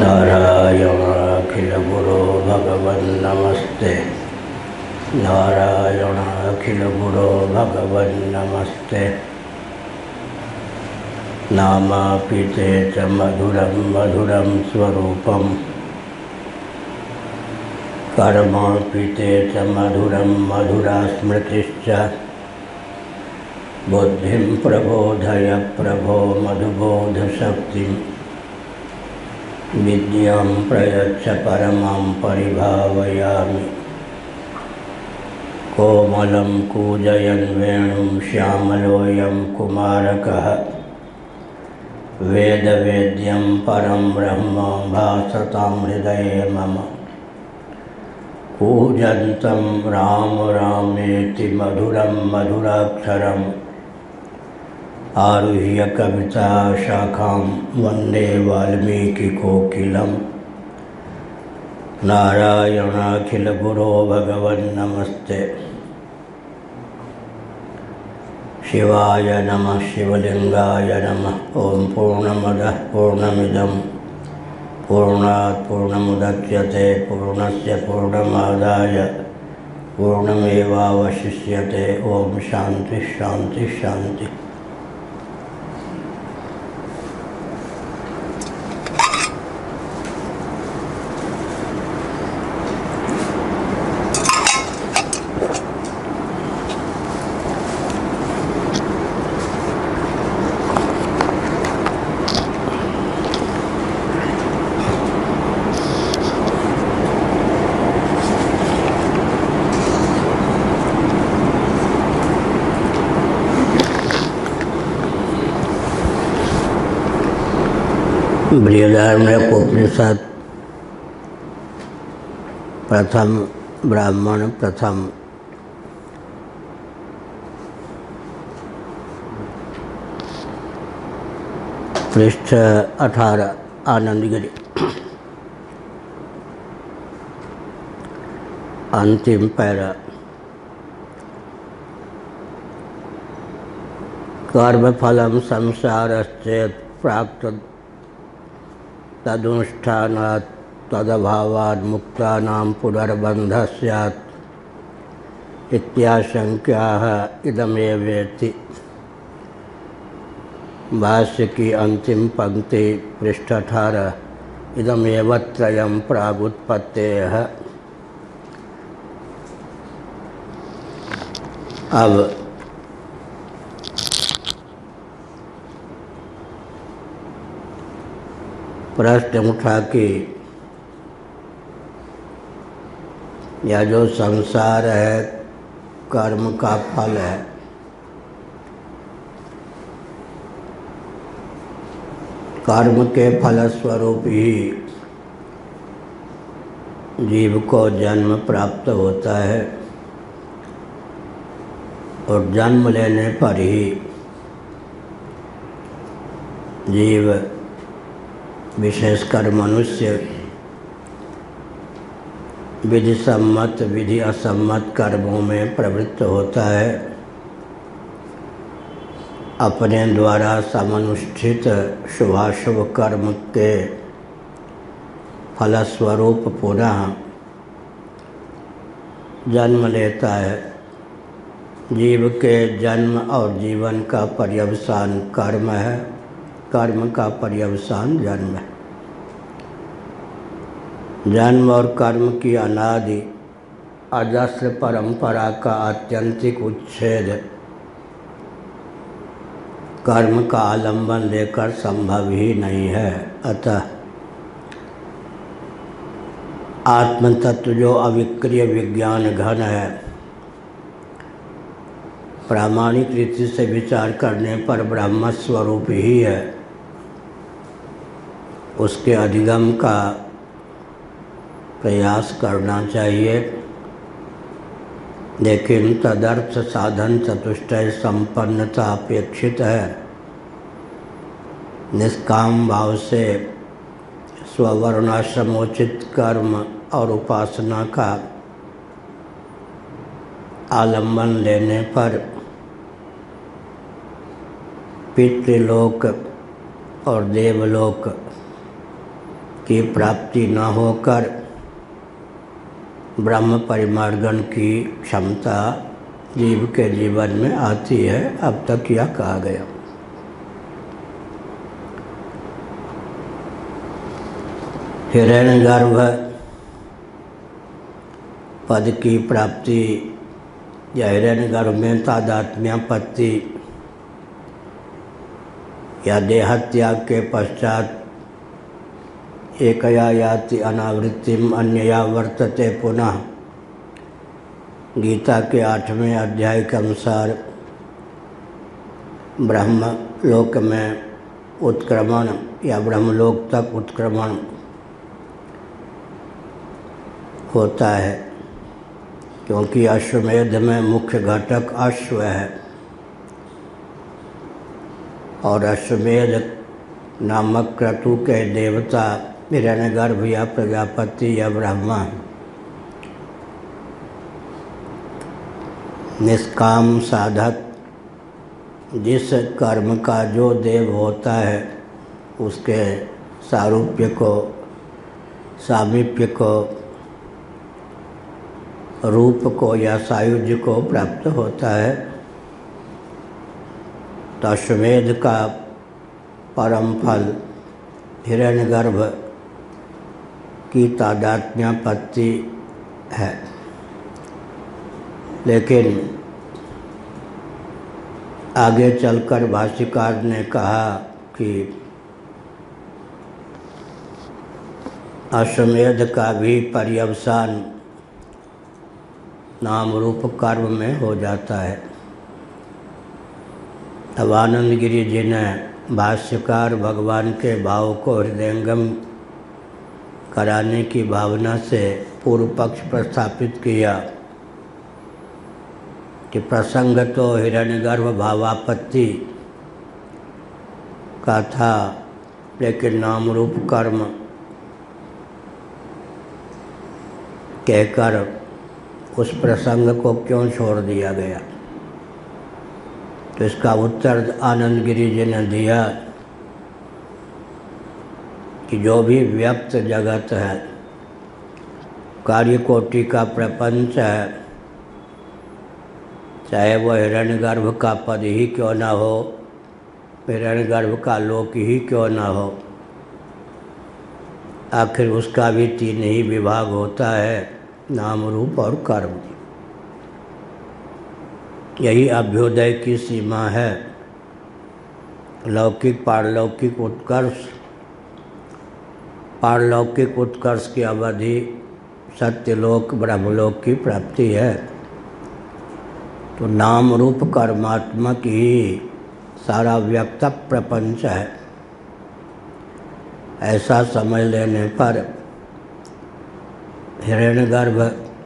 नारायणाखिलगुरो भगवन्नमस्ते। नारायणाखिलगुरो भगवन्नमस्ते। नामापिते च मधुरं मधुरं स्वरूपं कर्मापिते च मधुरं मधुरा स्मृतिश्च। बुद्धिं प्रबोधय प्रभो मधुबोधशक्तिं विद्यां प्रयच्छ परमां परिभावयामि। कोमलं कूजयन् वेणुं श्यामलोऽयं कुमारकः वेदवेद्यं परं ब्रह्म भासतां हृदये मम। कूजन्तं राम रामेति मधुरं मधुराक्षरम् आरुह्य कविता शाखां वन्दे वाल्मीकिकोकिलं। नारायणाखिलगुरो भगवन्नमस्ते। शिवाय नमः शिवलिंगाय नमः। ओम पूर्णमदः पूर्णमिदं पूर्णात् पूर्णमुदच्यते पूर्णस्य पूर्णमादाय पूर्णमेवावशिष्यते। ओम शांति शांति शांति। बृहदारण्यकोपनिषद प्रथम ब्राह्मण प्रथम पृष्ठ 18 आनंदगिरी अंतिम पैरा। कर्मफलम संसारश्चेत् प्राप्त तदनुष्ठानात् तदभावात् मुक्तानां पुनर्बन्धः स्यात् इत्याशंक्याः इदमेवेति। भाष्य की अंतिम पंक्ति पृष्ठ 18। इदमेव त्रयं प्रागुत्पत्तेः। अब प्रश्न उठा कि यह जो संसार है कर्म का फल है। कर्म के फलस्वरूप ही जीव को जन्म प्राप्त होता है और जन्म लेने पर ही जीव विशेषकर मनुष्य विधि सम्मत विधि असम्मत कर्मों में प्रवृत्त होता है। अपने द्वारा समनुष्ठित शुभाशुभ कर्म के फलस्वरूप पुनः जन्म लेता है। जीव के जन्म और जीवन का पर्यवसान कर्म है। कर्म का पर्यवसान जन्म है। जन्म और कर्म की अनादि अजस्र परंपरा का आत्यंतिक उच्छेद कर्म का आलंबन लेकर संभव ही नहीं है। अतः आत्म तत्व जो अविक्रिय विज्ञान घन है, प्रामाणिक रीति से विचार करने पर ब्रह्म स्वरूप ही है। उसके अधिगम का प्रयास करना चाहिए, लेकिन तदर्थ साधन चतुष्टय संपन्नता अपेक्षित है। निष्काम भाव से स्ववर्णाश्रमोचित कर्म और उपासना का आलंबन लेने पर पितृलोक और देवलोक की प्राप्ति न होकर ब्रह्म परिमार्जन की क्षमता जीव के जीवन में आती है। अब तक यह कहा गया। हिरण्यगर्भ पद की प्राप्ति या हिरण्यगर्भ में तादात्म्यापत्ति या देहत्याग के पश्चात एकया याति अनावृत्तिम अन्यया वर्तते पुनः गीता के 8वें अध्याय के अनुसार ब्रह्म लोक में उत्क्रमण या ब्रह्मलोक तक उत्क्रमण होता है, क्योंकि अश्वमेध में मुख्य घटक अश्व है और अश्वमेध नामक क्रतु के देवता हिरण्यगर्भ या प्रजापति या ब्रह्मा निष्काम साधक जिस कर्म का जो देव होता है उसके सारूप्य को, सामीप्य को, रूप को या सायुज्य को प्राप्त होता है। तो अश्वमेध का परम फल हिरण्यगर्भ की तादात्म्यापत्ति है। लेकिन आगे चलकर भाष्यकार ने कहा कि अश्वमेध का भी पर्यवसान नाम रूप कर्म में हो जाता है। अब आनंद गिरी जी ने भाष्यकार भगवान के भाव को हृदयंगम कराने की भावना से पूर्व पक्ष प्रस्थापित किया कि प्रसंग तो हिरण्यगर्भ भावापत्ति का था, लेकिन नाम रूप कर्म कहकर उस प्रसंग को क्यों छोड़ दिया गया। तो इसका उत्तर आनंद गिरी जी ने दिया कि जो भी व्यक्त जगत है, कार्यकोटि का प्रपंच है, चाहे वह हिरण्यगर्भ का पद ही क्यों ना हो, हिरण्यगर्भ का लोक ही क्यों ना हो, आखिर उसका भी 3 ही विभाग होता है, नाम रूप और कर्म। यही अभ्युदय की सीमा है। लौकिक पारलौकिक उत्कर्ष, पारलौकिक उत्कर्ष की अवधि सत्यलोक ब्रह्मलोक की प्राप्ति है। तो नाम रूप कर्मात्मक ही सारा व्यक्त प्रपंच है। ऐसा समझ लेने पर हिरण्यगर्भ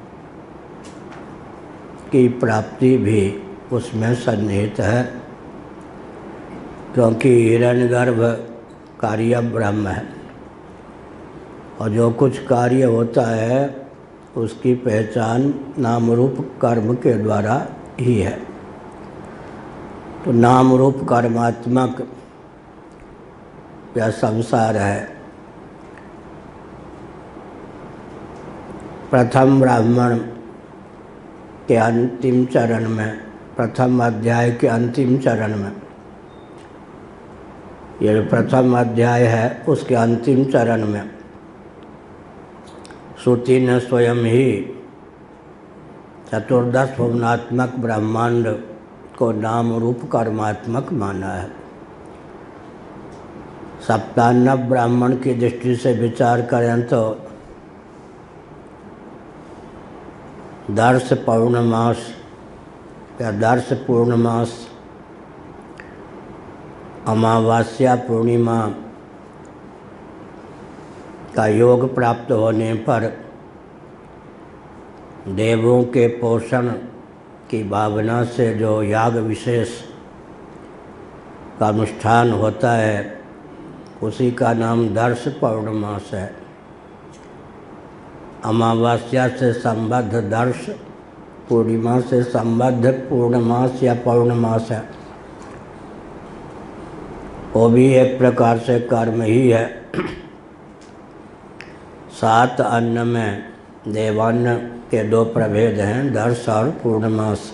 की प्राप्ति भी उसमें सन्निहित है, क्योंकि हिरण्यगर्भ कार्य ब्रह्म है और जो कुछ कार्य होता है उसकी पहचान नाम रूप कर्म के द्वारा ही है। तो नाम रूप कर्मात्मक यह संसार है। प्रथम ब्राह्मण के अंतिम चरण में, प्रथम अध्याय के अंतिम चरण में, ये प्रथम अध्याय है उसके अंतिम चरण में श्रुति ने स्वयं ही चतुर्दश भुवनात्मक ब्रह्मांड को नाम रूप कर्मात्मक माना है। सप्तान्नव ब्राह्मण की दृष्टि से विचार करें तो दर्श पौर्णमास या दर्श पूर्णमास, अमावास्या पूर्णिमा का योग प्राप्त होने पर देवों के पोषण की भावना से जो याग विशेष का अनुष्ठान होता है उसी का नाम दर्श पौर्णमास है। अमावास्या से संबद्ध दर्श, पूर्णिमा से संबद्ध पूर्णमास या पौर्णमास है। वो भी एक प्रकार से कर्म ही है। सात अन्न में देवान्न के दो प्रभेद हैं, दर्श और पूर्णमास।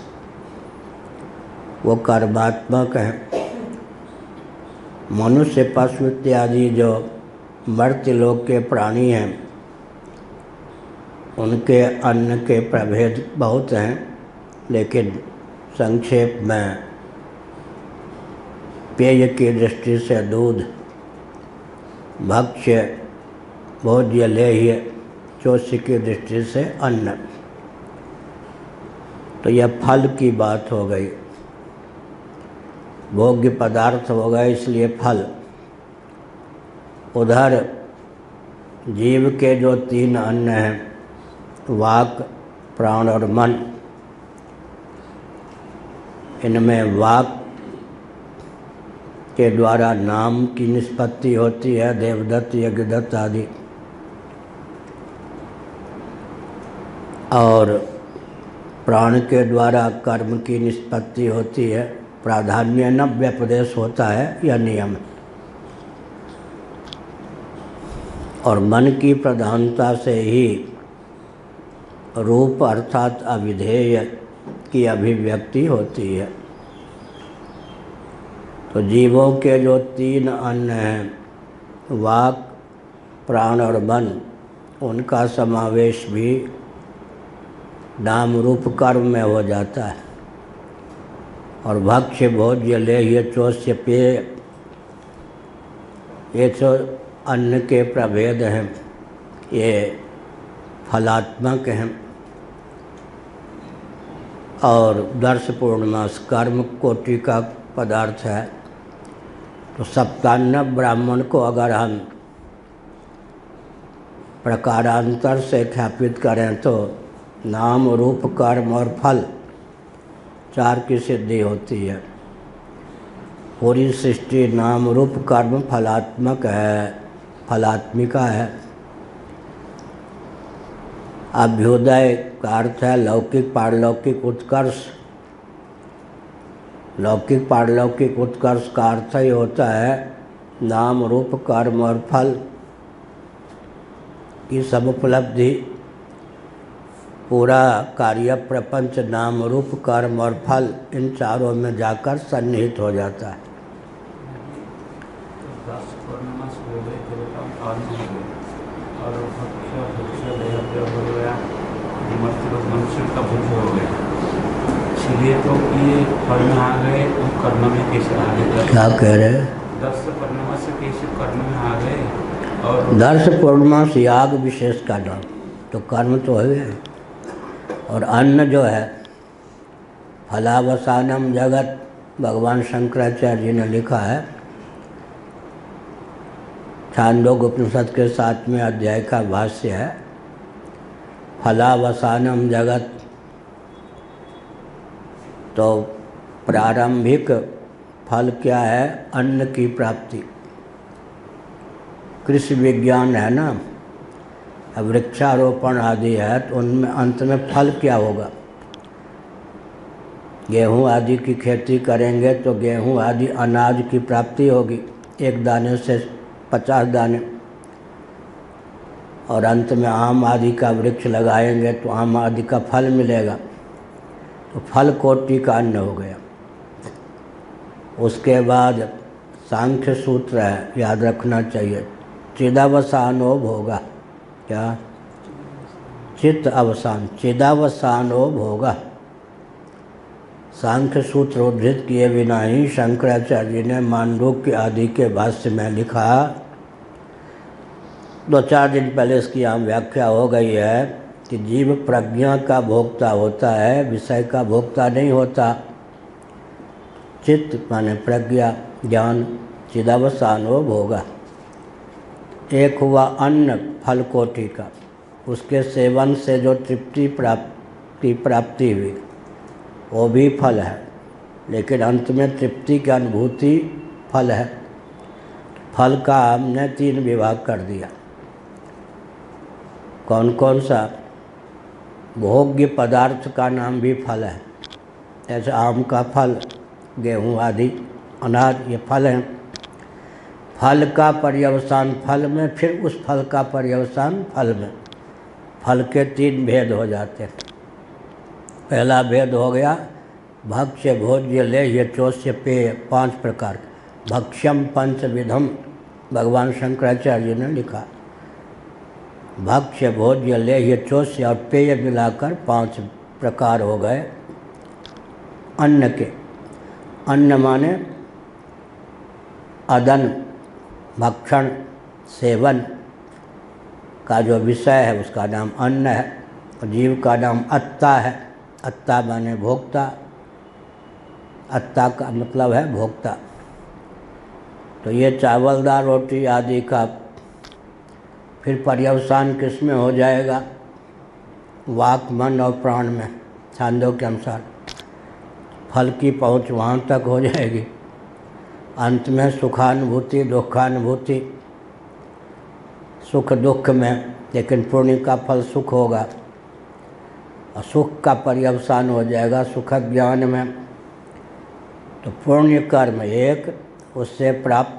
वो कर्मात्मक हैं। मनुष्य, पशु इत्यादि जो मर्त्य लोक के प्राणी हैं, उनके अन्न के प्रभेद बहुत हैं, लेकिन संक्षेप में पेय की दृष्टि से दूध, भक्ष्य, भोज्य, लेह्य, चोष्य की दृष्टि से अन्न। तो यह फल की बात हो गई, भोग्य पदार्थ हो गए, इसलिए फल। उधर जीव के जो तीन अन्न हैं, वाक, प्राण और मन, इनमें वाक के द्वारा नाम की निष्पत्ति होती है, देवदत्त, यज्ञदत्त आदि, और प्राण के द्वारा कर्म की निष्पत्ति होती है, प्राधान्य न व्यपदेश होता है, यह नियम है। और मन की प्रधानता से ही रूप अर्थात अविधेय की अभिव्यक्ति होती है। तो जीवों के जो तीन अन्न हैं, वाक, प्राण और मन, उनका समावेश भी नाम रूप कर्म में हो जाता है। और भक्ष्य, भोज्य, लेह्य, चोष्य, पेय, ये तो अन्न के प्रभेद हैं, ये फलात्मक हैं। और दर्श पूर्णमास कर्म कोटि का पदार्थ है। तो सप्तान्न ब्राह्मण को अगर हम प्रकारांतर से ख्यापित करें तो नाम, रूप, कर्म और फल, चार की सिद्धि होती है। पूरी सृष्टि नाम, रूप, कर्म फलात्मक है, फलात्मिका है। अभ्युदय का अर्थ है लौकिक पारलौकिक उत्कर्ष। लौकिक पारलौकिक उत्कर्ष का अर्थ ही होता है नाम, रूप, कर्म और फल की सब उपलब्धि। पूरा कार्य प्रपंच नाम, रूप, कर्म और फल, इन चारों में जाकर सन्निहित हो जाता है। इसलिए तो ये फल में आ गए, तो कर्म में कैसे आ गए? क्या कह रहे हैं? दर्श पूर्णिमा से कैसे कर्म में आ गए? और दर्श पूर्णिमा से याग विशेष का नाम, तो कर्म तो है। और अन्न जो है, फलावसानम जगत, भगवान शंकराचार्य जी ने लिखा है, छांदोग्य उपनिषद के 7वें अध्याय का भाष्य है, फलावसानम जगत। तो प्रारंभिक फल क्या है? अन्न की प्राप्ति। कृषि विज्ञान है ना, वृक्षारोपण आदि है, तो उनमें अंत में फल क्या होगा? गेहूँ आदि की खेती करेंगे तो गेहूँ आदि अनाज की प्राप्ति होगी, एक दाने से 50 दाने। और अंत में आम आदि का वृक्ष लगाएंगे तो आम आदि का फल मिलेगा। तो फल कोटि का अन्न हो गया। उसके बाद सांख्य सूत्र है, याद रखना चाहिए, चिदावसानो भोगा। क्या? चित्त अवसान, चिदावसानो भोगा। सांख्य सूत्र उद्धृत किए बिना ही शंकराचार्य जी ने मांडूक्य आदि के भाष्य में लिखा। 2-4 दिन पहले इसकी आम व्याख्या हो गई है कि जीव प्रज्ञा का भोक्ता होता है, विषय का भोक्ता नहीं होता। चित्त माने प्रज्ञा, ज्ञान, चिदावसानो भोगा। एक हुआ अन्न फल कोटि का, उसके सेवन से जो तृप्ति प्राप्ति हुई, वो भी फल है, लेकिन अंत में तृप्ति की अनुभूति फल है। फल का हमने 3 विभाग कर दिया। कौन कौन सा? भोग्य पदार्थ का नाम भी फल है, जैसे आम का फल, गेहूँ आदि अनाज, ये फल हैं। फल का पर्यवसान फल में, फिर उस फल का पर्यवसान फल में। फल के 3 भेद हो जाते हैं। पहला भेद हो गया भक्ष्य भोज्य लेह्य चोष्य पेय, 5 प्रकार। भक्ष्यम पंचविधम भगवान शंकराचार्य ने लिखा। भक्ष्य भोज्य लेह्य चोष्य और पेय मिलाकर 5 प्रकार हो गए अन्न के। अन्न माने अदन, भक्षण, सेवन का जो विषय है उसका नाम अन्न है। और जीव का नाम अत्ता है। अत्ता माने भोक्ता। अत्ता का मतलब है भोक्ता। तो ये चावल दाल रोटी आदि का फिर पर्यवसान किस में हो जाएगा? वाक, मन और प्राण में, छांदों के अनुसार। फल की पहुँच वहाँ तक हो जाएगी। अंत में सुखानुभूति दुखानुभूति, सुख दुख में, लेकिन पुण्य का फल सुख होगा और सुख का पर्यवसान हो जाएगा सुख ज्ञान में। तो पुण्य कर्म 1, उससे प्राप्त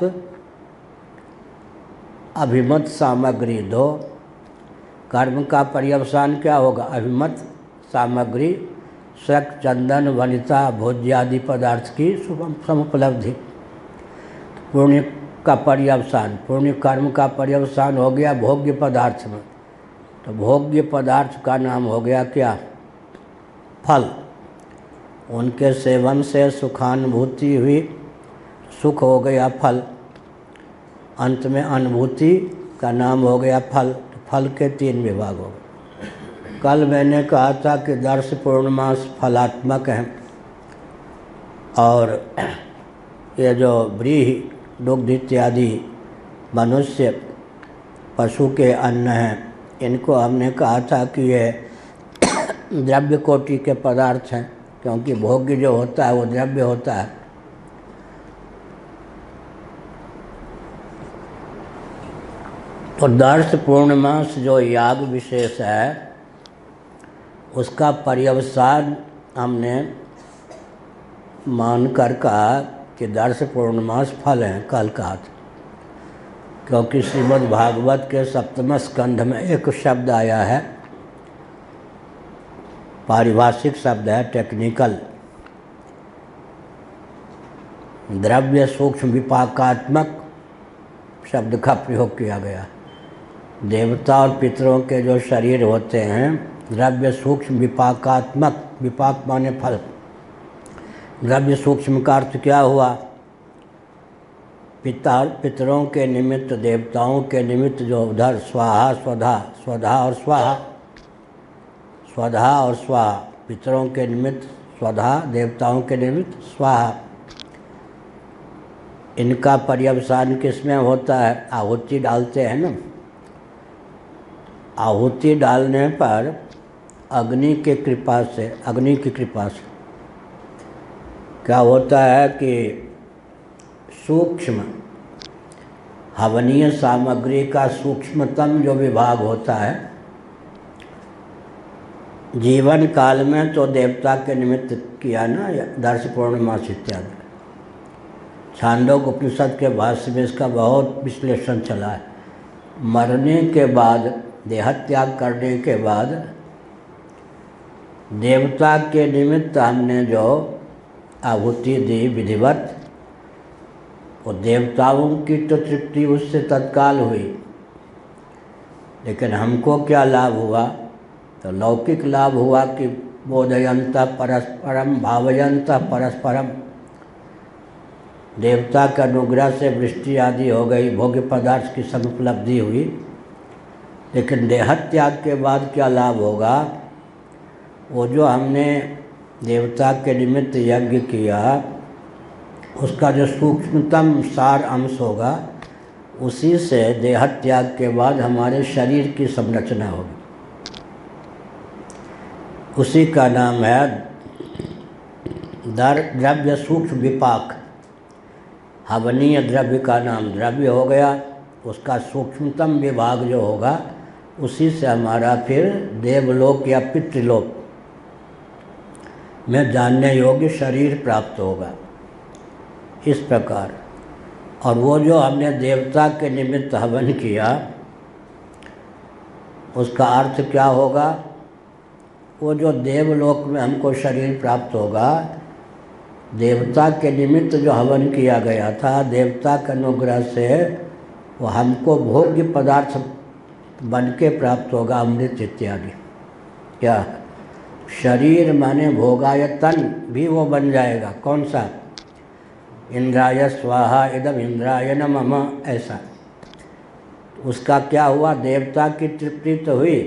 अभिमत सामग्री 2। कर्म का पर्यवसान क्या होगा? अभिमत सामग्री, शक, चंदन, वनिता, भोज्यादि पदार्थ की समुपलब्धि। पुण्य का पर्यवसान, पुण्य कर्म का पर्यवसान हो गया भोग्य पदार्थ में। तो भोग्य पदार्थ का नाम हो गया क्या? फल। उनके सेवन से सुखानुभूति हुई, सुख हो गया फल। अंत में अनुभूति का नाम हो गया फल। तो फल के 3 विभाग हो गए। कल मैंने कहा था कि दर्श पूर्णमास फलात्मक हैं और ये जो व्रीहि, दुग्ध इत्यादि मनुष्य पशु के अन्न हैं, इनको हमने कहा था कि ये द्रव्य कोटि के पदार्थ हैं, क्योंकि भोग्य जो होता है वो द्रव्य होता है। तो दर्श पूर्णमास जो याग विशेष है उसका पर्यवसान हमने मानकर कहा कि दर्श पूर्णमास फल हैं। कल कहा था, क्योंकि श्रीमद् भागवत के 7वें स्कंध में एक शब्द आया है, पारिभाषिक शब्द है, टेक्निकल। द्रव्य सूक्ष्म विपाकात्मक शब्द का प्रयोग किया गया। देवता और पितरों के जो शरीर होते हैं, द्रव्य सूक्ष्म विपाकात्मक, विपाक माने फल। द्रव्य सूक्ष्म का अर्थ क्या हुआ? पितरों के निमित्त, देवताओं के निमित्त जो उधर स्वाहा स्वधा, स्वधा और स्वाहा, स्वधा और स्वाहा, पितरों के निमित्त स्वधा, देवताओं के निमित्त स्वाहा, इनका पर्यवसान किसमें होता है? आहुति डालते हैं ना। आहुति डालने पर अग्नि की कृपा से, अग्नि की कृपा से क्या होता है कि सूक्ष्म हवनीय सामग्री का सूक्ष्मतम जो विभाग होता है, जीवन काल में तो देवता के निमित्त किया ना, दर्श पूर्णमास इत्यादि। छांदोग्य उपनिषद के भाष्य में इसका बहुत विश्लेषण चला है। मरने के बाद, देहत्याग करने के बाद देवता के निमित्त हमने जो आहुति दी विधिवत, वो देवताओं की तो तृप्ति उससे तत्काल हुई, लेकिन हमको क्या लाभ हुआ? तो लौकिक लाभ हुआ कि बोधयंत परस्परम भावयंत परस्परम, देवता के अनुग्रह से वृष्टि आदि हो गई, भोग्य पदार्थ की समुपलब्धि हुई। लेकिन देहत्याग के बाद क्या लाभ होगा? वो जो हमने देवता के निमित्त यज्ञ किया, उसका जो सूक्ष्मतम सार अंश होगा, उसी से देहत्याग के बाद हमारे शरीर की संरचना होगी। उसी का नाम है द्रव्य सूक्ष्म विपाक। हवनीय द्रव्य का नाम द्रव्य हो गया, उसका सूक्ष्मतम विभाग जो होगा, उसी से हमारा फिर देवलोक या पितृलोक में जानने योग्य शरीर प्राप्त होगा। इस प्रकार और वो जो हमने देवता के निमित्त हवन किया उसका अर्थ क्या होगा? वो जो देवलोक में हमको शरीर प्राप्त होगा, देवता के निमित्त जो हवन किया गया था, देवता के अनुग्रह से वो हमको भोग्य पदार्थ बन के प्राप्त होगा, अमृत इत्यादि। क्या शरीर माने भोगायतन भी वो बन जाएगा। कौन सा? इंद्राय स्वाहा इदम इंद्राय न मम, ऐसा। उसका क्या हुआ? देवता की तृप्ति तो हुई,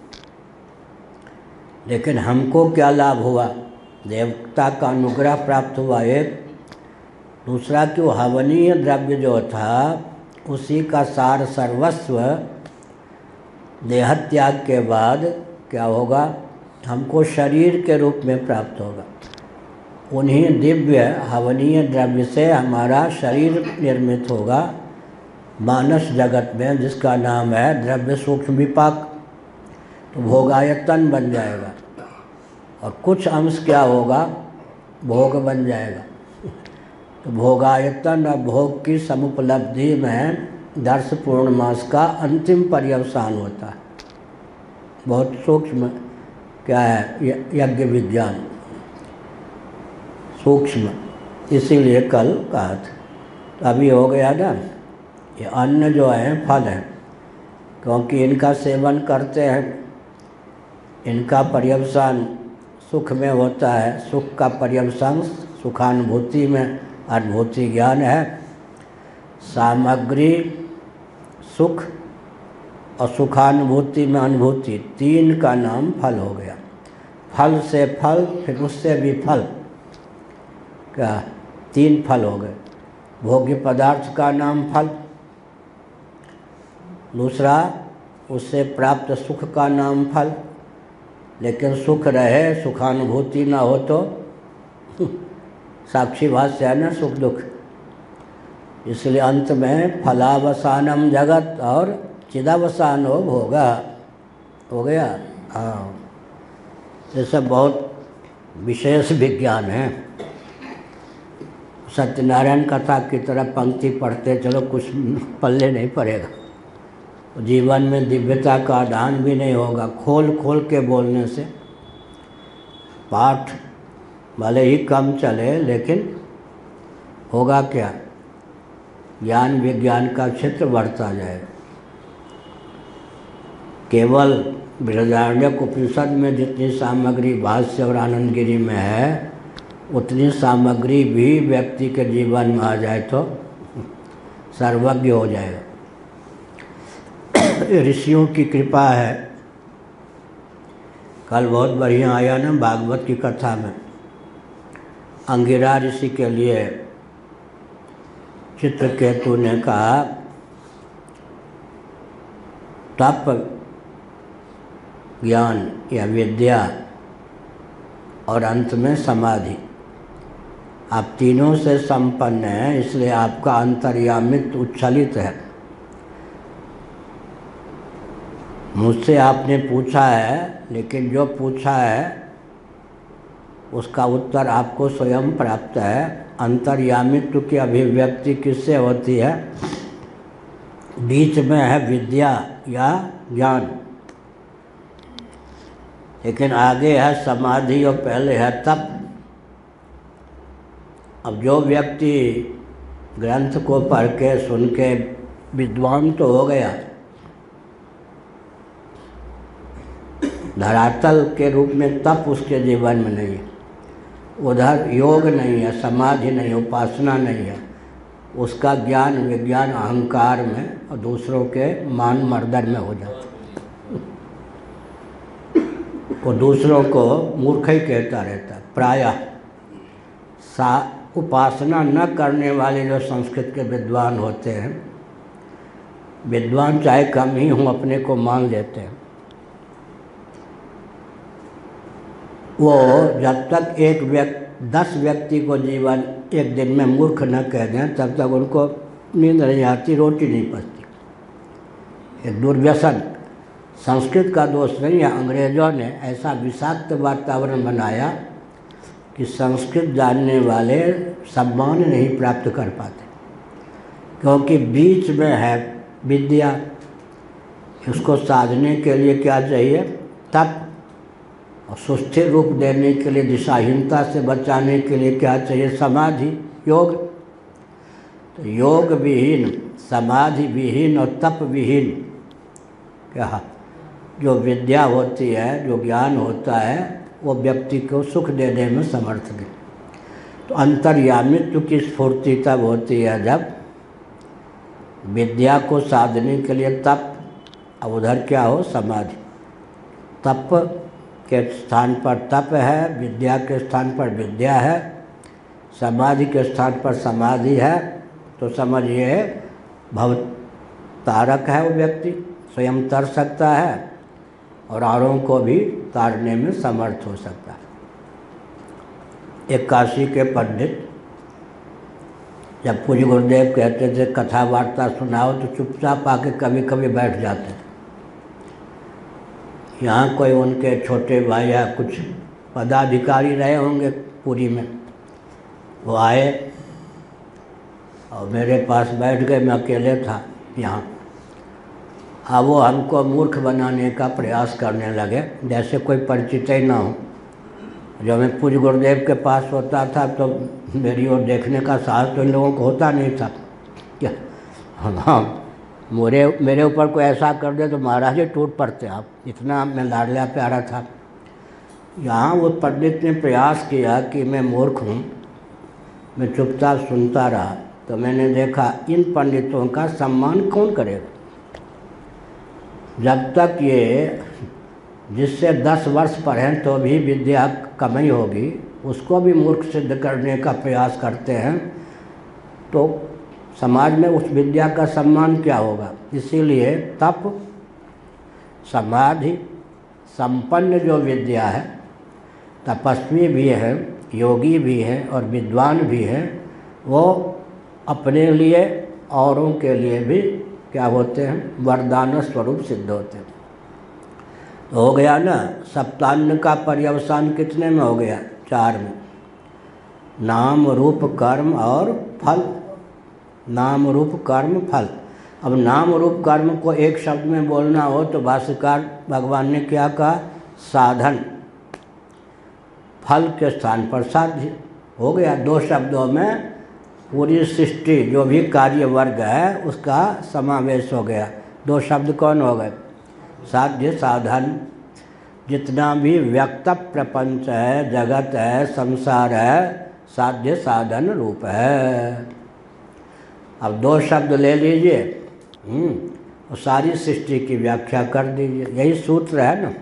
लेकिन हमको क्या लाभ हुआ? देवता का अनुग्रह प्राप्त हुआ एक। दूसरा कि वो हवनीय द्रव्य जो था उसी का सार सर्वस्व देहत्याग के बाद क्या होगा? हमको शरीर के रूप में प्राप्त होगा। उन्हीं दिव्य हवनीय द्रव्य से हमारा शरीर निर्मित होगा मानस जगत में, जिसका नाम है द्रव्य सूक्ष्म विपाक। तो भोगायतन बन जाएगा और कुछ अंश क्या होगा? भोग बन जाएगा। तो भोगायतन और भोग की समुपलब्धि में दर्श पूर्णमास का अंतिम पर्यवसान होता है। बहुत सूक्ष्म क्या है यज्ञ विज्ञान, सूक्ष्म, इसीलिए कल कहा था। तो अभी हो गया ना, ये अन्न जो है फल है, क्योंकि इनका सेवन करते हैं, इनका पर्यवसान सुख में होता है। सुख का पर्यवसान सुखानुभूति में, अनुभूति ज्ञान है। सामग्री सुख और सुखानुभूति में अनुभूति, तीन का नाम फल हो गया। फल से फल, फिर उससे भी फल, क्या तीन फल हो गए। भोग्य पदार्थ का नाम फल, दूसरा उससे प्राप्त सुख का नाम फल। लेकिन सुख रहे, सुखानुभूति ना हो तो साक्षी भाष्य है ना, सुख दुख। इसलिए अंत में फलावसानम जगत और चिदावसानो भोगा हो गया। हाँ, ये सब बहुत विशेष विज्ञान है। सत्यनारायण कथा की तरह पंक्ति पढ़ते चलो, कुछ पल्ले नहीं पड़ेगा। जीवन में दिव्यता का आधान भी नहीं होगा। खोल खोल के बोलने से पाठ भले ही कम चले, लेकिन होगा क्या? ज्ञान विज्ञान का क्षेत्र बढ़ता जाएगा। केवल बृहदारण्यक उपनिषद में जितनी सामग्री भाष्य और आनंदगिरी में है, उतनी सामग्री भी व्यक्ति के जीवन में आ जाए तो सर्वज्ञ हो जाएगा। ऋषियों की कृपा है। कल बहुत बढ़िया आया ना भागवत की कथा में, अंगिरा ऋषि के लिए चित्रकेतु ने कहा तप, ज्ञान या विद्या और अंत में समाधि, आप तीनों से संपन्न हैं, इसलिए आपका अंतर्यामित्व उच्छलित है। मुझसे आपने पूछा है, लेकिन जो पूछा है उसका उत्तर आपको स्वयं प्राप्त है। अंतर्यामित्व की अभिव्यक्ति किससे होती है? बीच में है विद्या या ज्ञान, लेकिन आगे है समाधि और पहले है तप। अब जो व्यक्ति ग्रंथ को पढ़ के सुन के विद्वान तो हो गया, धरातल के रूप में तप उसके जीवन में नहीं है, उधर योग नहीं है, समाधि नहीं, उपासना नहीं है। उसका ज्ञान विज्ञान अहंकार में और दूसरों के मान मर्दन में हो जाता है। वो दूसरों को मूर्ख ही कहता रहता है। प्रायः उपासना न करने वाले जो संस्कृत के विद्वान होते हैं, विद्वान चाहे कम ही हों, अपने को मान लेते हैं। वो जब तक 10 व्यक्ति को जीवन एक दिन में मूर्ख न कह दें, तब तक उनको नींद नहीं आती, रोटी नहीं पचती। एक दुर्व्यसन, संस्कृत का दोष नहीं है। अंग्रेज़ों ने ऐसा विषाक्त वातावरण बनाया कि संस्कृत जानने वाले सम्मान नहीं प्राप्त कर पाते। क्योंकि बीच में है विद्या। उसको साधने के लिए क्या चाहिए? तप। और सुस्थिर रूप देने के लिए, दिशाहीनता से बचाने के लिए क्या चाहिए? समाधि, योग। तो योग विहीन, समाधि विहीन और तप विहीन क्या जो विद्या होती है, जो ज्ञान होता है, वो व्यक्ति को सुख देने में समर्थ नहीं। तो अंतर्यामित्व की स्फूर्ति तब होती है जब विद्या को साधने के लिए तप, अब उधर क्या हो? समाधि। तप के स्थान पर तप है, विद्या के स्थान पर विद्या है, समाधि के स्थान पर समाधि है। तो समझिए भव तारक है वो व्यक्ति, स्वयं तर सकता है और औरों को भी तारने में समर्थ हो सकता है। एक काशी के पंडित जब पूज्य गुरुदेव कहते थे कथा वार्ता सुनाओ तो चुपचाप आके कभी कभी बैठ जाते थे। यहाँ कोई उनके छोटे भाई या कुछ पदाधिकारी रहे होंगे पुरी में, वो आए और मेरे पास बैठ गए। मैं अकेले था यहाँ। अब वो हमको मूर्ख बनाने का प्रयास करने लगे, जैसे कोई परिचित ही ना हो। जब मैं पूज्य गुरुदेव के पास होता था तो मेरी ओर देखने का साहस तो इन लोगों को होता नहीं था। क्या हाँ, मेरे ऊपर कोई ऐसा कर दे तो महाराज ही टूट पड़ते आप, इतना मैं लाडला प्यारा था। यहाँ वो पंडित ने प्रयास किया कि मैं मूर्ख हूँ, मैं चुपचाप सुनता रहा। तो मैंने देखा इन पंडितों का सम्मान कौन करेगा? जब तक ये जिससे 10 वर्ष पढ़ें तो भी विद्या कम ही होगी, उसको भी मूर्ख सिद्ध करने का प्रयास करते हैं, तो समाज में उस विद्या का सम्मान क्या होगा? इसीलिए तप, समाधि संपन्न जो विद्या है, तपस्वी भी है, योगी भी है और विद्वान भी है, वो अपने लिए औरों के लिए भी क्या होते हैं? वरदान स्वरूप सिद्ध होते हैं। तो हो गया ना, सप्तान्न का पर्यवसान कितने में हो गया? 4 में। नाम रूप कर्म और फल। नाम रूप कर्म फल। अब नाम रूप कर्म को एक शब्द में बोलना हो तो भाष्यकार भगवान ने क्या कहा? साधन। फल के स्थान पर साध्य। हो गया 2 शब्दों में पूरी सृष्टि जो भी कार्य वर्ग है उसका समावेश हो गया। 2 शब्द कौन हो गए? साध्य साधन। जितना भी व्यक्त प्रपंच है, जगत है, संसार है, साध्य साधन रूप है। अब 2 शब्द ले लीजिए और सारी सृष्टि की व्याख्या कर दीजिए। यही सूत्र है ना।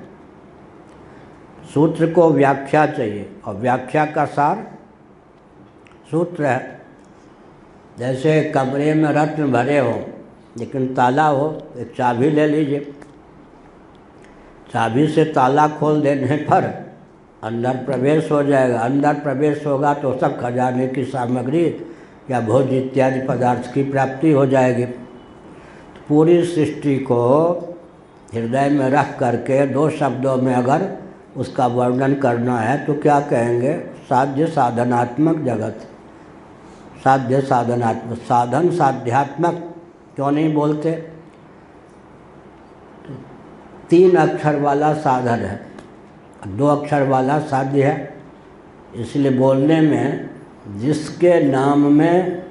सूत्र को व्याख्या चाहिए और व्याख्या का सार सूत्र है। जैसे कमरे में रत्न भरे हो लेकिन ताला हो, एक चाबी ले लीजिए। चाबी से ताला खोल देने पर अंदर प्रवेश हो जाएगा। अंदर प्रवेश होगा तो सब खजाने की सामग्री या भोज्य इत्यादि पदार्थ की प्राप्ति हो जाएगी। तो पूरी सृष्टि को हृदय में रख करके 2 शब्दों में अगर उसका वर्णन करना है तो क्या कहेंगे? साध्य साधनात्मक जगत। साध्य साधनात्मक, साधन साध्यात्मक क्यों नहीं बोलते? 3 अक्षर वाला साधन है, 2 अक्षर वाला साध्य है। इसलिए बोलने में जिसके नाम में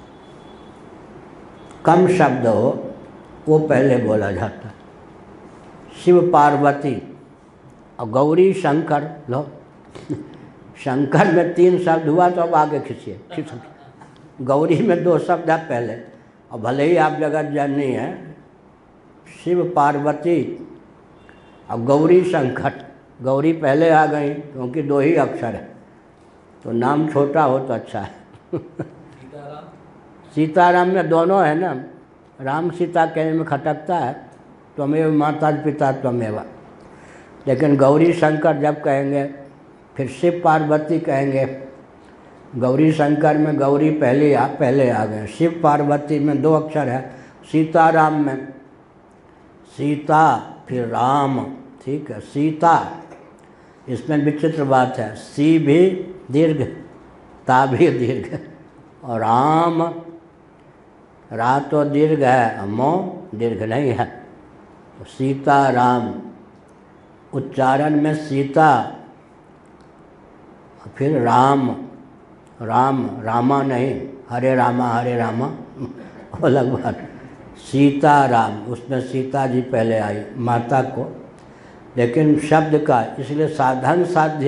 कम शब्द हो वो पहले बोला जाता है। शिव पार्वती और गौरी शंकर। लो शंकर में 3 शब्द हुआ तो अब आगे खींचिए। गौरी में 2 शब्द है पहले, और भले ही आप जगत जननी है। शिव पार्वती और गौरी शंकर। गौरी पहले आ गई क्योंकि 2 ही अक्षर है, तो नाम छोटा हो तो अच्छा है। सीताराम में दोनों है ना। राम सीता कहने में खटकता है, त्वमेव माता पिता त्वमेव। लेकिन गौरी शंकर जब कहेंगे फिर शिव पार्वती कहेंगे। गौरी शंकर में गौरी पहले आ गए। शिव पार्वती में 2 अक्षर है। सीताराम में सीता फिर राम, ठीक है। सीता, इसमें विचित्र बात है, सी भी दीर्घ, ता भी दीर्घ, और राम रा तो दीर्घ है, मो दीर्घ नहीं है। सीता राम, उच्चारण में सीता, फिर राम, राम रामा नहीं, हरे रामा अलग बात। सीता राम, उसमें सीता जी पहले आई माता को, लेकिन शब्द का, इसलिए साधन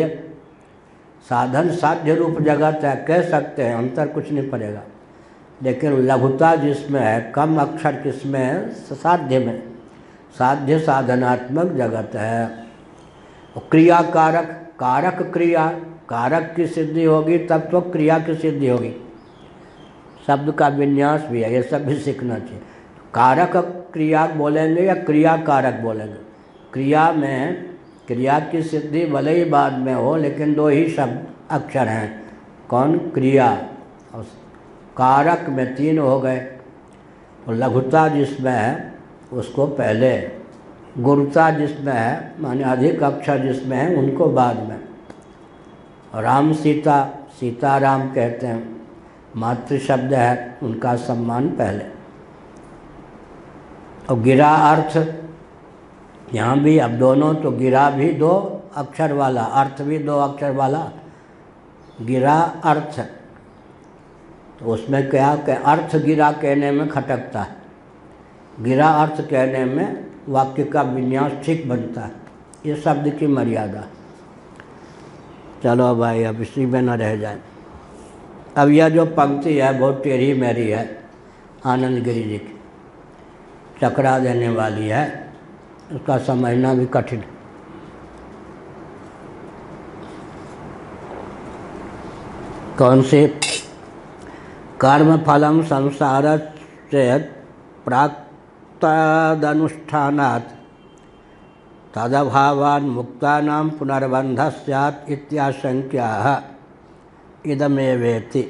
साध्य रूप जगत है, कह सकते हैं, अंतर कुछ नहीं पड़ेगा। लेकिन लघुता जिसमें है, कम अक्षर किसमें है, साध्य में। साध्य साधनात्मक जगत है। क्रिया कारक, कारक क्रिया, कारक की सिद्धि होगी तब तो क्रिया की सिद्धि होगी। शब्द का विन्यास भी है, ये सब भी सीखना चाहिए। कारक क्रिया बोलेंगे या क्रिया कारक बोलेंगे? क्रिया में क्रिया की सिद्धि भले ही बाद में हो, लेकिन दो ही शब्द अक्षर हैं, कौन? क्रिया। और कारक में तीन हो गए। तो लघुता जिसमें है उसको पहले, गुरुता जिसमें है माने अधिक अक्षर जिसमें है उनको बाद में। राम सीता, सीता राम कहते हैं, मातृ शब्द है, उनका सम्मान पहले। और गिरा अर्थ, यहाँ भी अब दोनों, तो गिरा भी दो अक्षर वाला, अर्थ भी दो अक्षर वाला, गिरा अर्थ। तो उसमें क्या कि अर्थ गिरा कहने में खटकता है, गिरा अर्थ कहने में वाक्य का विन्यास ठीक बनता है। ये शब्द की मर्यादा। चलो भाई, अब इसी में न रह जाए। अब यह जो पंक्ति है बहुत टेढ़ी मेरी है, आनंद गिरी जी की, चकरा देने वाली है, उसका समझना भी कठिन है। कौन से? कर्म फलम संसार से प्राक्तदनुष्ठानात् तदभावान् मुक्तानां पुनर्बन्धः स्यात् इत्याशंक्याः इदमेवेति।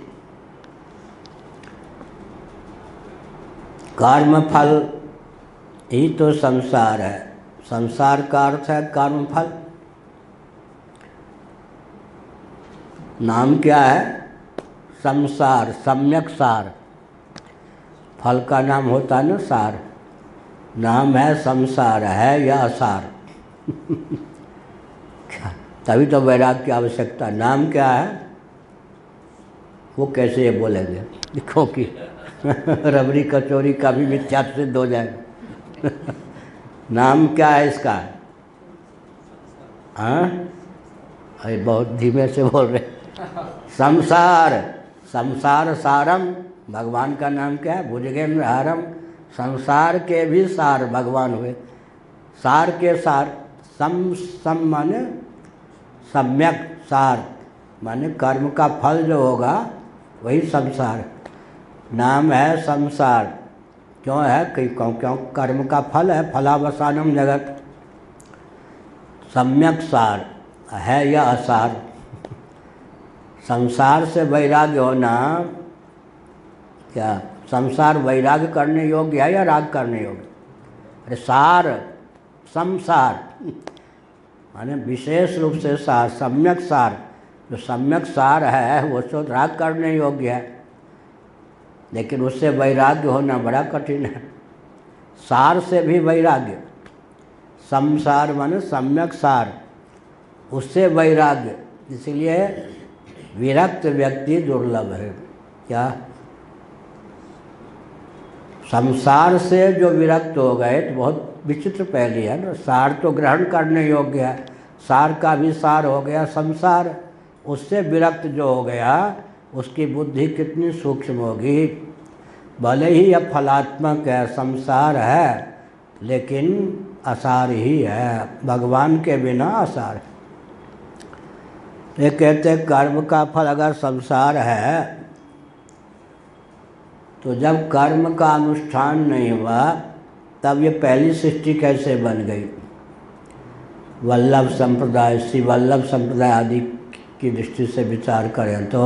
कर्म फल ही तो संसार है, संसार का अर्थ है कर्म फल। नाम क्या है? संसार, सम्यक सार। फल का नाम होता है ना सार, नाम है संसार, है या असार। तभी तो वैराग की आवश्यकता। नाम क्या है वो कैसे ये बोलेंगे, क्योंकि रबड़ी कचौरी का भी मिथ्या सिद्ध हो जाएगा। नाम क्या है इसका? हाँ, अरे बहुत धीमे से बोल रहे। संसार, संसार सारम, भगवान का नाम क्या है? भुजगेंद्र हारम। संसार के भी सार भगवान हुए। सार के सार, सम माने सम्यक, सार माने कर्म का फल जो होगा वही संसार। नाम है संसार, क्यों है? क्यों कर्म का फल है, फलावसानम जगत। सम्यक सार है या असार? संसार से वैराग्य होना क्या? संसार वैराग्य करने योग्य है या राग करने योग्य? अरे सार, संसार माने विशेष रूप से सार, सम्यक सार। जो सम्यक सार है वो तो राग करने योग्य है, लेकिन उससे वैराग्य होना बड़ा कठिन है। सार से भी वैराग्य, संसार माने सम्यक सार, उससे वैराग्य। इसलिए विरक्त व्यक्ति दुर्लभ है। क्या? संसार से जो विरक्त हो गए तो बहुत विचित्र पहली है ना। सार तो ग्रहण करने योग्य है, सार का भी सार हो गया संसार। उससे विरक्त जो हो गया उसकी बुद्धि कितनी सूक्ष्म होगी। भले ही यह फलात्मक है, संसार है, लेकिन असार ही है, भगवान के बिना असार है। ये कहते कर्म का फल अगर संसार है तो जब कर्म का अनुष्ठान नहीं हुआ तब ये पहली सृष्टि कैसे बन गई? वल्लभ संप्रदाय, श्री वल्लभ संप्रदाय आदि की दृष्टि से विचार करें तो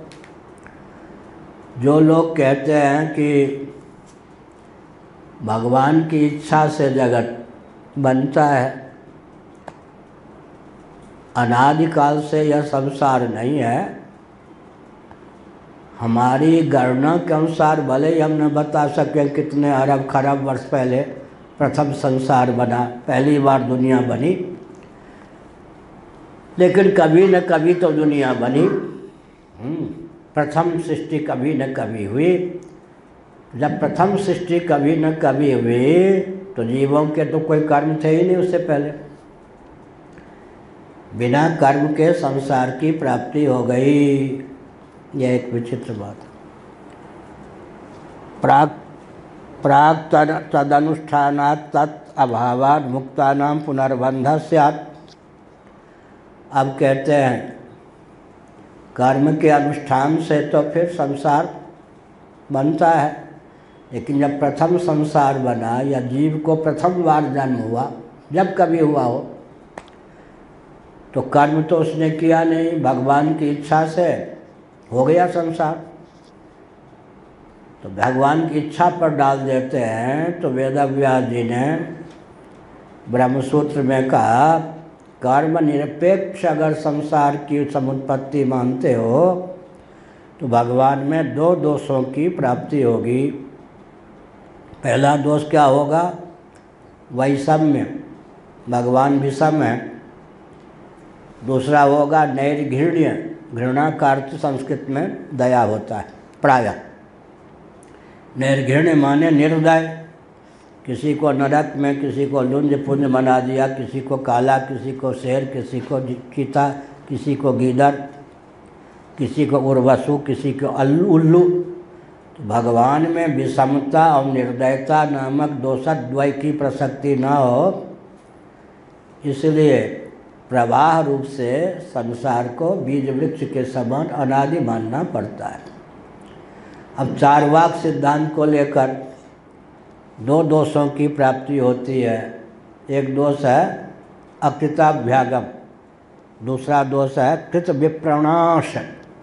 जो लोग कहते हैं कि भगवान की इच्छा से जगत बनता है, अनादिकाल से यह संसार नहीं है, हमारी गणना के अनुसार भले ही हम न बता सकें कितने अरब खरब वर्ष पहले प्रथम संसार बना, पहली बार दुनिया बनी, लेकिन कभी न कभी तो दुनिया बनी। प्रथम सृष्टि कभी न कभी हुई। जब प्रथम सृष्टि कभी न कभी हुई तो जीवों के तो कोई कर्म थे ही नहीं उससे पहले। बिना कर्म के संसार की प्राप्ति हो गई। यह एक विचित्र बात है। प्राक तदनुष्ठानात् तत् अभावात् मुक्तानां पुनर्बंधः स्यात्। अब कहते हैं कर्म के अनुष्ठान से तो फिर संसार बनता है, लेकिन जब प्रथम संसार बना या जीव को प्रथम बार जन्म हुआ, जब कभी हुआ हो, तो कर्म तो उसने किया नहीं, भगवान की इच्छा से हो गया संसार। तो भगवान की इच्छा पर डाल देते हैं। तो वेदव्यास जी ने ब्रह्मसूत्र में कहा, कर्म निरपेक्ष अगर संसार की समुत्पत्ति मानते हो तो भगवान में दो दोषों की प्राप्ति होगी। पहला दोष क्या होगा? वैषम्य, भगवान विषम है। दूसरा होगा नैर्घृण्य, घृणा का अर्थ संस्कृत में दया होता है प्रायः। नैर्घृण्य माने निर्दय, किसी को नरक में, किसी को लुंज पुंज बना दिया, किसी को काला, किसी को शेर, किसी को चीता, किसी को गीदड़, किसी को उर्वसु, किसी को उल्लू। तो भगवान में विषमता और निर्दयता नामक दोषद्वय की प्रसक्ति न हो, इसलिए प्रवाह रूप से संसार को बीज वृक्ष के समान अनादि मानना पड़ता है। अब चार्वाक सिद्धांत को लेकर दो दोषों की प्राप्ति होती है। एक दोष है अकृताभ्यागम, दूसरा दोष है कृत विप्रणाश।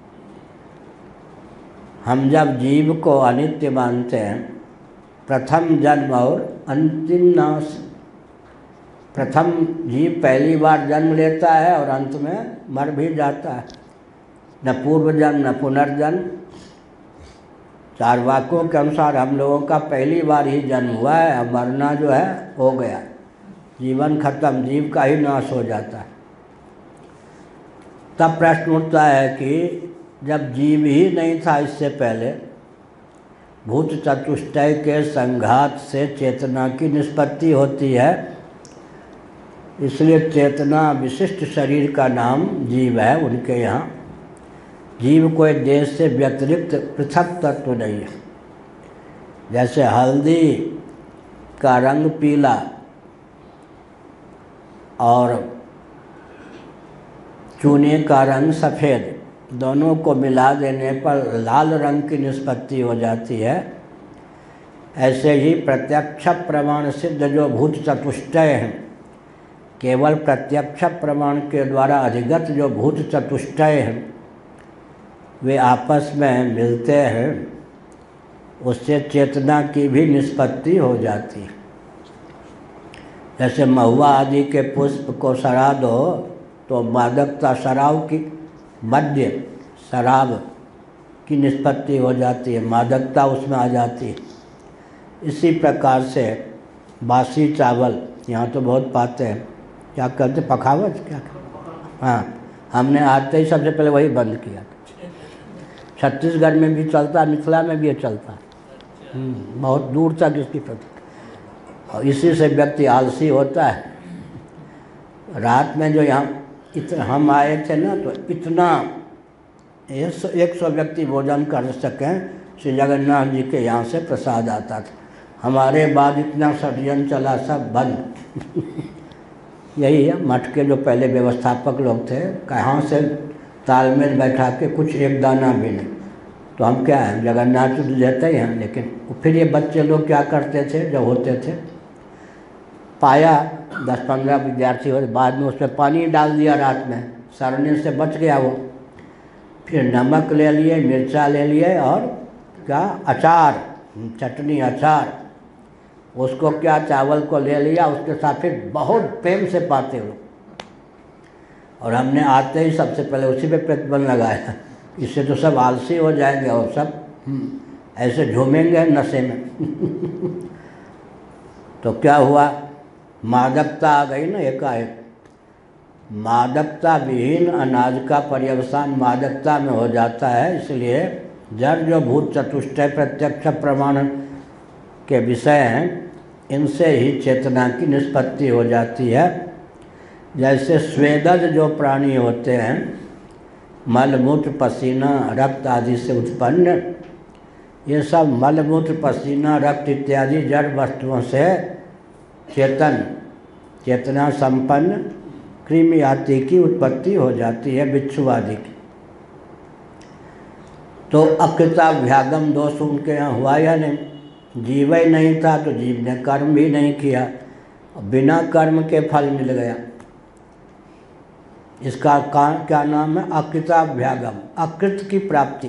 हम जब जीव को अनित्य मानते हैं, प्रथम जन्म और अंतिम नाश। प्रथम जीव पहली बार जन्म लेता है और अंत में मर भी जाता है। न पूर्व जन्म न पुनर्जन्म। चार्वाकों के अनुसार हम लोगों का पहली बार ही जन्म हुआ है, अब मरना जो है हो गया, जीवन खत्म, जीव का ही नाश हो जाता है। तब प्रश्न उठता है कि जब जीव ही नहीं था इससे पहले, भूत चतुष्टय के संघात से चेतना की निष्पत्ति होती है, इसलिए चेतना विशिष्ट शरीर का नाम जीव है उनके यहाँ। जीव कोई देश से व्यतिरिक्त पृथक तत्व नहीं है। जैसे हल्दी का रंग पीला और चूने का रंग सफ़ेद, दोनों को मिला देने पर लाल रंग की निष्पत्ति हो जाती है। ऐसे ही प्रत्यक्ष प्रमाण सिद्ध जो भूत चतुष्टय हैं, केवल प्रत्यक्ष प्रमाण के द्वारा अधिगत जो भूत चतुष्टय हैं, वे आपस में मिलते हैं, उससे चेतना की भी निष्पत्ति हो जाती है। जैसे महुआ आदि के पुष्प को सड़ा दो तो मादकता शराब की, मद्य शराब की निष्पत्ति हो जाती है, मादकता उसमें आ जाती है। इसी प्रकार से बासी चावल यहाँ तो बहुत पाते हैं, क्या कहते, पखावज क्या? हाँ, हमने आते ही सबसे पहले वही बंद किया। छत्तीसगढ़ में भी चलता, मिथिला में भी चलता, बहुत दूर तक इसकी प्रति। और इसी से व्यक्ति आलसी होता है। रात में जो यहाँ हम आए थे ना, तो इतना 100 व्यक्ति भोजन कर सकें, श्री जगन्नाथ जी के यहाँ से प्रसाद आता था। हमारे बाद इतना षड्यंत्र चला, सब बंद। यही है, मठ के जो पहले व्यवस्थापक लोग थे, कहाँ से तालमेल बैठा के कुछ एक दाना भी नहीं। तो हम क्या है, जगन्नाथ जी देते ही हैं, लेकिन फिर ये बच्चे लोग क्या करते थे, जब होते थे, पाया 10-15 विद्यार्थी हो, बाद में उसमें पानी डाल दिया रात में, सड़ने से बच गया वो। फिर नमक ले लिए, मिर्चा ले लिए और क्या अचार, चटनी अचार, उसको क्या चावल को ले लिया, उसके साथ फिर बहुत प्रेम से पाते हो। और हमने आते ही सबसे पहले उसी पे प्रतिबंध लगाया, इससे तो सब आलसी हो जाएंगे और सब ऐसे झूमेंगे नशे में। तो क्या हुआ, मादकता आ गई ना एकाएक। मादकता विहीन अनाज का पर्यवसान मादकता में हो जाता है। इसलिए जड़ जो भूत चतुष्टय प्रत्यक्ष प्रमाण के विषय हैं, इनसे ही चेतना की निष्पत्ति हो जाती है। जैसे स्वेदज जो प्राणी होते हैं, मलमूत्र पसीना रक्त आदि से उत्पन्न, ये सब मलमूत्र पसीना रक्त इत्यादि जड़ वस्तुओं से चेतना संपन्न कृमि आदि की उत्पत्ति हो जाती है, बिच्छू आदि की। तो अकृताभ्यागम दोष उनके यहाँ हुआ या नहीं? जीव ही नहीं था तो जीव ने कर्म भी नहीं किया, बिना कर्म के फल मिल गया। इसका क्या नाम है? अकृताभ्यागम, अकृत की प्राप्ति।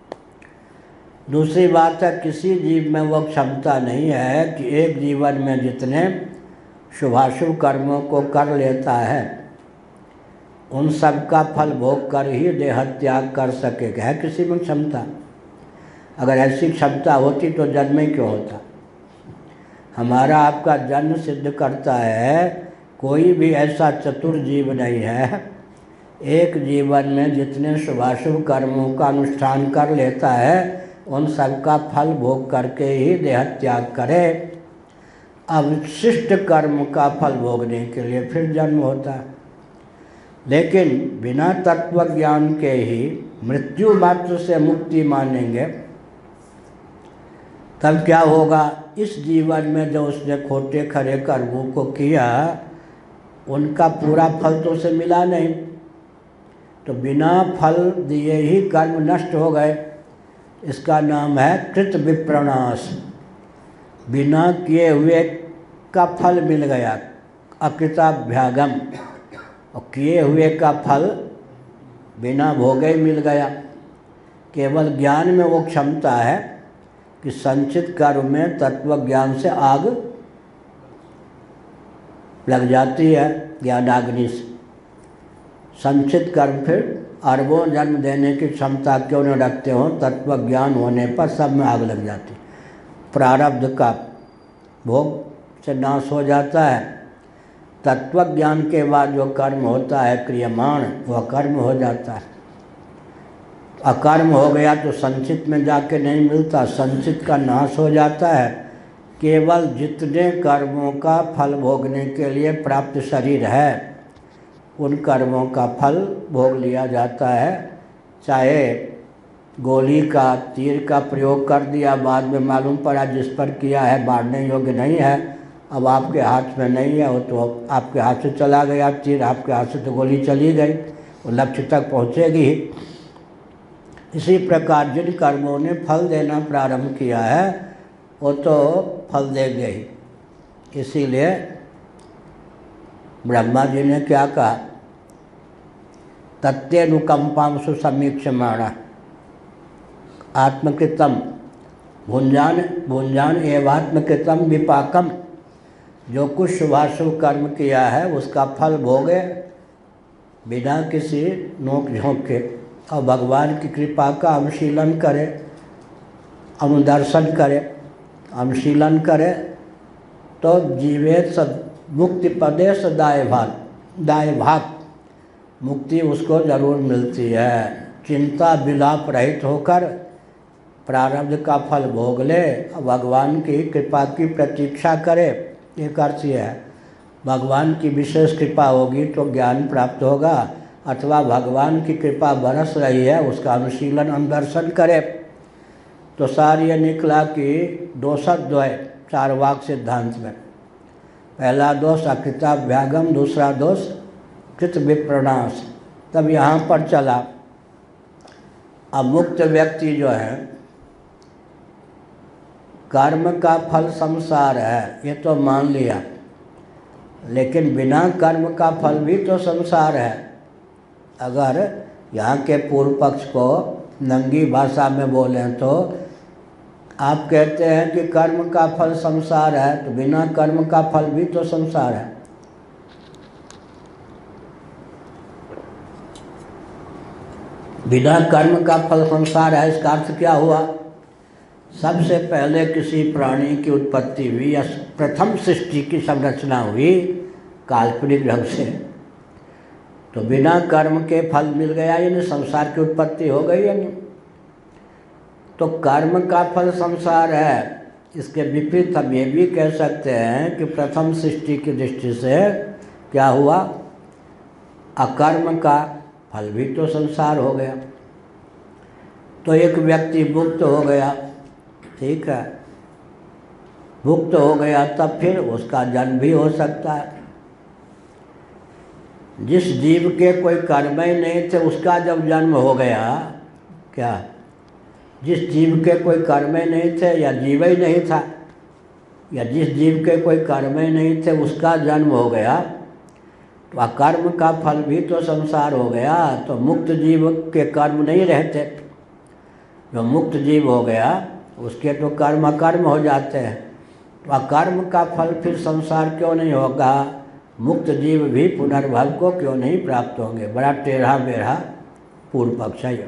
दूसरी बात है, किसी जीव में वो क्षमता नहीं है कि एक जीवन में जितने शुभाशुभ कर्मों को कर लेता है उन सब का फल भोग कर ही देह त्याग कर सकेगा। है किसी में क्षमता? अगर ऐसी क्षमता होती तो जन्म ही क्यों होता? हमारा आपका जन्म सिद्ध करता है कोई भी ऐसा चतुर जीव नहीं है एक जीवन में जितने शुभाशुभ कर्मों का अनुष्ठान कर लेता है उन सब का फल भोग करके ही देह त्याग करे। अवशिष्ट कर्म का फल भोगने के लिए फिर जन्म होता है। लेकिन बिना तत्व ज्ञान के ही मृत्यु मात्र से मुक्ति मानेंगे, तब क्या होगा? इस जीवन में जो उसने खोटे खरे कर्मों को किया उनका पूरा फल तो उसे मिला नहीं, तो बिना फल दिए ही कर्म नष्ट हो गए। इसका नाम है कृत विप्रनाश। बिना किए हुए का फल मिल गया, अकृताभ्यागम, और किए हुए का फल बिना भोगे मिल गया। केवल ज्ञान में वो क्षमता है कि संचित कर्म में तत्व ज्ञान से आग लग जाती है, ज्ञानाग्नि से। संचित कर्म फिर अरबों जन्म देने की क्षमता क्यों न रखते हो, तत्व ज्ञान होने पर सब में आग लग जाती। प्रारब्ध का भोग से नाश हो जाता है। तत्व ज्ञान के बाद जो कर्म होता है क्रियमाण, वह कर्म हो जाता है। अकर्म हो गया तो संचित में जाके नहीं मिलता, संचित का नाश हो जाता है। केवल जितने कर्मों का फल भोगने के लिए प्राप्त शरीर है उन कर्मों का फल भोग लिया जाता है। चाहे गोली का तीर का प्रयोग कर दिया, बाद में मालूम पड़ा जिस पर किया है मारने योग्य नहीं है, अब आपके हाथ में नहीं है, वो तो आपके हाथ से चला गया तीर, आपके हाथ से तो गोली चली गई, वो लक्ष्य तक पहुँचेगी ही। इसी प्रकार जिन कर्मों ने फल देना प्रारंभ किया है वो तो फल देंगे ही। इसीलिए ब्रह्मा जी ने क्या कहा? तत्तेनुकंपांशु समीक्षमाणा आत्मकृतम भुंजान एवात्मकृतम विपाकम। जो कुछ शुभाशुभ कर्म किया है उसका फल भोगे बिना किसी नोक झोंक के, और भगवान की कृपा का अनुशीलन करे, अनुदर्शन करे, अनुशीलन करे तो जीवेत मुक्ति पदे सदाय भाग मुक्ति उसको जरूर मिलती है। चिंता विलाप रहित होकर प्रारब्ध का फल भोग ले, भगवान की कृपा की प्रतीक्षा करे। एक अर्थ यह है, भगवान की विशेष कृपा होगी तो ज्ञान प्राप्त होगा, अथवा भगवान की कृपा बरस रही है उसका अनुशीलन अनुदर्शन करे। तो सार ये निकला कि दोषद्वय चारवाक सिद्धांत में, पहला दोष अकृताभ्यागम, दूसरा दोष कृत विप्रनाश। तब यहाँ पर चला अमुक्त व्यक्ति जो है, कर्म का फल संसार है ये तो मान लिया, लेकिन बिना कर्म का फल भी तो संसार है। अगर यहाँ के पूर्व पक्ष को नंगी भाषा में बोलें तो आप कहते हैं कि कर्म का फल संसार है, तो बिना कर्म का फल भी तो संसार है। बिना कर्म का फल संसार है, इसका अर्थ क्या हुआ? सबसे पहले किसी प्राणी की उत्पत्ति हुई या प्रथम सृष्टि की संरचना हुई काल्पनिक ढंग से, तो बिना कर्म के फल मिल गया, यानी संसार की उत्पत्ति हो गई या नहीं? तो कर्म का फल संसार है। इसके विपरीत हम ये भी कह सकते हैं कि प्रथम सृष्टि की दृष्टि से क्या हुआ? अकर्म का फल भी तो संसार हो गया। तो एक व्यक्ति मुक्त हो गया, ठीक है, मुक्त हो गया, तब फिर उसका जन्म भी हो सकता है। जिस जीव के कोई कर्म ही नहीं थे उसका जब जन्म हो गया, क्या जिस जीव के कोई कर्म ही नहीं थे या जीव ही नहीं था, या जिस जीव के कोई कर्म ही नहीं थे उसका जन्म हो गया, तो अकर्म का फल भी तो संसार हो गया। तो मुक्त जीव के कर्म नहीं रहते, जो मुक्त जीव हो गया उसके तो कर्म अकर्म हो जाते हैं। तो अकर्म का फल फिर संसार क्यों नहीं होगा? मुक्त जीव भी पुनर्भव को क्यों नहीं प्राप्त होंगे? बड़ा टेढ़ा मेढ़ा पूर्व पक्ष है।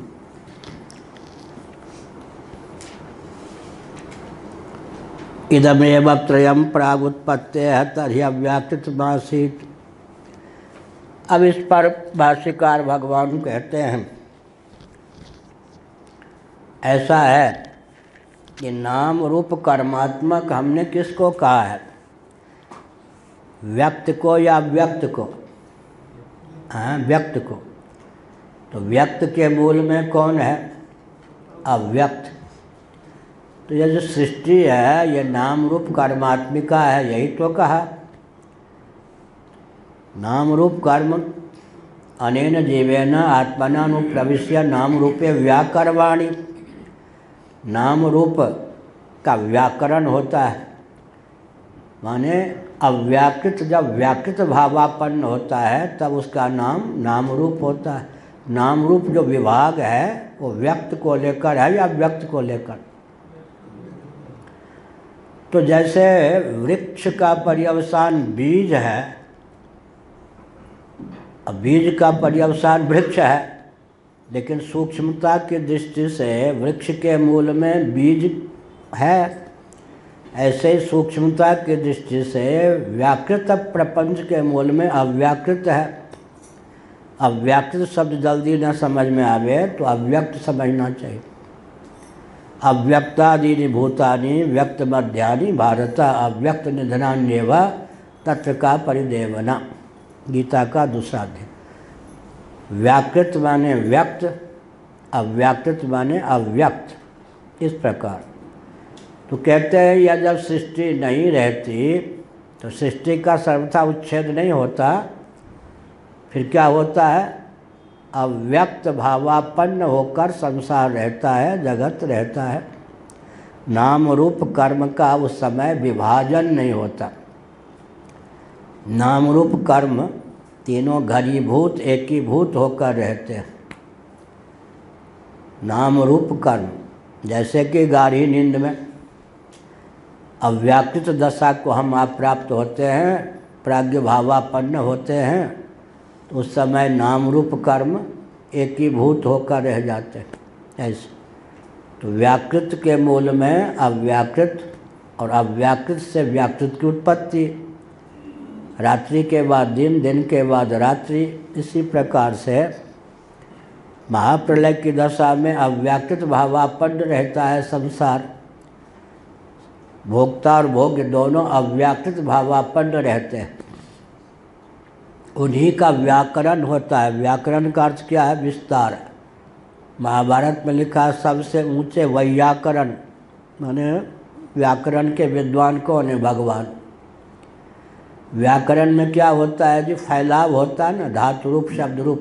इदमेव त्रयम् प्रागुत्पत्तेः तर्हि अव्याकृतमासीत्। अब इस पर भाष्यकार भगवान कहते हैं, ऐसा है कि नाम रूप कर्मात्मक हमने किसको कहा है? व्यक्त को या अव्यक्त को? हाँ, व्यक्त को। तो व्यक्त के मूल में कौन है? अव्यक्त। तो यह जो सृष्टि है ये नाम रूप कर्मात्मिका है, यही तो कहा। नाम रूप कर्म अनेन जीवेन आत्मनानुप्रविश्य नाम रूपे व्याकरवाणी। नाम रूप का व्याकरण होता है, माने अव्याकृत जब व्याकृत भावापन्न होता है तब उसका नाम नाम रूप होता है। नाम रूप जो विभाग है वो व्यक्त को लेकर है या व्यक्त को लेकर? तो जैसे वृक्ष का पर्यवसान बीज है, अब बीज का पर्यवसान वृक्ष है, लेकिन सूक्ष्मता की दृष्टि से वृक्ष के मूल में बीज है। ऐसे ही सूक्ष्मता की दृष्टि से व्याकृत प्रपंच के मूल में अव्याकृत है। अव्याकृत शब्द जल्दी न समझ में आवे तो अव्यक्त समझना चाहिए। अव्यक्तादीनि भूतानि व्यक्त मध्यानि भारत अव्यक्त निधनान्येव तत्र का परिदेवना। गीता का दूसरा अध्याय। व्याकृत माने व्यक्त, अव्याकृत माने अव्यक्त, इस प्रकार। तो कहते हैं यह जब सृष्टि नहीं रहती तो सृष्टि का सर्वथा उच्छेद नहीं होता, फिर क्या होता है? अव्यक्त भावापन्न होकर संसार रहता है, जगत रहता है। नाम रूप कर्म का उस समय विभाजन नहीं होता। नाम रूप कर्म तीनों घनीभूत एकीभूत होकर रहते हैं। नाम रूप कर्म, जैसे कि गाढ़ी नींद में अव्याकृत दशा को हम आप प्राप्त होते हैं, प्राज्ञ भावापन्न होते हैं, तो उस समय नाम रूप कर्म एकीभूत होकर रह जाते हैं। ऐसे तो व्याकृत के मूल में अव्याकृत और अव्याकृत से व्याकृत की उत्पत्ति, रात्रि के बाद दिन, दिन के बाद रात्रि। इसी प्रकार से महाप्रलय की दशा में अव्याकृत भावापन्न रहता है संसार। भोक्ता और भोग्य दोनों अव्याकृत भावापन्न रहते हैं। उन्हीं का व्याकरण होता है। व्याकरण का अर्थ क्या है? विस्तार। महाभारत में लिखा है सबसे ऊंचे वैयाकरण, माने व्याकरण के विद्वान कौन है? भगवान। व्याकरण में क्या होता है जी? फैलाव होता है ना, धातु रूप शब्द रूप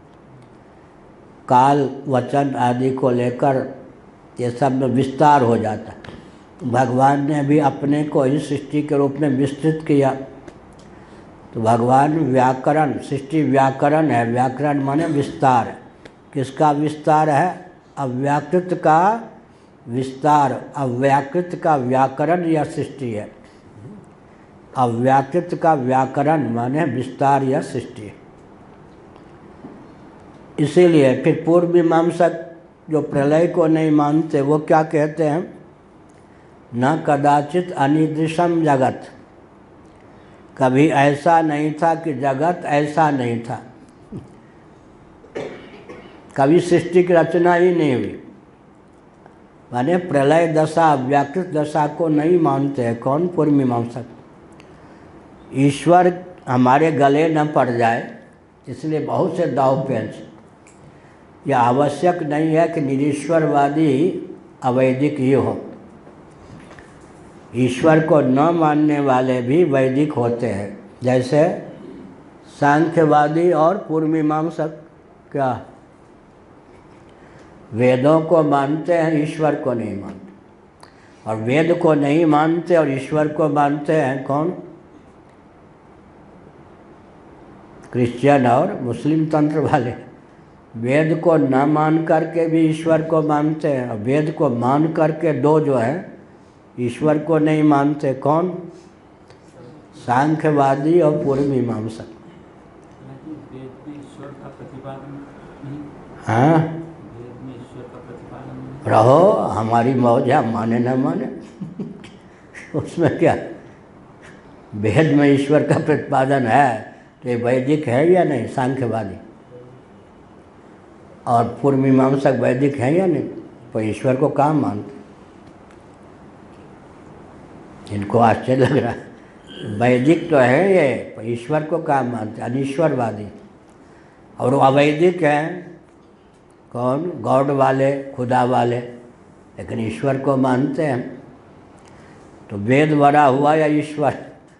काल वचन आदि को लेकर ये सब में विस्तार हो जाता है। भगवान ने भी अपने को ही सृष्टि के रूप में विस्तृत किया। तो भगवान व्याकरण, सृष्टि व्याकरण है। व्याकरण माने विस्तार। किसका विस्तार है? अव्याकृत का विस्तार। अव्याकृत का व्याकरण या सृष्टि है। अव्याकृत का व्याकरण माने विस्तार या सृष्टि। इसीलिए फिर पूर्व मीमांसक जो प्रलय को नहीं मानते वो क्या कहते हैं, न कदाचित अनिदृशम जगत, कभी ऐसा नहीं था कि जगत ऐसा नहीं था, कभी सृष्टि की रचना ही नहीं हुई। माने प्रलय दशा व्याकृत दशा को नहीं मानते हैं। कौन? पूर्व मीमांसक। ईश्वर हमारे गले न पड़ जाए इसलिए बहुत से दाव पेच। यह आवश्यक नहीं है कि निरीश्वरवादी अवैदिक ही हो, ईश्वर को न मानने वाले भी वैदिक होते हैं, जैसे सांख्यवादी और पूर्व मीमांसक क्या वेदों को मानते हैं, ईश्वर को नहीं मानते, और वेद को नहीं मानते और ईश्वर को मानते हैं कौन? क्रिश्चियन और मुस्लिम तंत्र वाले। वेद को न मान करके भी ईश्वर को मानते हैं, और वेद को मान करके दो जो है ईश्वर को नहीं मानते। कौन? सांख्यवादी और पूर्व मीमांसक। हाँ रहो, हमारी मौज है, हम माने न माने उसमें क्या। वेद में ईश्वर का प्रतिपादन है तो ये वैदिक है या नहीं? सांख्यवादी और पूर्व मीमांसक वैदिक है या नहीं? तो ईश्वर को कहाँ मानते? इनको आश्चर्य लग रहा है। वैदिक तो है ये, पर ईश्वर को कहाँ मानते? अनीश्वरवादी। और वो अवैदिक हैं कौन? गॉड वाले, खुदा वाले, लेकिन ईश्वर को मानते हैं। तो वेद बड़ा हुआ या ईश्वर?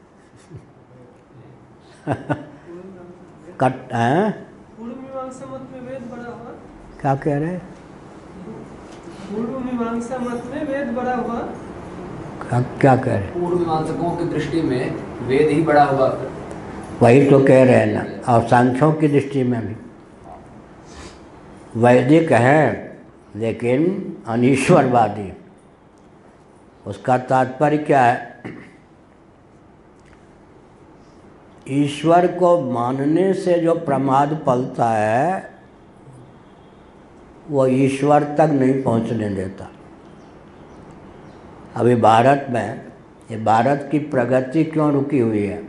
कट हैं? पूर्व मीमांसा मत में वेद बड़ा हुआ। क्या कह रहे हैं? पूर्व मीमांसा मत में वेद बड़ा हुआ। क्या कह रहे हैं? पूर्व मीमांसकों की दृष्टि में वेद ही बड़ा हुआ। वही तो कह रहे हैं ना। और सांख्यों की दृष्टि में भी वैदिक है लेकिन अनीश्वरवादी। उसका तात्पर्य क्या है? ईश्वर को मानने से जो प्रमाद पलता है वो ईश्वर तक नहीं पहुंचने देता। अभी भारत में, ये भारत की प्रगति क्यों रुकी हुई है?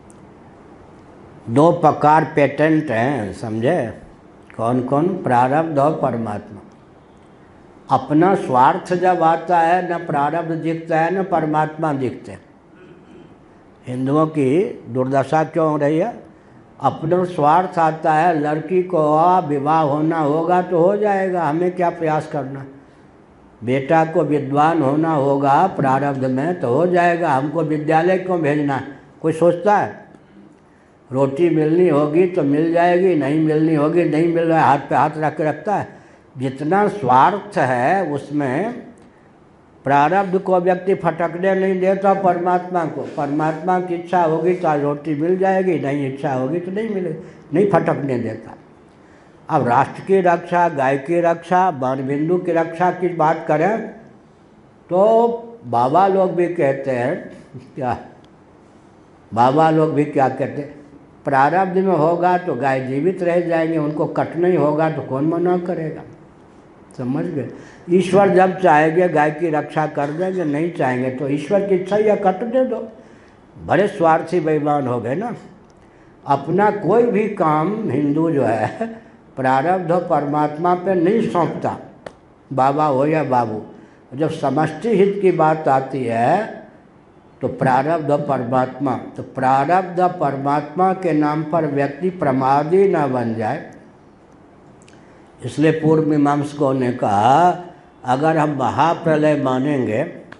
दो प्रकार पेटेंट हैं, समझे? कौन कौन? प्रारब्ध और परमात्मा। अपना स्वार्थ जब आता है न प्रारब्ध दिखता है न परमात्मा दिखते हैं। हिंदुओं की दुर्दशा क्यों हो रही है? अपना स्वार्थ आता है, लड़की को विवाह होना होगा तो हो जाएगा, हमें क्या प्रयास करना। बेटा को विद्वान होना होगा प्रारब्ध में तो हो जाएगा, हमको विद्यालय क्यों भेजना? कोई सोचता है? रोटी मिलनी होगी तो मिल जाएगी, नहीं मिलनी होगी नहीं मिल रहा है, हाथ पे हाथ रख के रखता है। जितना स्वार्थ है उसमें प्रारब्ध को व्यक्ति फटकने नहीं देता परमात्मा को। परमात्मा की इच्छा होगी तो आज रोटी मिल जाएगी, नहीं इच्छा होगी तो नहीं मिलेगी, नहीं फटकने देता। अब राष्ट्र की रक्षा, गाय की रक्षा, बाणबिंदु की रक्षा की बात करें तो बाबा लोग भी कहते हैं, क्या बाबा लोग भी क्या कहते हैं? प्रारब्ध में होगा तो गाय जीवित रह जाएंगे, उनको कट नहीं होगा तो कौन मना करेगा। समझ गए? ईश्वर जब चाहेंगे गाय की रक्षा कर देंगे, नहीं चाहेंगे तो ईश्वर की इच्छा या कट दे दो। बड़े स्वार्थी बेईमान हो गए ना। अपना कोई भी काम हिंदू जो है प्रारब्ध और परमात्मा पे नहीं सौंपता, बाबा हो या बाबू। जब समष्टि हित की बात आती है तो प्रारब्ध और परमात्मा, तो प्रारब्ध और परमात्मा के नाम पर व्यक्ति प्रमादी न बन जाए। इसलिए पूर्व मीमांसकों ने कहा अगर हम महाप्रलय मानेंगे,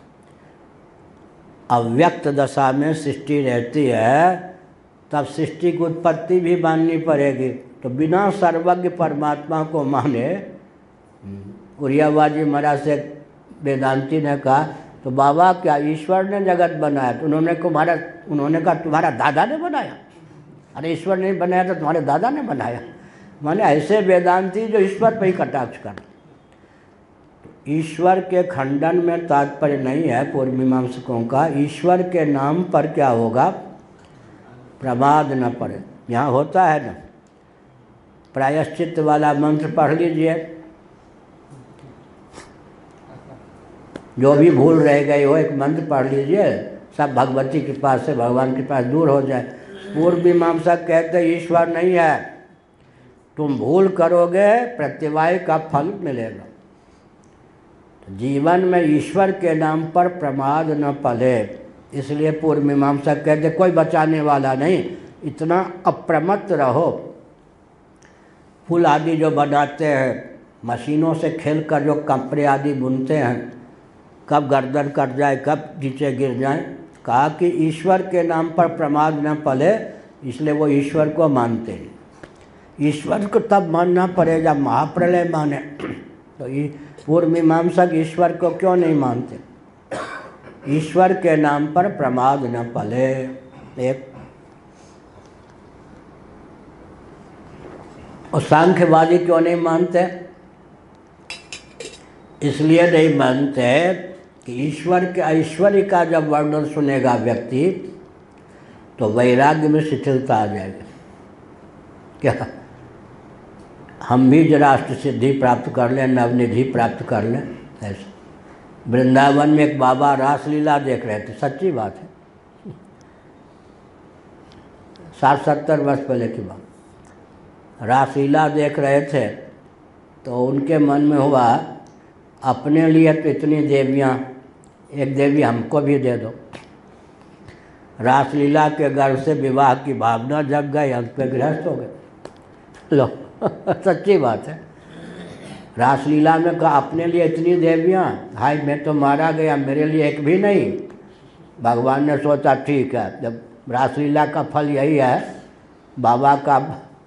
अव्यक्त दशा में सृष्टि रहती है, तब सृष्टि की उत्पत्ति भी माननी पड़ेगी। तो बिना सर्वज्ञ परमात्मा को माने, उरियाबाजी महाराज से वेदांती ने कहा तो बाबा क्या ईश्वर ने जगत बनाया? तो उन्होंने कहा तुम्हारा दादा ने बनाया। अरे ईश्वर नहीं बनाया तो तुम्हारे दादा ने बनाया। माने ऐसे वेदांती जो ईश्वर पर ही कटाक्ष कर। ईश्वर के खंडन में तात्पर्य नहीं है पूर्व मीमांसकों का। ईश्वर के नाम पर क्या होगा? प्रमाद न पड़े। यहाँ होता है ना, प्रायश्चित वाला मंत्र पढ़ लीजिए। जो भी भूल रह गए हो एक मंत्र पढ़ लीजिए, सब भगवती के पास से, भगवान के पास दूर हो जाए। पूर्व मीमांसा कहते ईश्वर नहीं है, तुम भूल करोगे प्रत्यवाय का फल मिलेगा। तो जीवन में ईश्वर के नाम पर प्रमाद न पले, इसलिए पूर्व मीमांसा कहते कोई बचाने वाला नहीं, इतना अप्रमत्त रहो। फूल आदि जो बनाते हैं, मशीनों से खेलकर जो कपड़े आदि बुनते हैं, कब गर्दन कट जाए, कब नीचे गिर जाए, कहा कि ईश्वर के नाम पर प्रमाद न पले, इसलिए वो ईश्वर को मानते हैं। ईश्वर को तब मानना पड़ेगा महाप्रलय माने। तो पूर्व मीमांसक ईश्वर को क्यों नहीं मानते? ईश्वर के नाम पर प्रमाद न पले। एक और सांख्यवादी क्यों नहीं मानते? इसलिए नहीं मानते कि ईश्वर के ऐश्वर्य का जब वर्णन सुनेगा व्यक्ति तो वैराग्य में शिथिलता आ जाएगी। क्या हम भी जरा अष्ट सिद्धि प्राप्त कर लें, नवनिधि प्राप्त कर लें? ऐसे वृंदावन में एक बाबा रासलीला देख रहे थे, सच्ची बात है, 60-70 वर्ष पहले की बात। रासलीला देख रहे थे तो उनके मन में हुआ अपने लिए तो इतनी देवियाँ, एक देवी हमको भी दे दो। रासलीला के गर्भ से विवाह की भावना जग गई, अंत पे गृहस्थ हो गए। लो सच्ची बात है। रासलीला में कहा अपने लिए इतनी देवियाँ, हाय मैं तो मारा गया, मेरे लिए एक भी नहीं। भगवान ने सोचा ठीक है, जब रासलीला का फल यही है, बाबा का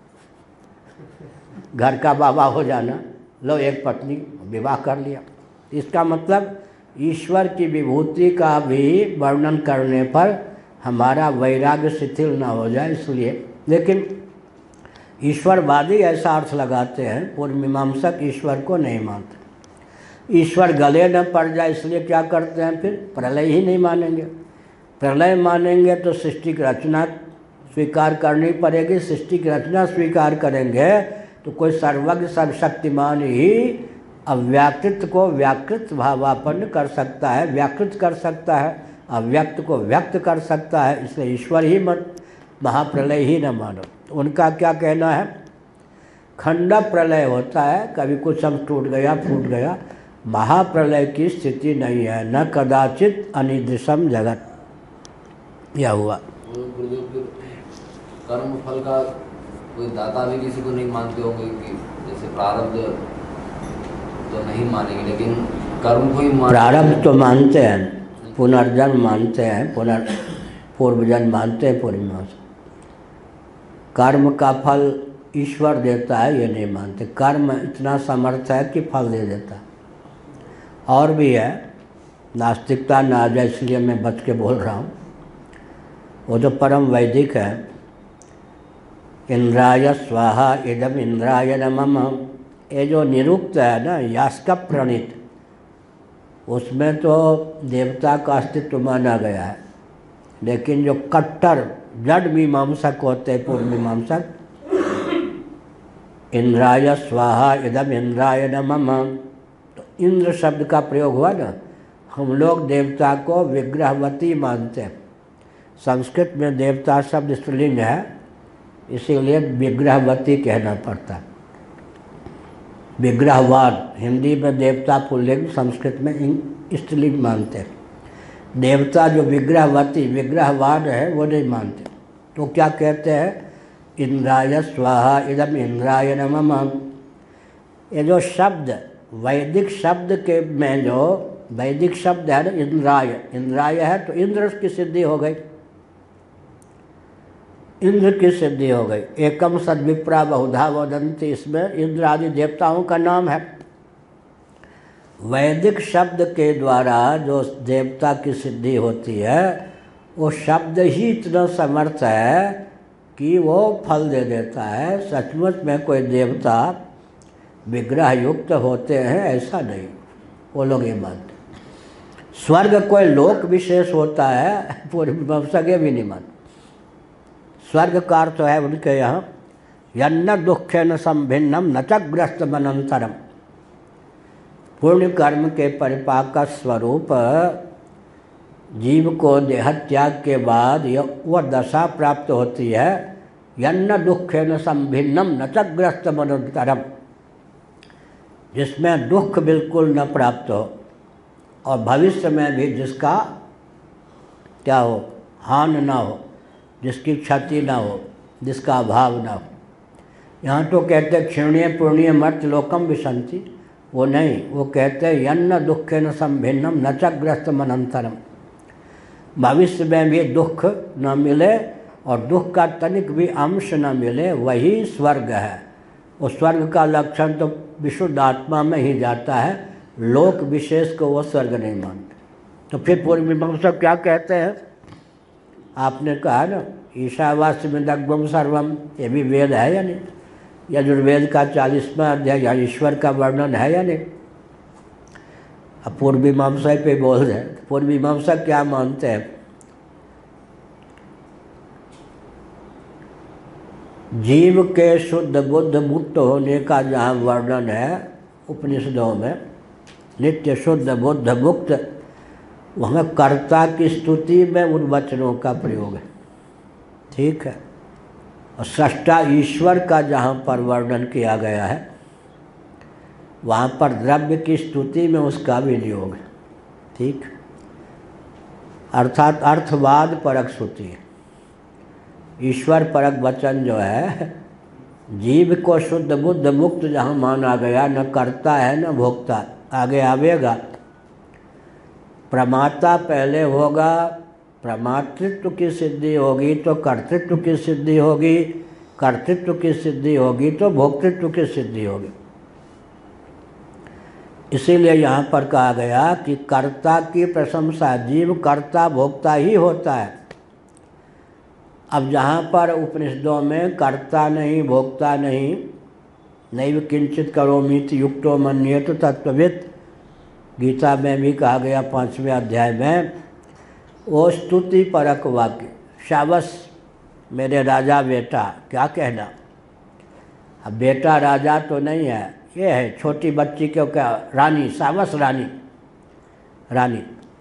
घर का बाबा हो जाना, लो एक पत्नी विवाह कर लिया। इसका मतलब ईश्वर की विभूति का भी वर्णन करने पर हमारा वैराग्य शिथिल ना हो जाए, इसलिए। लेकिन ईश्वरवादी ऐसा अर्थ लगाते हैं, पूर्व मीमांसक ईश्वर को नहीं मानते। ईश्वर गले न पड़ जाए इसलिए क्या करते हैं, फिर प्रलय ही नहीं मानेंगे। प्रलय मानेंगे तो सृष्टि की रचना स्वीकार करनी पड़ेगी। सृष्टि की रचना स्वीकार करेंगे तो कोई सर्वज्ञ सर्वशक्तिमान ही अव्याकृत को व्याकृत भावापन्न कर सकता है, व्याकृत कर सकता है, अव्यक्त को व्यक्त कर सकता है। इसलिए ईश्वर ही मत, महाप्रलय ही न मानो। उनका क्या कहना है, खंड प्रलय होता है, कभी कुछ हम टूट गया फूट गया, महाप्रलय की स्थिति नहीं है। न कदाचित अनिदृशम जगत। यह हुआ। कर्म फल का कोई दाता भी किसी को नहीं मानते होंगे कि जैसे प्रारब्ध तो नहीं मानेंगे, लेकिन कर्म को ही प्रारब्ध तो मानते हैं, पुनर्जन्म मानते हैं, पूर्वजन्म मानते हैं, पूर्वजन्म। कर्म का फल ईश्वर देता है ये नहीं मानते। कर्म इतना समर्थ है कि फल दे देता है। और भी है, नास्तिकता ना आ जाए इसलिए मैं बच के बोल रहा हूँ। वो तो परम वैदिक है। इंद्राय स्वाहा इदम इंद्राय नमः, ये जो निरुक्त है ना, यास्क प्रणीत, उसमें तो देवता का अस्तित्व माना गया है। लेकिन जो कट्टर जड़ मीमांसक होते हैं, पूर्व मीमांसक, इंद्राय स्वाहा इदम इंद्राय नमः, तो इंद्र शब्द का प्रयोग हुआ ना। हम लोग देवता को विग्रहवती मानते हैं। संस्कृत में देवता शब्द स्त्रीलिंग है, इसीलिए विग्रहवती कहना पड़ता है। विग्रहवान, हिंदी में देवता पुल्लिंग, संस्कृत में स्त्रीलिंग मानते हैं। देवता जो विग्रहवती विग्रहवान है वो नहीं मानते। तो क्या कहते हैं, इंद्राय स्वाहा इदम इंद्राय नमः। ये जो शब्द वैदिक शब्द के में जो वैदिक शब्द है ना, इंद्राय, इंद्राय है तो इंद्र की सिद्धि हो गई, इंद्र की सिद्धि हो गई। एकम सद्विप्रा बहुधा वदन्ति, इसमें इंद्र आदि देवताओं का नाम है। वैदिक शब्द के द्वारा जो देवता की सिद्धि होती है, वो शब्द ही इतना समर्थ है कि वो फल दे देता है। सचमुच में कोई देवता विग्रह युक्त होते हैं ऐसा नहीं, वो लोग ये मानते। स्वर्ग कोई लोक विशेष होता है, पूर्व सगे भी नहीं मानते। स्वर्ग का अर्थ है उनके यहाँ यन्न दुखेन संभिन्नम न च ग्रस्त मनंतरम। पुण्य कर्म के परिपाक का स्वरूप जीव को देहत्याग के बाद वह दशा प्राप्त होती है, यन्न दुखेन संभिन्नम न च ग्रस्त मनंतरम, जिसमें दुख बिल्कुल न प्राप्त हो और भविष्य में भी जिसका क्या हो, हानि ना हो, जिसकी क्षति ना हो, जिसका अभाव ना हो। यहाँ तो कहते क्षीण्य पुण्य मर्त्य लोकम विशंति, वो नहीं, वो कहते यन्न दुखेन संभिन्नम न च ग्रस्त मनंतरम, भविष्य में भी दुख न मिले और दुख का तनिक भी अंश न मिले, वही स्वर्ग है। उस स्वर्ग का लक्षण तो विशुद्ध आत्मा में ही जाता है, लोक विशेष को वो स्वर्ग नहीं मानते। तो फिर पूर्व मीमांसा क्या कहते हैं? आपने कहा ना ईशावास्यमिदग्वम सर्वम, ये भी वेद है या नहीं? यजुर्वेद का 40वां अध्याय या ईश्वर का वर्णन है या नहीं? अब पूर्व मीमांसा पे बोल रहे हैं। पूर्व मीमांसा क्या मानते हैं? जीव के शुद्ध बुद्ध मुक्त होने का जहाँ वर्णन है उपनिषदों में, नित्य शुद्ध बुद्ध मुक्त, वहाँ कर्ता की स्तुति में उन वचनों का प्रयोग है, ठीक है। और सृष्टा ईश्वर का जहाँ पर वर्णन किया गया है वहाँ पर द्रव्य की स्तुति में उसका विनियोग है, ठीक। अर्थात अर्थवाद परक स्तुति है। ईश्वर परक वचन जो है, जीव को शुद्ध बुद्ध मुक्त जहाँ माना गया, न कर्ता है न भोक्ता, आगे आवेगा। प्रमाता पहले होगा, प्रमातृत्व की सिद्धि होगी तो कर्तृत्व की सिद्धि होगी, कर्तृत्व की सिद्धि होगी तो भोक्तृत्व की सिद्धि होगी। इसीलिए यहाँ पर कहा गया कि कर्ता की प्रशंसा, जीव कर्ता भोक्ता ही होता है। अब जहाँ पर उपनिषदों में कर्ता नहीं भोक्ता नहीं, नैव किंचित करोमीति युक्तो मन्येत तत्त्ववित्, गीता में भी कहा गया 5वें अध्याय में, वो स्तुति परक वाक्य, शाबाश मेरे राजा बेटा, क्या कहना। अब बेटा राजा तो नहीं है, ये है छोटी बच्ची क्यों, क्या रानी, शाबाश रानी, रानी।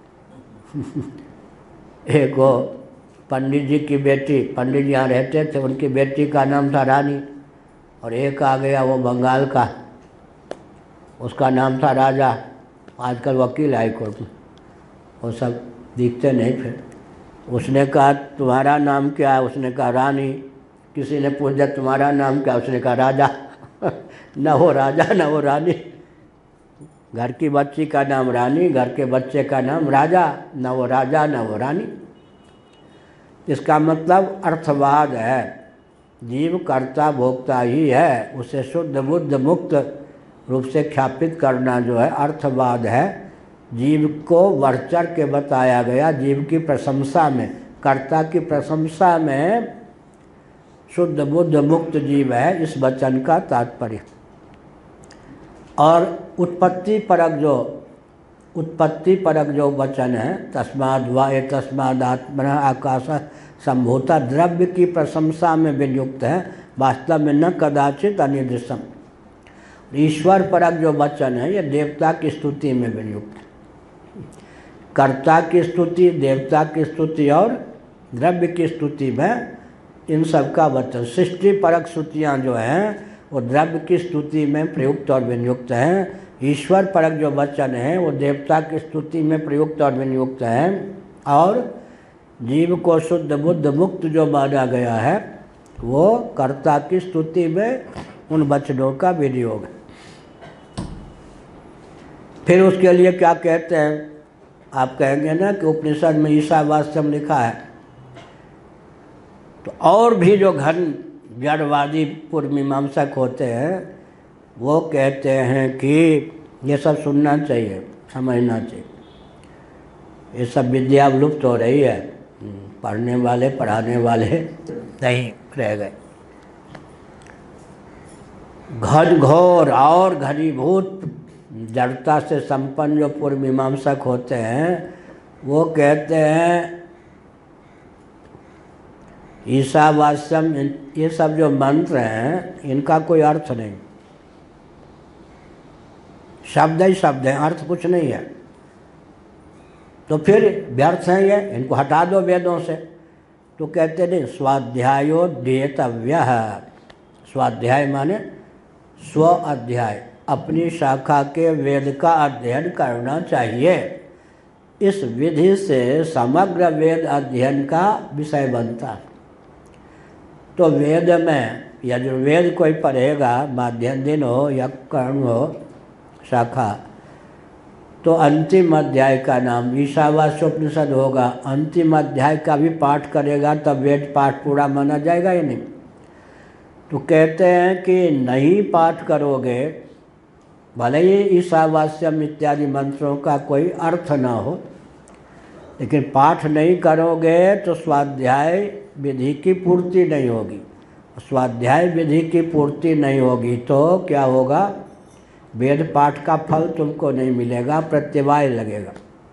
एक वो पंडित जी की बेटी, पंडित जी यहाँ रहते थे, उनकी बेटी का नाम था रानी, और एक आ गया वो बंगाल का, उसका नाम था राजा। आजकल वकील हाई कोर्ट में, वो सब दिखते नहीं। फिर उसने कहा तुम्हारा नाम क्या है? उसने कहा रानी। किसी ने पूछा तुम्हारा नाम क्या? उसने कहा राजा। न हो राजा न हो रानी, घर की बच्ची का नाम रानी, घर के बच्चे का नाम राजा, न वो राजा न वो रानी। इसका मतलब अर्थवाद है, जीव कर्ता भोक्ता ही है, उसे शुद्ध बुद्ध मुक्त रूप से ख्यापित करना जो है अर्थवाद है। जीव को बढ़-चढ़ के बताया गया, जीव की प्रशंसा में, कर्ता की प्रशंसा में शुद्ध बुद्ध मुक्त जीव है, इस वचन का तात्पर्य। और उत्पत्ति परक जो वचन है, तस्माद् वा तस्मादात्मनः आकाश संभूता, द्रव्य की प्रशंसा में विनियुक्त है, वास्तव में न कदाचित अनिर्दिष्टम। ईश्वर परक जो वचन है ये देवता की स्तुति में विनियुक्त है। कर्ता की स्तुति, देवता की स्तुति और द्रव्य की स्तुति में इन सब का वचन। सृष्टि परक स्तुतियाँ जो हैं वो द्रव्य की स्तुति में प्रयुक्त और विनियुक्त हैं। ईश्वर परक जो वचन है वो देवता की स्तुति में प्रयुक्त और विनियुक्त हैं। और जीव को शुद्ध बुद्ध मुक्त जो माना गया है वो कर्ता की स्तुति में उन वचनों का विनियोग है। फिर उसके लिए क्या कहते हैं? आप कहेंगे ना कि उपनिषद में ईशावास्यम लिखा है, तो और भी जो घन जड़वादी पूर्व मीमांसक होते हैं वो कहते हैं कि ये सब सुनना चाहिए, समझना चाहिए, ये सब विद्या लुप्त हो रही है, पढ़ने वाले पढ़ाने वाले नहीं रह गए। घोर और घनीभूत जड़ता से संपन्न जो पूर्व मीमांसक होते हैं वो कहते हैं ईशावास्यम, ये सब जो मंत्र हैं इनका कोई अर्थ नहीं, शब्द ही शब्द हैं, अर्थ कुछ नहीं है। तो फिर व्यर्थ हैं ये, इनको हटा दो वेदों से। तो कहते नहीं, स्वाध्यायोध्येतव्य, स्वाध्याय माने स्व अध्याय, अपनी शाखा के वेद का अध्ययन करना चाहिए। इस विधि से समग्र वेद अध्ययन का विषय बनता है। तो वेद में यजुर्वेद कोई पढ़ेगा, माध्यम दिन हो या कर्ण हो शाखा, तो अंतिम अध्याय का नाम ईशावास्योपनिषद होगा, अंतिम अध्याय का भी पाठ करेगा तब वेद पाठ पूरा माना जाएगा या नहीं। तो कहते हैं कि नहीं पाठ करोगे, भले ही ईशावास्यम इत्यादि मंत्रों का कोई अर्थ ना हो, लेकिन पाठ नहीं करोगे तो स्वाध्याय विधि की पूर्ति नहीं होगी। स्वाध्याय विधि की पूर्ति नहीं होगी तो क्या होगा, वेद पाठ का फल तुमको नहीं मिलेगा, प्रत्यवाय लगेगा।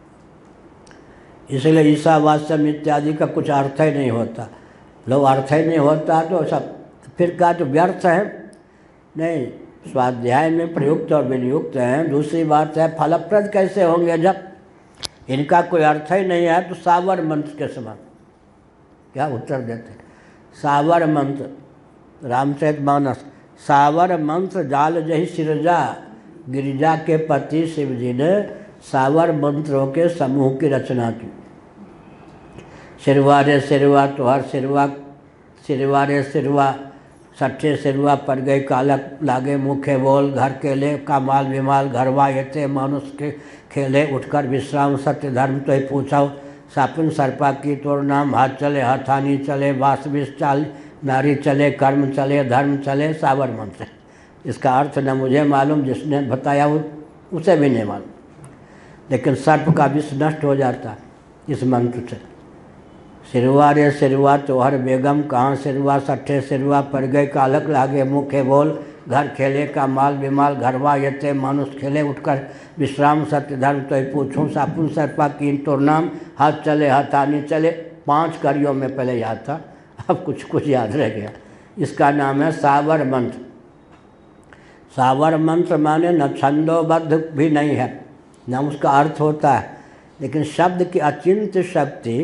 इसलिए ईशावास्यम इत्यादि का कुछ अर्थ ही नहीं होता। लोग अर्थ ही नहीं होता तो सब फिर क्या, तो व्यर्थ है नहीं। स्वाध्याय में प्रयुक्त और विनियुक्त हैं। दूसरी बात है, फलप्रद कैसे होंगे जब इनका कोई अर्थ ही नहीं है। तो सावर मंत्र के समान क्या उत्तर देते, सावर मंत्र, रामचरितमानस, सावर मंत्र जाल जही सिरजा, गिरिजा के पति शिव जी ने सावर मंत्रों के समूह की रचना की। सिरवा रे सिरवा तुहर सिरवा, सिरवा रे सिरवा, सट्ठे सिरवा पर गए कालक लागे मुखे बोल, घर केले का माल विमाल घरवा येते मानुष के खेले, उठकर विश्राम सत्य धर्म तो ही पूछाओ, सापुन सर्पा की तोर नाम, हाथ चले हथानी चले, वास विष चाल नारी चले, कर्म चले धर्म चले, सावर मंत्र। इसका अर्थ न मुझे मालूम, जिसने बताया उसे भी नहीं मालूम, लेकिन सर्प का विष नष्ट हो जाता इस मंत्र से। सिरवा रे सिरवा तोहर बेगम, कहाँ सिरवा सट्ठे सिरवा पर गए कालक लागे मुखे बोल, घर खेले का माल विमाल घरवा येते मानुष खेले, उठकर विश्राम सत्य धर्म तो ही पूछूं, सापुन सर्पा कीन तोर नाम, हाथ चले हथानी चले। 5 कड़ियों में पहले याद था, अब कुछ कुछ याद रह गया। इसका नाम है सावर मंत्र। सावर मंत्र माने न छंदोबद्ध भी नहीं है, न उसका अर्थ होता है, लेकिन शब्द की अचिंत्य शक्ति,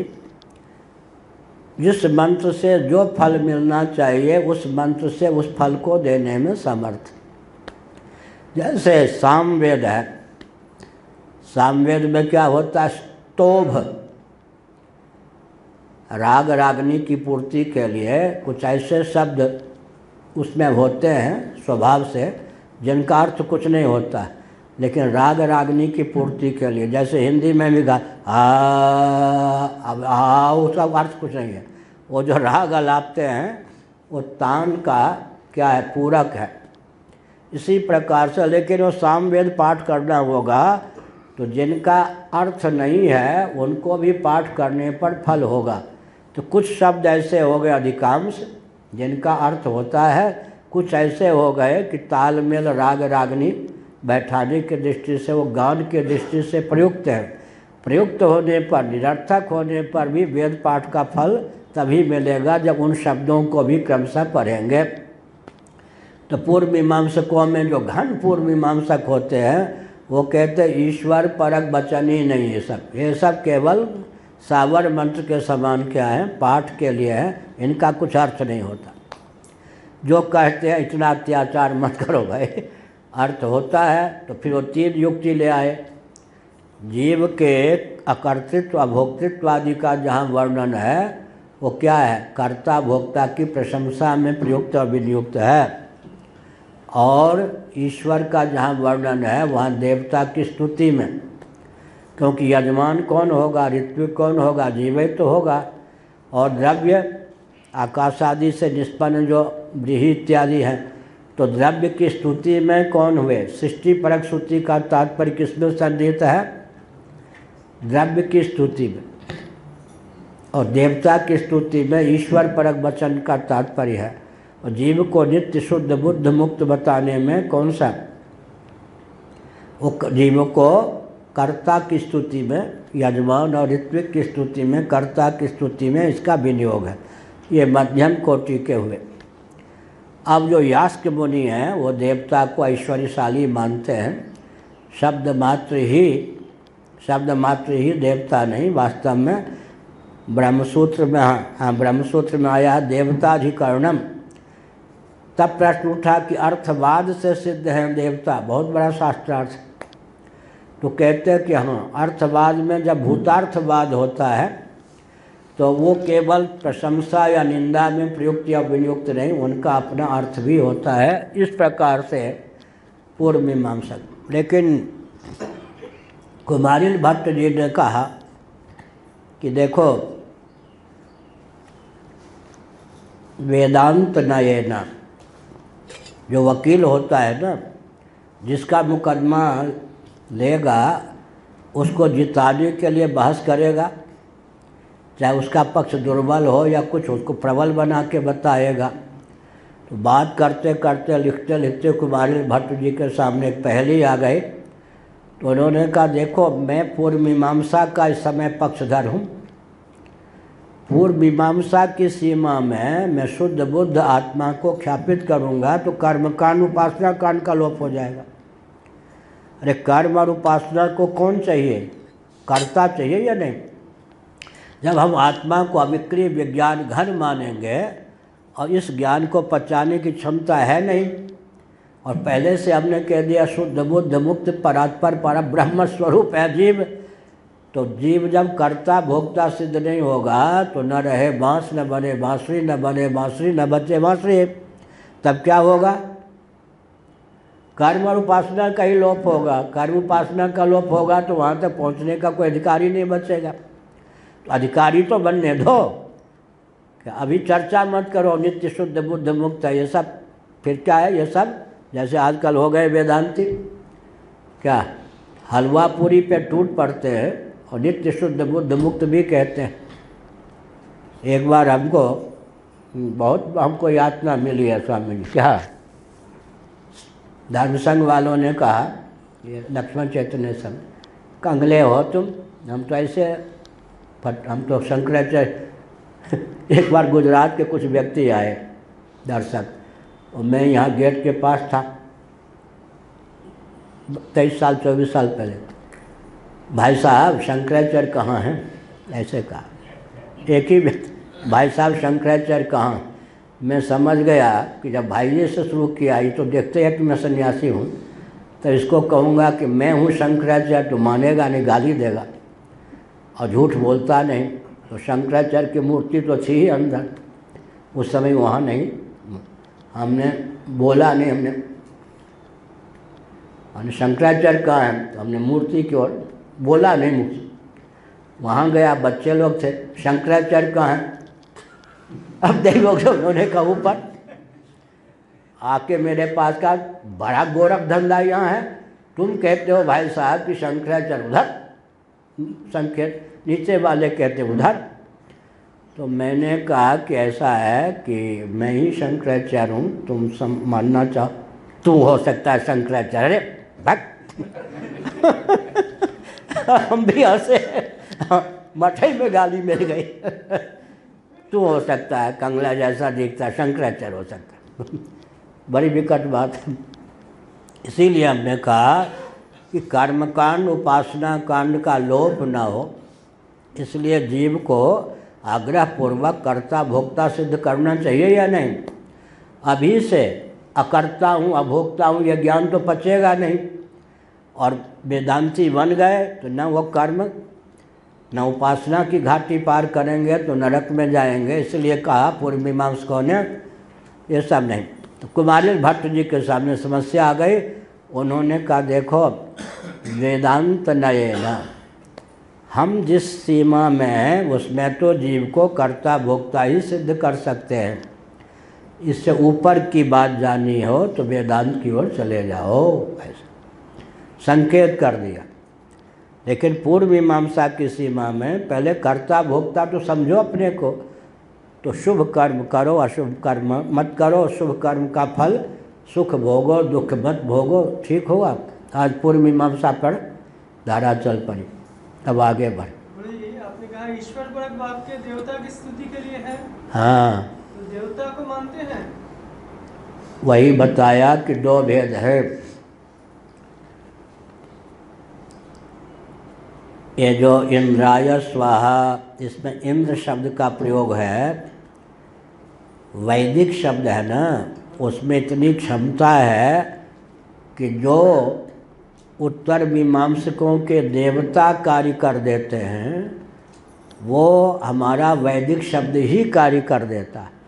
जिस मंत्र से जो फल मिलना चाहिए उस मंत्र से उस फल को देने में समर्थ। जैसे सामवेद है, सामवेद में क्या होता है, स्तोभ, राग रागनी की पूर्ति के लिए कुछ ऐसे शब्द उसमें होते हैं स्वभाव से जिनका अर्थ कुछ नहीं होता, लेकिन राग रागनी की पूर्ति के लिए, जैसे हिंदी में भी अब उसका अर्थ कुछ नहीं है। वो जो राग अलापते हैं वो तान का क्या है, पूरक है। इसी प्रकार से, लेकिन वो सामवेद पाठ करना होगा तो जिनका अर्थ नहीं है उनको भी पाठ करने पर फल होगा। तो कुछ शब्द ऐसे हो गए, अधिकांश जिनका अर्थ होता है, कुछ ऐसे हो गए कि तालमेल राग रागनी बैठाने की दृष्टि से, वो गान की दृष्टि से प्रयुक्त है। प्रयुक्त होने पर, निरर्थक होने पर भी वेद पाठ का फल तभी मिलेगा जब उन शब्दों को भी क्रमशः पढ़ेंगे। तो पूर्व मीमांसकों में जो घन पूर्व मीमांसक होते हैं वो कहते हैं ईश्वर परक वचन ही नहीं, ये सब केवल सावर मंत्र के समान क्या है, पाठ के लिए है, इनका कुछ अर्थ नहीं होता। जो कहते हैं इतना अत्याचार मत करो भाई, अर्थ होता है। तो फिर वो 3 युक्ति ले आए। जीव के अकर्तृत्व अभोक्तृत्व आदि का जहाँ वर्णन है वो क्या है, कर्ता भोक्ता की प्रशंसा में प्रयुक्त और विनियुक्त है। और ईश्वर का जहाँ वर्णन है वहाँ देवता की स्तुति में, क्योंकि यजमान कौन होगा, ऋत्विक कौन होगा, जीव ही तो होगा। और द्रव्य आकाश आदि से निष्पन्न जो व्रीहि इत्यादि हैं, तो द्रव्य की स्तुति में कौन हुए, सृष्टि परक स्तुति का तात्पर्य किसमें संदिग्ध है, द्रव्य की स्तुति में। और देवता की स्तुति में ईश्वर परक वचन का तात्पर्य है। और जीव को नित्य शुद्ध बुद्ध मुक्त बताने में कौन सा, वो जीव को कर्ता की स्तुति में यजमान और ऋत्विक की स्तुति में, कर्ता की स्तुति में इसका विनियोग है। ये मध्यम कोटि के हुए। अब जो यास्क मुनि हैं वो देवता को ऐश्वर्यशाली मानते हैं। शब्द मात्र ही देवता नहीं, वास्तव में ब्रह्मसूत्र में, हाँ ब्रह्मसूत्र में आया देवताधिकरणम। तब प्रश्न उठा कि अर्थवाद से सिद्ध है देवता, बहुत बड़ा शास्त्रार्थ। तो कहते हैं कि हाँ, अर्थवाद में जब भूतार्थवाद होता है तो वो केवल प्रशंसा या निंदा में प्रयुक्त या विनियुक्त नहीं, उनका अपना अर्थ भी होता है। इस प्रकार से पूर्व मीमांसक। लेकिन कुमारिल भट्ट जी ने कहा कि देखो, वेदांत नयेना, जो वकील होता है ना, जिसका मुकदमा लेगा उसको जिताने के लिए बहस करेगा, चाहे उसका पक्ष दुर्बल हो या कुछ, उसको प्रबल बना के बताएगा। तो बात करते करते, लिखते लिखते कुमारिल भट्ट जी के सामने एक पहेली आ गई। तो उन्होंने कहा देखो, मैं पूर्व मीमांसा का इस समय पक्षधर हूँ। पूर्व मीमांसा की सीमा में मैं शुद्ध बुद्ध आत्मा को ख्यापित करूँगा तो कर्मकांड उपासना कांड का लोप हो जाएगा। अरे कर्म और उपासना को कौन चाहिए? कर्ता चाहिए या नहीं? जब हम आत्मा को अविक्रिय विज्ञान घन मानेंगे और इस ज्ञान को पचाने की क्षमता है नहीं, और पहले से हमने कह दिया शुद्ध बुद्ध मुक्त परात्पर पर ब्रह्म स्वरूप है जीव, तो जीव जब कर्ता भोक्ता सिद्ध नहीं होगा तो न रहे बांस न बने बांसुरी, न बने बांसुरी न बचे बांसुरी। तब क्या होगा? कर्म और उपासना का ही लोप होगा। कर्म उपासना का लोप होगा तो वहाँ तक पहुँचने का कोई अधिकारी नहीं बचेगा। तो अधिकारी तो बनने दो, क्या अभी चर्चा मत करो नित्य शुद्ध बुद्ध मुक्त है ये सब। फिर क्या है ये सब? जैसे आजकल हो गए वेदांती, क्या हलवा पूरी पे टूट पड़ते हैं और नित्य शुद्ध बुद्ध मुक्त भी कहते हैं। एक बार हमको यातना मिली है स्वामी जी, क्या धर्म संघ वालों ने कहा, ये लक्ष्मण चैतन्य संघ, कंगले हो तुम, हम तो ऐसे, हम तो शंकराचार्य। एक बार गुजरात के कुछ व्यक्ति आए दर्शक, और मैं यहाँ गेट के पास था 23 साल 24 साल पहले। भाई साहब शंकराचार्य कहाँ हैं? ऐसे कहा एक ही व्यक्ति, भाई साहब शंकराचार्य कहाँ? मैं समझ गया कि जब भाई जी से शुरू किया, ये तो देखते हैं कि मैं सन्यासी हूँ, तो इसको कहूँगा कि मैं हूँ शंकराचार्य, तो मानेगा नहीं, गाली देगा और झूठ बोलता नहीं। तो शंकराचार्य की मूर्ति तो थी ही अंदर, उस समय वहाँ नहीं, हमने बोला नहीं, हमने शंकराचार्य कहाँ हैं, तो हमने मूर्ति की ओर बोला नहीं मुझसे। वहाँ गया, बच्चे लोग थे, शंकराचार्य कहाँ हैं? अब देखो उन्होंने कहा ऊपर आके मेरे पास का, बड़ा गोरख धंधा यहाँ है, तुम कहते हो भाई साहब कि शंकराचार्य उधर, संकेत नीचे वाले कहते उधर। तो मैंने कहा कि ऐसा है कि मैं ही शंकराचार्य हूँ, तुम मानना चाहो, तू हो सकता है शंकराचार्य। भक्त हम भी हंसे, मठई में गाली मिल गई। तू हो सकता है, कंगला जैसा दिखता है, शंकराचार्य हो सकता है। बड़ी विकट बात है। इसीलिए हमने कहा कि कर्मकांड उपासना कांड का लोप ना हो, इसलिए जीव को आग्रहपूर्वक कर्ता भोक्ता सिद्ध करना चाहिए या नहीं? अभी से अकर्ता हूँ अभोक्ता हूँ ये ज्ञान तो पचेगा नहीं, और वेदांती बन गए तो न वो कर्म न उपासना की घाटी पार करेंगे तो नरक में जाएंगे। इसलिए कहा पूर्व मीमांसकों ने ये सब नहीं। तो कुमारिल भट्ट जी के सामने समस्या आ गई। उन्होंने कहा देखो, वेदांत नयेना, हम जिस सीमा में हैं उसमें तो जीव को कर्ता भोक्ता ही सिद्ध कर सकते हैं। इससे ऊपर की बात जानी हो तो वेदांत की ओर चले जाओ, ऐसा संकेत कर दिया। लेकिन पूर्व मीमांसा की सीमा में पहले कर्ता भोक्ता तो समझो अपने को, तो शुभ कर्म करो अशुभ कर्म मत करो, शुभ कर्म का फल सुख भोगो दुख मत भोगो, ठीक होगा। आज पूर्व मीमांसा पर धारा चल पड़ी, अब आगे बढ़। आपने कहा कहा ईश्वर परक वाक्य देवता की स्तुति के लिए है, हाँ, तो देवता को मानते हैं। वही बताया कि दो भेद है। ये जो इंद्राय स्वाहा, इसमें इंद्र शब्द का प्रयोग है, वैदिक शब्द है ना, उसमें इतनी क्षमता है कि जो उत्तर मीमांसकों के देवता कार्य कर देते हैं वो हमारा वैदिक शब्द ही कार्य कर देता है।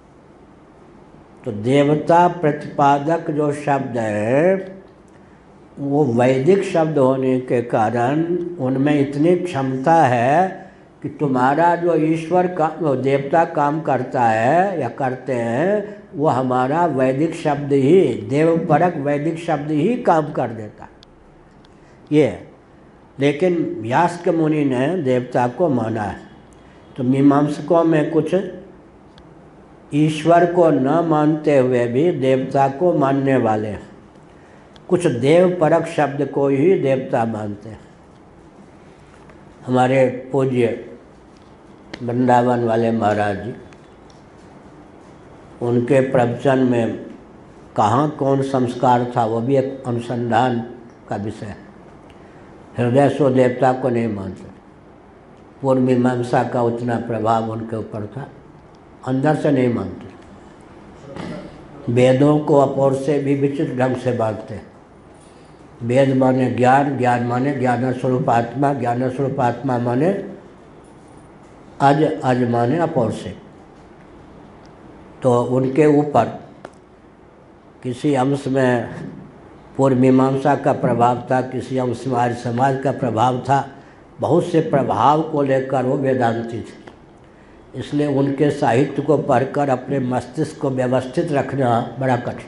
तो देवता प्रतिपादक जो शब्द है वो वैदिक शब्द होने के कारण उनमें इतनी क्षमता है कि तुम्हारा जो ईश्वर का देवता काम करता है या करते हैं वो हमारा वैदिक शब्द ही, देवपरक वैदिक शब्द ही काम कर देता है ये। लेकिन व्यास के मुनि ने देवता को माना है। तो मीमांसकों में कुछ ईश्वर को न मानते हुए भी देवता को मानने वाले हैं, कुछ देवपरक शब्द को ही देवता मानते हैं। हमारे पूज्य वृंदावन वाले महाराज जी, उनके प्रवचन में कहाँ कौन संस्कार था वो भी एक अनुसंधान का विषय है। हृदय सो देवता को नहीं मानते, पूर्व मीमांसा का उतना प्रभाव उनके ऊपर था, अंदर से नहीं मानते। वेदों को अपोर से भी विचित्र ढंग से बांटते हैं। वेद माने ज्ञान, ज्ञान माने ज्ञान स्वरूप आत्मा, ज्ञान स्वरूप आत्मा माने अज, अज माने अपोर से। तो उनके ऊपर किसी अंश में पूर्व मीमांसा का प्रभाव था, किसी अंश में आर्य समाज का प्रभाव था। बहुत से प्रभाव को लेकर वो वेदांती थे। इसलिए उनके साहित्य को पढ़कर अपने मस्तिष्क को व्यवस्थित रखना बड़ा कठिन।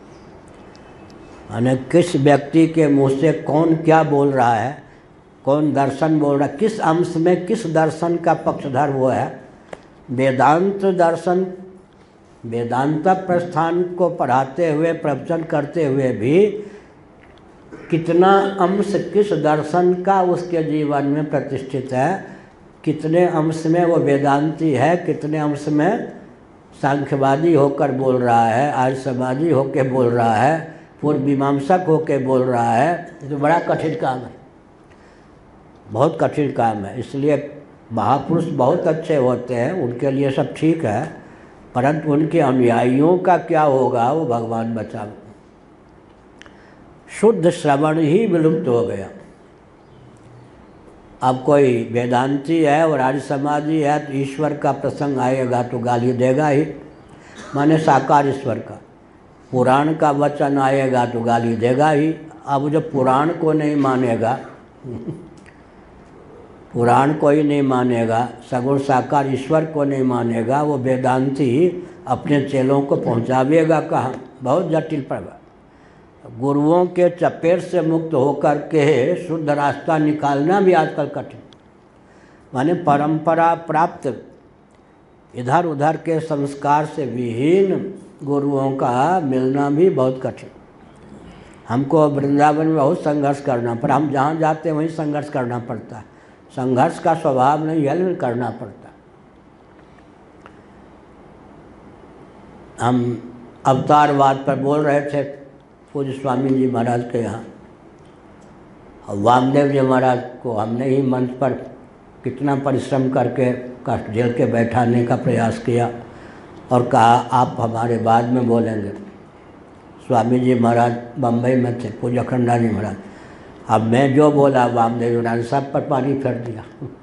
यानी किस व्यक्ति के मुंह से कौन क्या बोल रहा है, कौन दर्शन बोल रहा है, किस अंश में किस दर्शन का पक्षधर वो है। वेदांत दर्शन, वेदांत प्रस्थान को पढ़ाते हुए, प्रवचन करते हुए भी कितना अंश किस दर्शन का उसके जीवन में प्रतिष्ठित है, कितने अंश में वो वेदांती है, कितने अंश में सांख्यवादी होकर बोल रहा है, आर्य समाजी होकर बोल रहा है, पूर्व मीमांसक होकर बोल रहा है। ये तो बड़ा कठिन काम है, बहुत कठिन काम है। इसलिए महापुरुष बहुत अच्छे होते हैं, उनके लिए सब ठीक है, परंतु उनके अनुयायियों का क्या होगा वो भगवान बचाओ। शुद्ध श्रवण ही विलुप्त हो गया। अब कोई वेदांती है और आर्य समाजी है तो ईश्वर का प्रसंग आएगा तो गाली देगा ही, माने साकार ईश्वर का। पुराण का वचन आएगा तो गाली देगा ही। अब जो पुराण को नहीं मानेगा, पुराण को ही नहीं मानेगा, सगुण साकार ईश्वर को नहीं मानेगा, वो वेदांती अपने चेलों को पहुंचावेगा कहाँ? बहुत जटिल प्रभाव। गुरुओं के चपेट से मुक्त होकर के शुद्ध रास्ता निकालना भी आजकल कठिन। माने परंपरा प्राप्त इधर उधर के संस्कार से विहीन गुरुओं का मिलना भी बहुत कठिन। हमको वृंदावन में बहुत संघर्ष करना पड़ा। हम जहाँ जाते हैं वहीं संघर्ष करना पड़ता है। संघर्ष का स्वभाव नहीं है, लेकिन करना पड़ता। हम अवतारवाद पर बोल रहे थे पूज्य स्वामी जी महाराज के यहाँ, और वामदेव जी महाराज को हमने ही मंच पर कितना परिश्रम करके कष्ट झेल के बैठाने का प्रयास किया और कहा आप हमारे बाद में बोलेंगे। स्वामी जी महाराज बम्बई में थे, पूज्य अखंडानंद जी महाराज। अब मैं जो बोला वामदेव जी महाराज सब पर पानी फेर दिया।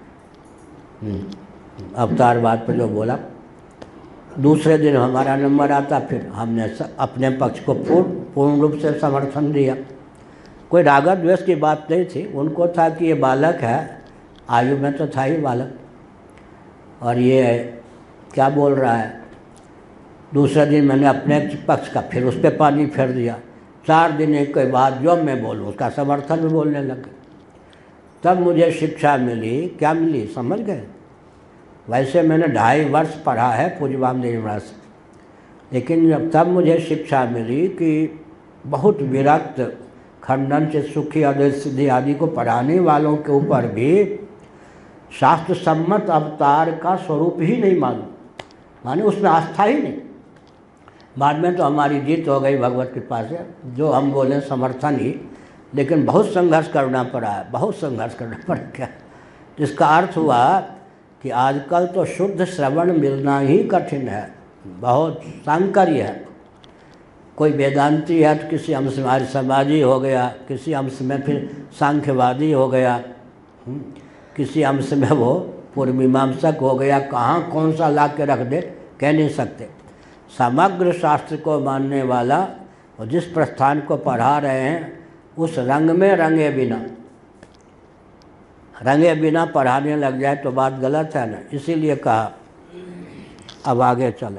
अवतारवाद पर जो बोला, दूसरे दिन हमारा नंबर आता, फिर हमने अपने पक्ष को पूर्ण रूप से समर्थन दिया। कोई राग द्वेष की बात नहीं थी, उनको था कि ये बालक है, आयु में तो था ही बालक, और ये क्या बोल रहा है। दूसरे दिन मैंने अपने पक्ष का फिर उस पर पानी फेर दिया। 4 दिन के बाद जो मैं बोलूँ उसका समर्थन में बोलने लगे। तब मुझे शिक्षा मिली, क्या मिली समझ गए। वैसे मैंने 2.5 वर्ष पढ़ा है पूज्य वामदेव महाराज से, लेकिन तब मुझे शिक्षा मिली कि बहुत विरक्त खंडन से सुखी अद्वैत सिद्धि आदि को पढ़ाने वालों के ऊपर भी शास्त्र सम्मत अवतार का स्वरूप ही नहीं मालूम, माने उसमें आस्था ही नहीं। बाद में तो हमारी जीत हो गई भगवत कृपा से, जो हम बोले समर्थन ही, लेकिन बहुत संघर्ष करना पड़ा है, बहुत संघर्ष करना पड़ा। क्या जिसका अर्थ हुआ कि आजकल तो शुद्ध श्रवण मिलना ही कठिन है, बहुत सांकर्य है। कोई वेदांती है तो किसी अंश में आर्य समाजी हो गया, किसी अंश में फिर सांख्यवादी हो गया, किसी अंश में वो पूर्व मीमांसक हो गया, कहाँ कौन सा ला के रख दे कह नहीं सकते। समग्र शास्त्र को मानने वाला और जिस प्रस्थान को पढ़ा रहे हैं उस रंग में रंगे बिना पढ़ाने लग जाए तो बात गलत है ना। इसीलिए कहा अब आगे चले।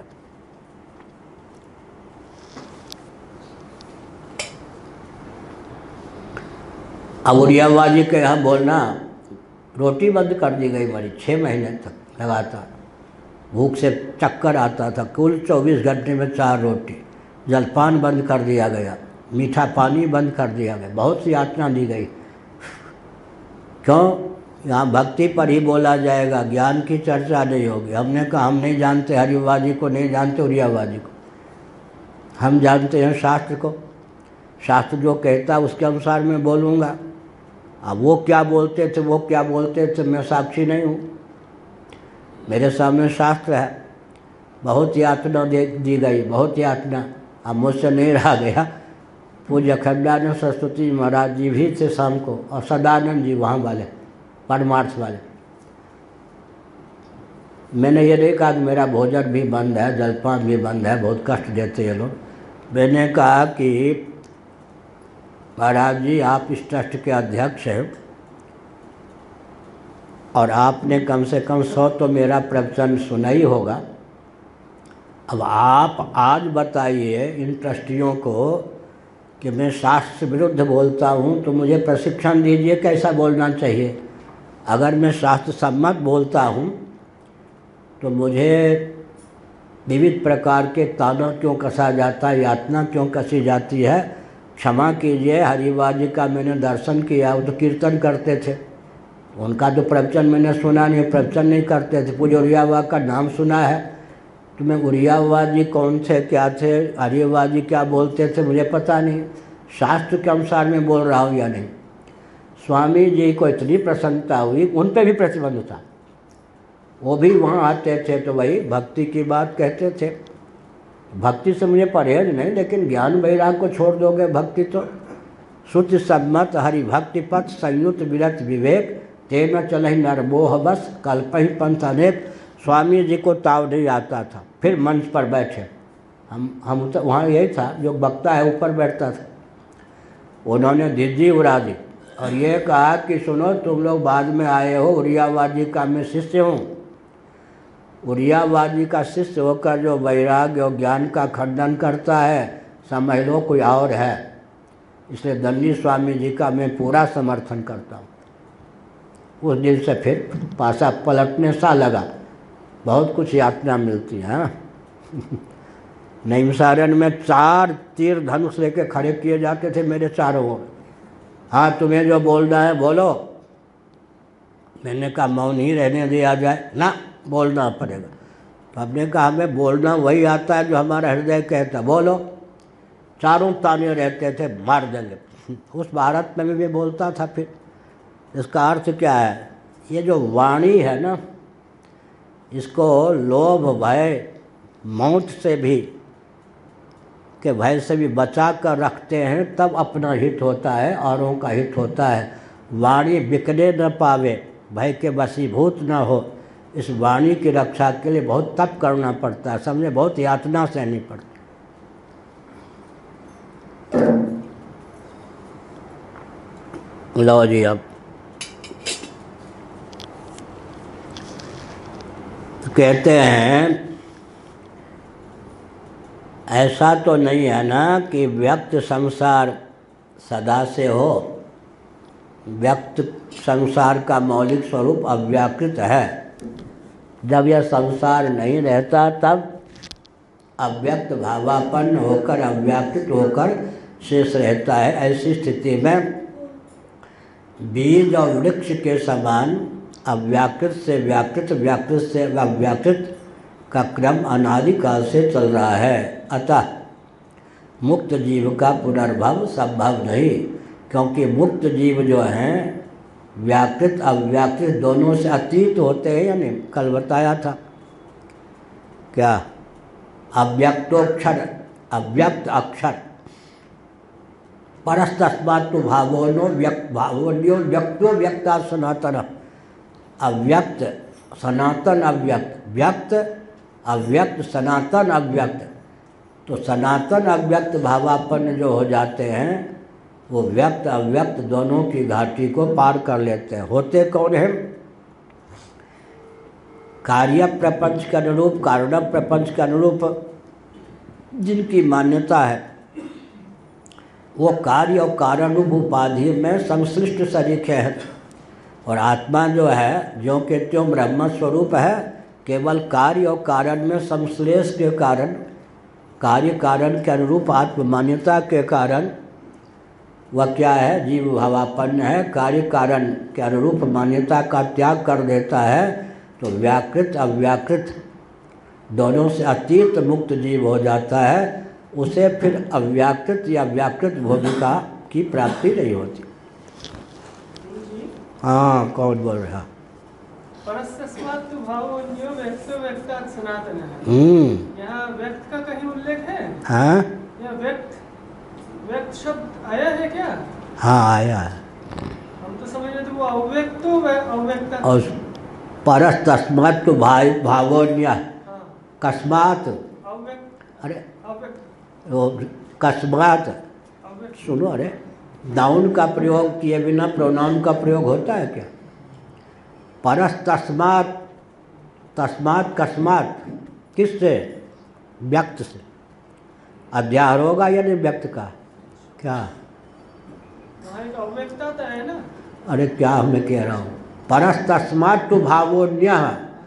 अब उड़ियाबाजी के यहाँ बोलना, रोटी बंद कर दी गई मेरी 6 महीने तक लगातार, भूख से चक्कर आता था। कुल 24 घंटे में 4 रोटी, जलपान बंद कर दिया गया, मीठा पानी बंद कर दिया गया, बहुत सी यातना दी गई। क्यों? यहाँ भक्ति पर ही बोला जाएगा, ज्ञान की चर्चा नहीं होगी। हमने कहा हम नहीं जानते हरिवादी को, नहीं जानते उड़ियाबाजी को, हम जानते हैं शास्त्र को। शास्त्र जो कहता है उसके अनुसार मैं बोलूँगा। अब वो क्या बोलते थे, मैं साक्षी नहीं हूँ। मेरे सामने शास्त्र है। बहुत यातना दी गई, बहुत यातना। अब मुझसे नहीं रहा गया। पूज्य अखंडानंद सरस्वती महाराज जी भी थे शाम को, और सदानंद जी वहाँ वाले परमार्थ वाले। मैंने ये नहीं कहा कि मेरा भोजन भी बंद है, जलपान भी बंद है, बहुत कष्ट देते ये लोग। मैंने कहा कि महाराज जी आप इस ट्रस्ट के अध्यक्ष हैं और आपने कम से कम 100 तो मेरा प्रवचन सुना ही होगा। अब आप आज बताइए इन ट्रस्टियों को कि मैं शास्त्र विरुद्ध बोलता हूँ तो मुझे प्रशिक्षण दीजिए कैसा बोलना चाहिए। अगर मैं शास्त्र सम्मत बोलता हूँ तो मुझे विविध प्रकार के ताना क्यों कसा जाता है, यातना क्यों कसी जाती है। क्षमा कीजिए, हरिवाजी का मैंने दर्शन किया, वो तो कीर्तन करते थे, उनका तो प्रवचन मैंने सुना नहीं, प्रवचन नहीं करते थे। पूज्य उड़ियाबाजी का नाम सुना है, तो मैं उड़ियाबाजी कौन थे, क्या थे, हरिवाजी क्या बोलते थे मुझे पता नहीं। शास्त्र के अनुसार मैं बोल रहा हूँ या नहीं। स्वामी जी को इतनी प्रसन्नता हुई, उन पर भी प्रतिबंध था। वो भी वहाँ आते थे तो वही भक्ति की बात कहते थे। भक्ति से मुझे परहेज नहीं, लेकिन ज्ञान वैराग को छोड़ दोगे भक्ति तो। श्रुति सम्मत हरि भक्ति पथ संयुक्त विरत विवेक, तेन चलहि नरमोह बस कल्पहि पंथ अनेक। स्वामी जी को ताव नहीं आता था। फिर मंच पर बैठे, हम तो वहाँ यही था, जो वक्ता है ऊपर बैठता था। उन्होंने धिज्जी उड़ा दी और ये कहा कि सुनो तुम लोग बाद में आए हो, उड़ियाबाजी का मैं शिष्य हूँ। उड़ियाबाजी का शिष्य होकर जो वैराग्य और ज्ञान का खंडन करता है, समझ लो कोई और है। इसलिए दंडी स्वामी जी का मैं पूरा समर्थन करता हूँ। उस दिन से फिर पासा पलटने सा लगा। बहुत कुछ यातना मिलती है। नैमिषारण्य में 4 तीर धनुष लेके खड़े किए जाते थे मेरे चारों ओर। हाँ तुम्हें जो बोलना है बोलो। मैंने कहा मौन ही रहने दिया जाए ना, बोलना पड़ेगा। तो हमने कहा हमें बोलना वही आता है जो हमारा हृदय कहता, बोलो। चारों ताने रहते थे, मार देंगे। उस भारत में भी बोलता था। फिर इसका अर्थ क्या है? ये जो वाणी है ना, इसको लोभ भय मौत से भी के भय से भी बचा कर रखते हैं, तब अपना हित होता है, औरों का हित होता है। वाणी बिकने न पावे, भय के वशीभूत न हो। इस वाणी की रक्षा के लिए बहुत तप करना पड़ता है, समझे, बहुत यातना सहनी पड़ती। लो जी, अब कहते हैं ऐसा तो नहीं है ना कि व्यक्त संसार सदा से हो। व्यक्त संसार का मौलिक स्वरूप अव्याकृत है। जब यह संसार नहीं रहता तब अव्यक्त भावापन्न होकर अव्याकृत होकर शेष रहता है। ऐसी स्थिति में बीज और वृक्ष के समान अव्याकृत से व्याकृत, व्याकृत से अव्याकृत का क्रम अनादिकाल से चल रहा है। अतः मुक्त जीव का पुनर्भव संभव नहीं, क्योंकि मुक्त जीव जो हैं व्याकृत अव्याकृत दोनों से अतीत होते हैं। यानी कल बताया था क्या, अव्यक्तोक्षर अव्यक्त अक्षर परस्तस्मात् तो भावोनो भावोन्यो व्यक्तो व्यक्ता सनातन। अव्यक्त सनातन अव्यक्त, व्यक्त अव्यक्त सनातन अव्यक्त। तो सनातन अव्यक्त भावापन्न जो हो जाते हैं वो व्यक्त अव्यक्त दोनों की घाटी को पार कर लेते हैं। होते कौन हैं? कार्य प्रपंच के अनुरूप, कारण प्रपंच के अनुरूप जिनकी मान्यता है वो कार्य और कारण रूप उपाधि में संश्लिष्ट सरीखे हैं। और आत्मा जो है ज्यों के त्यों ब्रह्म स्वरूप है, केवल कार्य और कारण में संश्लेष के कारण, कार्य कारण के अनुरूप आत्ममान्यता के कारण वह क्या है, जीव भावापन्न है। कार्य कारण के अनुरूप मान्यता का त्याग कर देता है तो व्याकृत अव्याकृत दोनों से अतीत मुक्त जीव हो जाता है। उसे फिर अव्याकृत या व्याकृत भूमिका की प्राप्ति नहीं होती। हाँ, कौन बोल रहा? परस्तस्मात् तो भावोन्यो व्यक्तो व्यक्तात् सनातन है। यहाँ व्यक्त का कहीं उल्लेख है? हाँ, या व्यक्त शब्द आया है क्या? हाँ आया है। हम तो समझ रहे थे वो अव्यक्तो अव्यक्त। और परस्तस्मात् तो भावोन्य कस्मात्, अरे वो कस्मात् सुनो, अरे नाउन का प्रयोग किए बिना प्रोनाउन का प्रयोग होता है क्या? परस्तस्मात्, तस्मात् कस्मात् किससे? व्यक्त से। अध्यार होगा या नहीं व्यक्त का? क्या अव्यक्ता तो है ना? अरे क्या मैं कह रहा हूँ, परस्तस्मात् तो भावोन्य,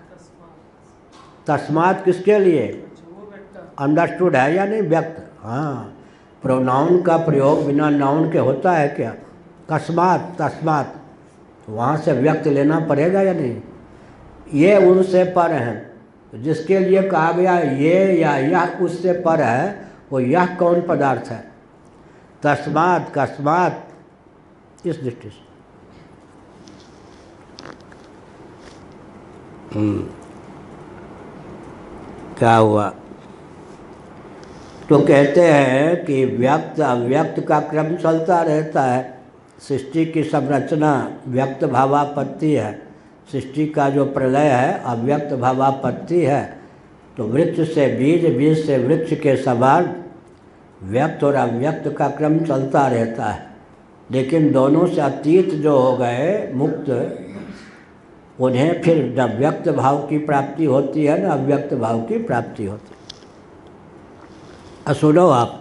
तस्मात् किसके लिए? अंडरस्टूड है या नहीं? व्यक्त। हाँ, प्रोनाउन का प्रयोग बिना नाउन के होता है क्या? कस्मात् तस्मात्, वहाँ से व्यक्त लेना पड़ेगा या नहीं? ये उनसे पर हैं। जिसके लिए कहा गया ये या यह उससे पर है, वो यह कौन पदार्थ है? तस्मात् कस्मात्, इस दृष्टि से। क्या हुआ? तो कहते हैं कि व्यक्त अव्यक्त का क्रम चलता रहता है। सृष्टि की संरचना व्यक्त भावापत्ति है, सृष्टि का जो प्रलय है अव्यक्त भावापत्ति है। तो वृक्ष से बीज, बीज से वृक्ष के समान व्यक्त और अव्यक्त का क्रम चलता रहता है। लेकिन दोनों से अतीत जो हो गए मुक्त, उन्हें फिर न व्यक्त भाव की प्राप्ति होती है न अव्यक्त भाव की प्राप्ति होती है। सुनो आप,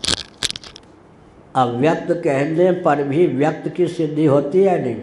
अव्यक्त कहने पर भी व्यक्त की सिद्धि होती है नहीं?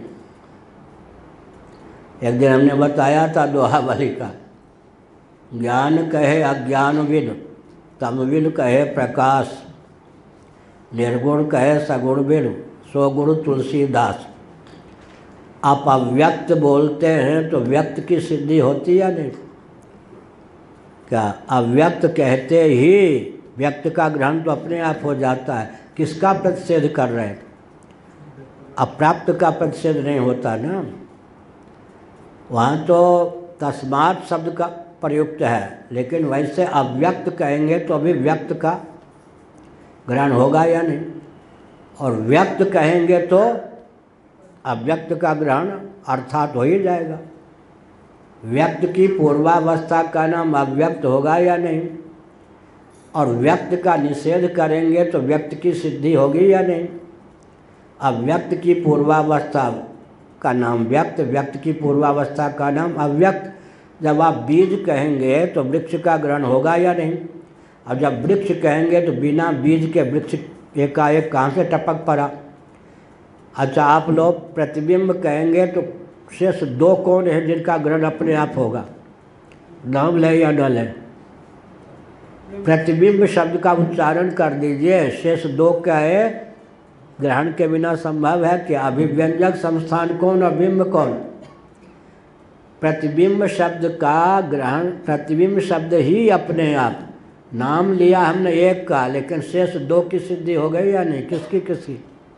एक दिन हमने बताया था दोहाबली का, ज्ञान कहे अज्ञान विन, तम विन कहे प्रकाश, निर्गुण कहे सगुण बिन, सो गुण तुलसीदास। आप अव्यक्त बोलते हैं तो व्यक्त की सिद्धि होती है नहीं? क्या अव्यक्त कहते ही व्यक्त का ग्रहण तो अपने आप हो जाता है? किसका प्रतिषेध कर रहे हैं? अप्राप्त का प्रतिषेध नहीं होता ना। वहाँ तो तस्मात् शब्द का प्रयुक्त है, लेकिन वैसे अव्यक्त कहेंगे तो अभी व्यक्त का ग्रहण होगा या नहीं? और व्यक्त कहेंगे तो अव्यक्त का ग्रहण अर्थात हो ही जाएगा। व्यक्त की पूर्वावस्था का नाम अव्यक्त होगा या नहीं? और व्यक्त का निषेध करेंगे तो व्यक्त की सिद्धि होगी या नहीं? अव्यक्त की पूर्वावस्था का नाम व्यक्त, व्यक्त की पूर्वावस्था का नाम अव्यक्त। जब आप बीज कहेंगे तो वृक्ष का ग्रहण होगा या नहीं? और जब वृक्ष कहेंगे तो बिना बीज के वृक्ष एकाएक कहाँ से टपक पड़ा? अच्छा, आप लोग प्रतिबिंब कहेंगे तो शेष दो कौन है जिनका ग्रहण अपने आप होगा? नाम ले या न ले? प्रतिबिंब शब्द का उच्चारण कर दीजिए, शेष दो क्या है? ग्रहण के बिना संभव है कि अभिव्यंजक संस्थान कौन और बिंब कौन? प्रतिबिंब शब्द का ग्रहण, प्रतिबिंब शब्द ही अपने आप, नाम लिया हमने एक का, लेकिन शेष दो की सिद्धि हो गई या नहीं? किसकी किसकी?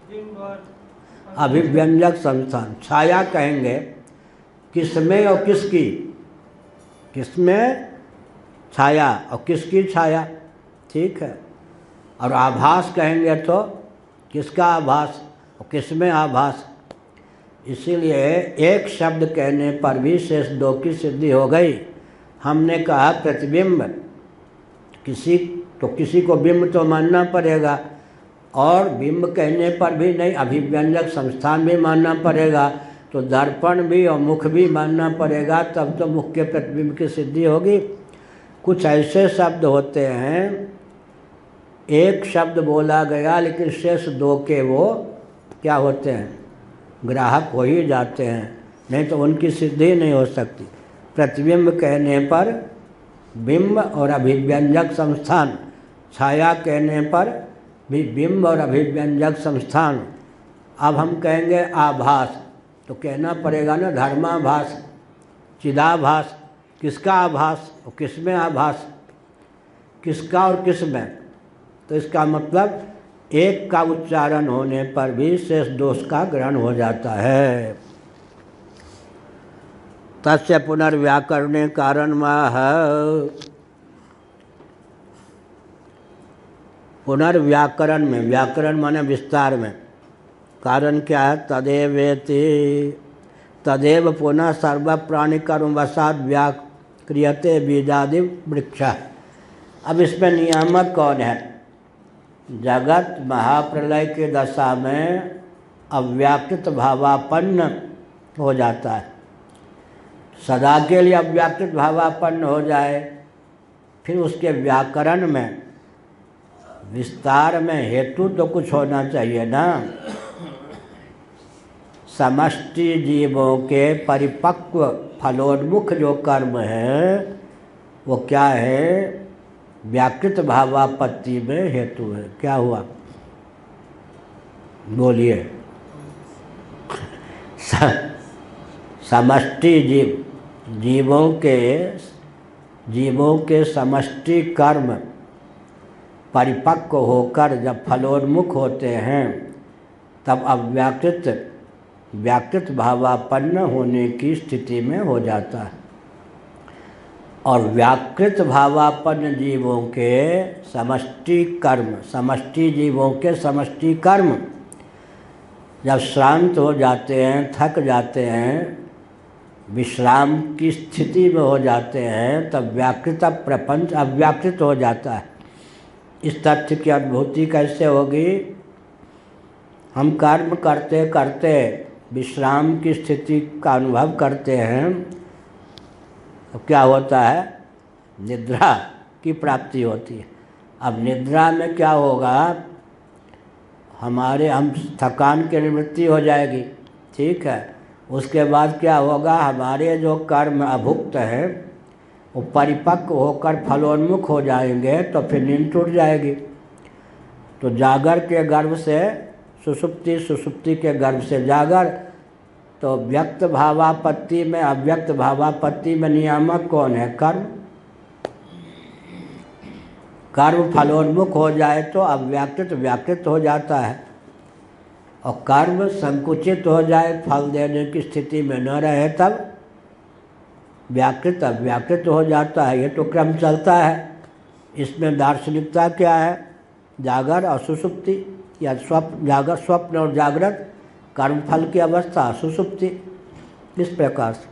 अभिव्यंजक संस्थान। छाया कहेंगे किसमें और किसकी? किसमें छाया और किसकी छाया, ठीक है। और आभास कहेंगे तो किसका आभास और किसमें आभास। इसीलिए एक शब्द कहने पर भी शेष दो की सिद्धि हो गई। हमने कहा प्रतिबिंब, किसी को बिंब तो मानना पड़ेगा, और बिंब कहने पर भी नहीं, अभिव्यंजक संस्थान भी मानना पड़ेगा, तो दर्पण भी और मुख भी मानना पड़ेगा, तब तो मुख के प्रतिबिंब की सिद्धि होगी। कुछ ऐसे शब्द होते हैं, एक शब्द बोला गया लेकिन शेष दो के वो क्या होते हैं? ग्राहक हो ही जाते हैं, नहीं तो उनकी सिद्धि नहीं हो सकती। प्रतिबिंब कहने पर बिंब और अभिव्यंजक संस्थान, छाया कहने पर भी बिंब और अभिव्यंजक संस्थान। अब हम कहेंगे आभास, तो कहना पड़ेगा ना धर्माभास, चिदाभास। किसका आभास और किसमें आभास, किसका और किसमें? तो इसका मतलब एक का उच्चारण होने पर भी शेष दोष का ग्रहण हो जाता है। तस्य पुनर्व्याकरणे कारणमाह, पुनर्व्याकरण में, व्याकरण माने विस्तार में, कारण क्या है? तदेवेति, तदेव पुनः सर्व प्राणी कर्म वसाद व्याक्रियते बीजादि वृक्ष। अब इसमें नियामक कौन है? जगत महाप्रलय के दशा में अव्याकृत भावापन्न हो जाता है, सदा के लिए अव्याकृत भावापन्न हो जाए, फिर उसके व्याकरण में, विस्तार में हेतु तो कुछ होना चाहिए ना। समष्टि जीवों के परिपक्व फलोन्मुख जो कर्म है वो क्या है? व्याकृत भावापत्ति में हेतु है। क्या हुआ? बोलिए। समष्टि जीवों के समष्टि कर्म परिपक्व होकर जब फलोन्मुख होते हैं, तब व्याकृत भावापन्न होने की स्थिति में हो जाता है। और व्याकृत भावापन्न जीवों के समष्टि कर्म, समष्टि जीवों के समष्टि कर्म जब श्रांत हो जाते हैं, थक जाते हैं, विश्राम की स्थिति में हो जाते हैं, तब व्याकृत प्रपंच अव्याकृत हो जाता है। इस तथ्य की अनुभूति कैसे होगी? हम कर्म करते करते विश्राम की स्थिति का अनुभव करते हैं, तो क्या होता है? निद्रा की प्राप्ति होती है। अब निद्रा में क्या होगा? हम थकान की निवृत्ति हो जाएगी, ठीक है। उसके बाद क्या होगा? हमारे जो कर्म अभुक्त हैं वो परिपक्व होकर फलोन्मुख हो जाएंगे, तो फिर नींद टूट जाएगी। तो जागर के गर्भ से सुषुप्ति, सुषुप्ति के गर्भ से जागर, तो व्यक्त भावापत्ति में, अव्यक्त भावापत्ति में नियामक कौन है? कर्म। कर्म फलोन्मुख हो जाए तो अव्याकृत व्याकृत हो जाता है, और कर्म संकुचित हो जाए, फल देने की स्थिति में न रहे, तब व्याकृत अव्याकृत हो जाता है। ये तो क्रम चलता है। इसमें दार्शनिकता क्या है? जागर और सुषुप्ति, या जागर, स्वप्न और जागृत, कर्मफल की अवस्था सुषुप्ति, इस प्रकार से।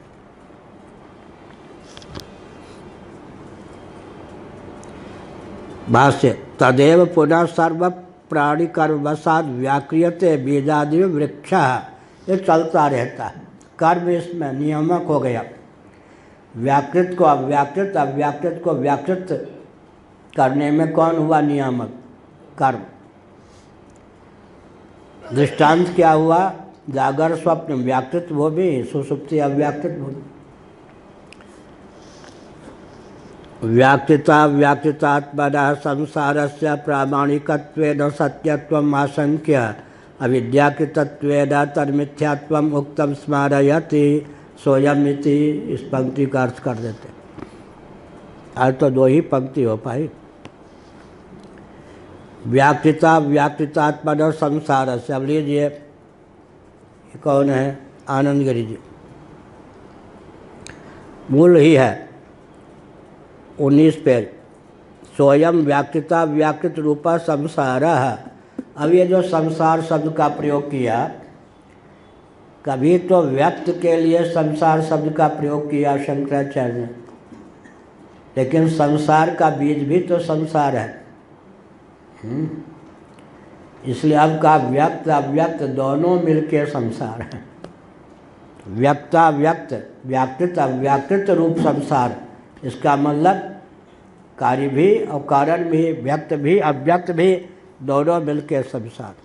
भाष्य। तदेव पुनः सर्व प्राणी कर्मवसाद व्याक्रियते बीजादि वृक्ष। ये चलता रहता है। कर्म इसमें नियामक हो गया। व्याकृत को अव्याकृत, अव्याकृत को व्याकृत करने में कौन हुआ नियामक? कर्म। दृष्टांत क्या हुआ? जागर स्वप्न व्याकृत वो भी, सुषुप्ति अव्याकृत वो भी। व्याकृता व्याकृतात्मनः संसारस्य प्रामाणिकत्वेन सत्यत्वम् आशंक्य अविद्याकृतत्वेन तन्मिथ्यात्वम् उक्तं स्मारयति स्वयं इति इस पंक्ति का अर्थ कर देते। आज तो 2 ही पंक्ति हो पाई। व्याकृता व्याकृतात्मन संसार से। अब लीजिए, कौन है? आनंद गिरी जी। मूल ही है 19 पेज। स्वयं व्याकृता व्याकृत रूपा संसार। अब ये जो संसार शब्द का प्रयोग किया, कभी तो व्यक्त के लिए संसार शब्द का प्रयोग किया शंकराचार्य ने, लेकिन संसार का बीज भी तो संसार है। इसलिए अब का व्यक्त अव्यक्त दोनों मिलके संसार है। व्यक्ताव्यक्त, व्याकृत अव्याकृत रूप संसार। इसका मतलब कार्य भी और कारण भी, व्यक्त भी अव्यक्त भी, दोनों मिलके संसार।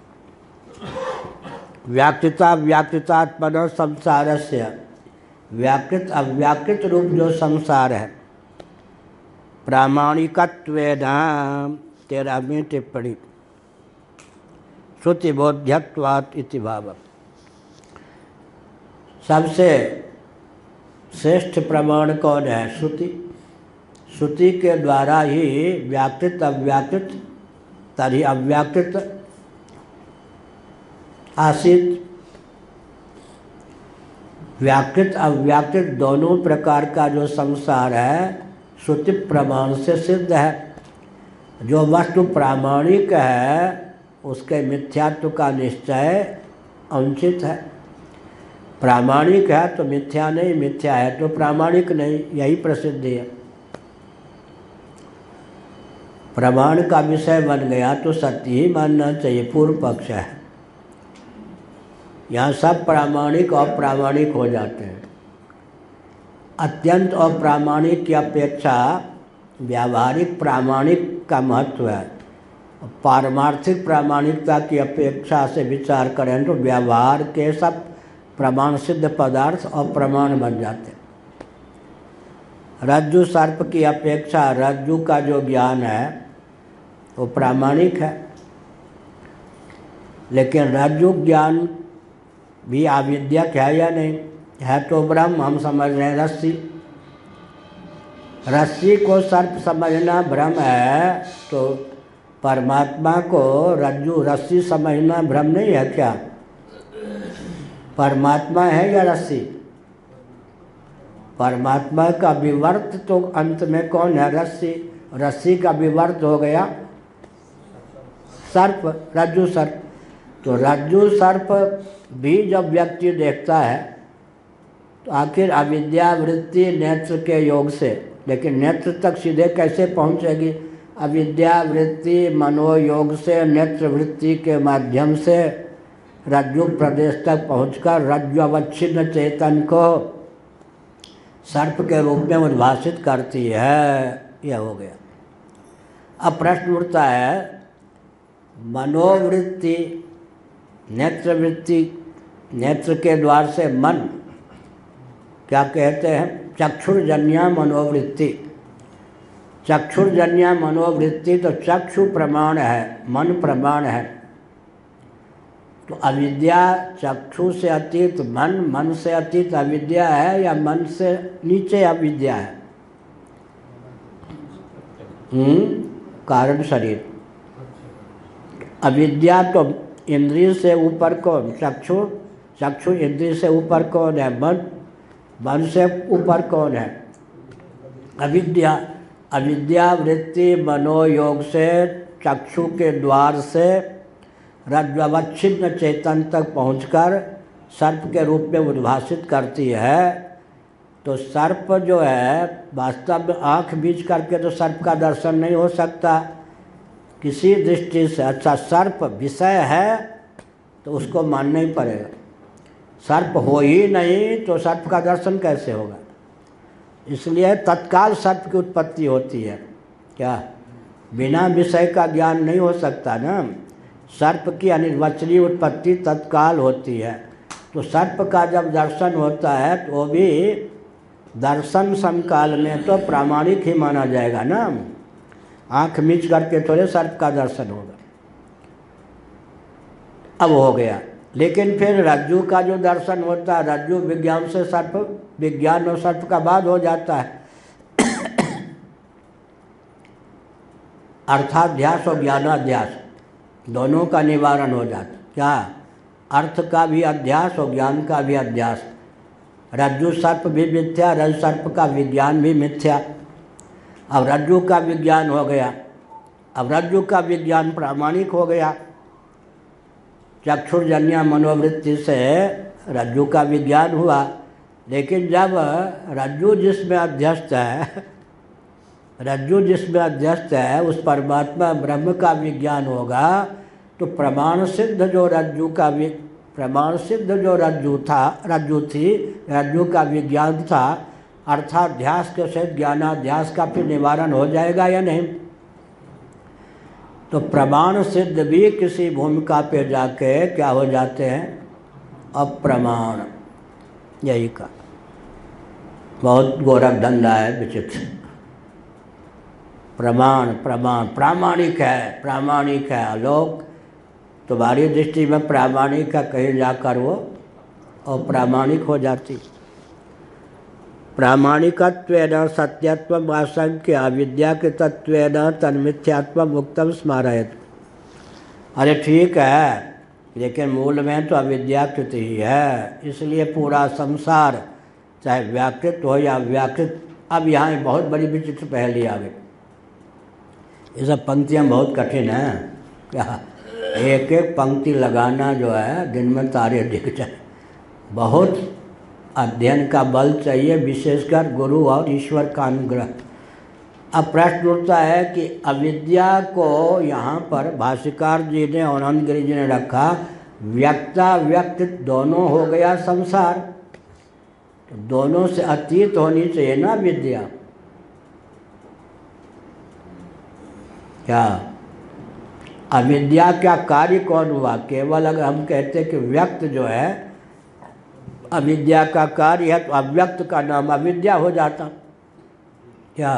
व्याकृता व्याकृतात्मन संसारस्य। व्याकृत अव्याकृत रूप जो संसार है, प्रामाणिकत्वेन 13वीं टिप्पणी, श्रुतिबोध्यत्वात् इति भाव। सबसे श्रेष्ठ प्रमाण कौन है? श्रुति। श्रुति के द्वारा ही व्याकृत अव्याकृत तभी अव्याकृत आसित। व्याकृत अव्याकृत दोनों प्रकार का जो संसार है श्रुति प्रमाण से सिद्ध है। जो वस्तु प्रामाणिक है उसके मिथ्यात्व का निश्चय अनुचित है। प्रामाणिक है तो मिथ्या नहीं, मिथ्या है तो प्रामाणिक नहीं, यही प्रसिद्धि है। प्रमाण का विषय बन गया तो सत्य ही मानना चाहिए, पूर्व पक्ष है। यहाँ सब प्रामाणिक और अप्रामाणिक हो जाते हैं। अत्यंत अप्रामाणिक की अपेक्षा व्यावहारिक प्रामाणिक का महत्व है। पारमार्थिक प्रामाणिकता की अपेक्षा से विचार करें तो व्यवहार के सब प्रमाण सिद्ध पदार्थ और प्रमाण बन जाते हैं। रज्जु सर्प की अपेक्षा रज्जु का जो ज्ञान है वो प्रामाणिक है, लेकिन रज्जु ज्ञान भी अविद्यक है या नहीं है? तो ब्रह्म हम समझ रहे हैं रस्सी। रस्सी को सर्प समझना भ्रम है, तो परमात्मा को रज्जु रस्सी समझना भ्रम नहीं है क्या? परमात्मा है या रस्सी? परमात्मा का विवर्त तो अंत में कौन है? रस्सी। रस्सी का विवर्त हो गया सर्प, रज्जु सर्प। तो रज्जु सर्प भी जब व्यक्ति देखता है तो आखिर अविद्या वृत्ति नेत्र के योग से, लेकिन नेत्र तक सीधे कैसे पहुंचेगी? अविद्या वृत्ति मनोयोग से नेत्र वृत्ति के माध्यम से रज्जु प्रदेश तक पहुंचकर रज्जु अवच्छिन्न चेतन को सर्प के रूप में उद्भाषित करती है। यह हो गया। अब प्रश्न उठता है, मनोवृत्ति नेत्र वृत्ति, नेत्र के द्वार से मन, क्या कहते हैं? चक्षुर्जन्या मनोवृत्ति। चक्षुर्जन्या मनोवृत्ति तो चक्षु प्रमाण है, मन प्रमाण है। तो अविद्या चक्षु से अतीत मन, मन से अतीत अविद्या है या मन से नीचे अविद्या है? कारण शरीर। अविद्या तो इंद्रिय से ऊपर कौन? चक्षु। चक्षु इंद्रिय से ऊपर कौन है? मन। मन से ऊपर कौन है? अविद्या। अविद्या वृत्ति मनोयोग से चक्षु के द्वार से रज्ज्वच्छिन्न चेतन तक पहुंचकर सर्प के रूप में उद्भाषित करती है। तो सर्प जो है वास्तव में आँख बीच करके तो सर्प का दर्शन नहीं हो सकता किसी दृष्टि से। अच्छा, सर्प विषय है तो उसको मानना ही पड़ेगा। सर्प हो ही नहीं तो सर्प का दर्शन कैसे होगा? इसलिए तत्काल सर्प की उत्पत्ति होती है। क्या बिना विषय का ज्ञान नहीं हो सकता ना? सर्प की अनिर्वचनीय उत्पत्ति तत्काल होती है। तो सर्प का जब दर्शन होता है तो वो भी दर्शन समकाल में तो प्रामाणिक ही माना जाएगा ना। आँख मीच करके थोड़े सर्प का दर्शन होगा। अब हो गया। लेकिन फिर रज्जु का जो दर्शन होता है, रज्जु विज्ञान से सर्प, विज्ञान और सर्प का बाद हो जाता है। अर्थाध्यास और ज्ञानाध्यास दोनों का निवारण हो जाता। क्या? अर्थ का भी अध्यास और ज्ञान का भी अध्यास। रज्जु सर्प भी मिथ्या, रज सर्प का विज्ञान भी मिथ्या। अब रज्जु का विज्ञान हो गया, अब रज्जु का विज्ञान प्रामाणिक हो गया। चक्षुर्जन्य मनोवृत्ति से रज्जु का विज्ञान हुआ, लेकिन जब रज्जु जिसमें अध्यस्त है, रज्जु जिसमें अध्यस्त है उस परमात्मा ब्रह्म का विज्ञान होगा, तो प्रमाण सिद्ध जो रज्जु का प्रमाण सिद्ध जो रज्जु था, रज्जु थी, रज्जु का विज्ञान था, अर्थाध्यास के सहित ज्ञानाध्यास का फिर निवारण हो जाएगा या नहीं? तो प्रमाण सिद्ध भी किसी भूमिका पे जाके क्या हो जाते हैं? अप्रमाण। यही का बहुत गोरख धंधा है, विचित्र। प्रमाण प्रमाण प्रामाणिक है, प्रामाणिक है। लोग तुम्हारी दृष्टि में प्रामाणिक है, कहीं जाकर वो अप्रामाणिक हो जाती। प्रामाणिकत्वेन सत्यत्वम् आशंक्य अविद्या के तत्वेन तन्मिथ्यात्वम् उक्तम् स्मारयत्। अरे ठीक है, लेकिन मूल में तो अविद्या कृत ही है, इसलिए पूरा संसार चाहे व्याकृत हो या अव्याकृत। अब यहाँ बहुत बड़ी विचित्र पहेली आ गई। ये सब पंक्तियाँ बहुत कठिन हैं। क्या एक एक पंक्ति लगाना जो है दिन में तारे दिख जाए। बहुत अध्ययन का बल चाहिए, विशेषकर गुरु और ईश्वर का अनुग्रह। अब प्रश्न उठता है कि अविद्या को यहाँ पर भाष्यकार जी ने और आनंद गिरि जी ने रखा, व्यक्ता व्यक्त दोनों हो गया संसार, तो दोनों से अतीत होनी चाहिए ना विद्या। क्या अविद्या का कार्य कौन हुआ? केवल अगर हम कहते कि व्यक्त जो है अविद्या का कार्य है, तो अव्यक्त का नाम अविद्या हो जाता। क्या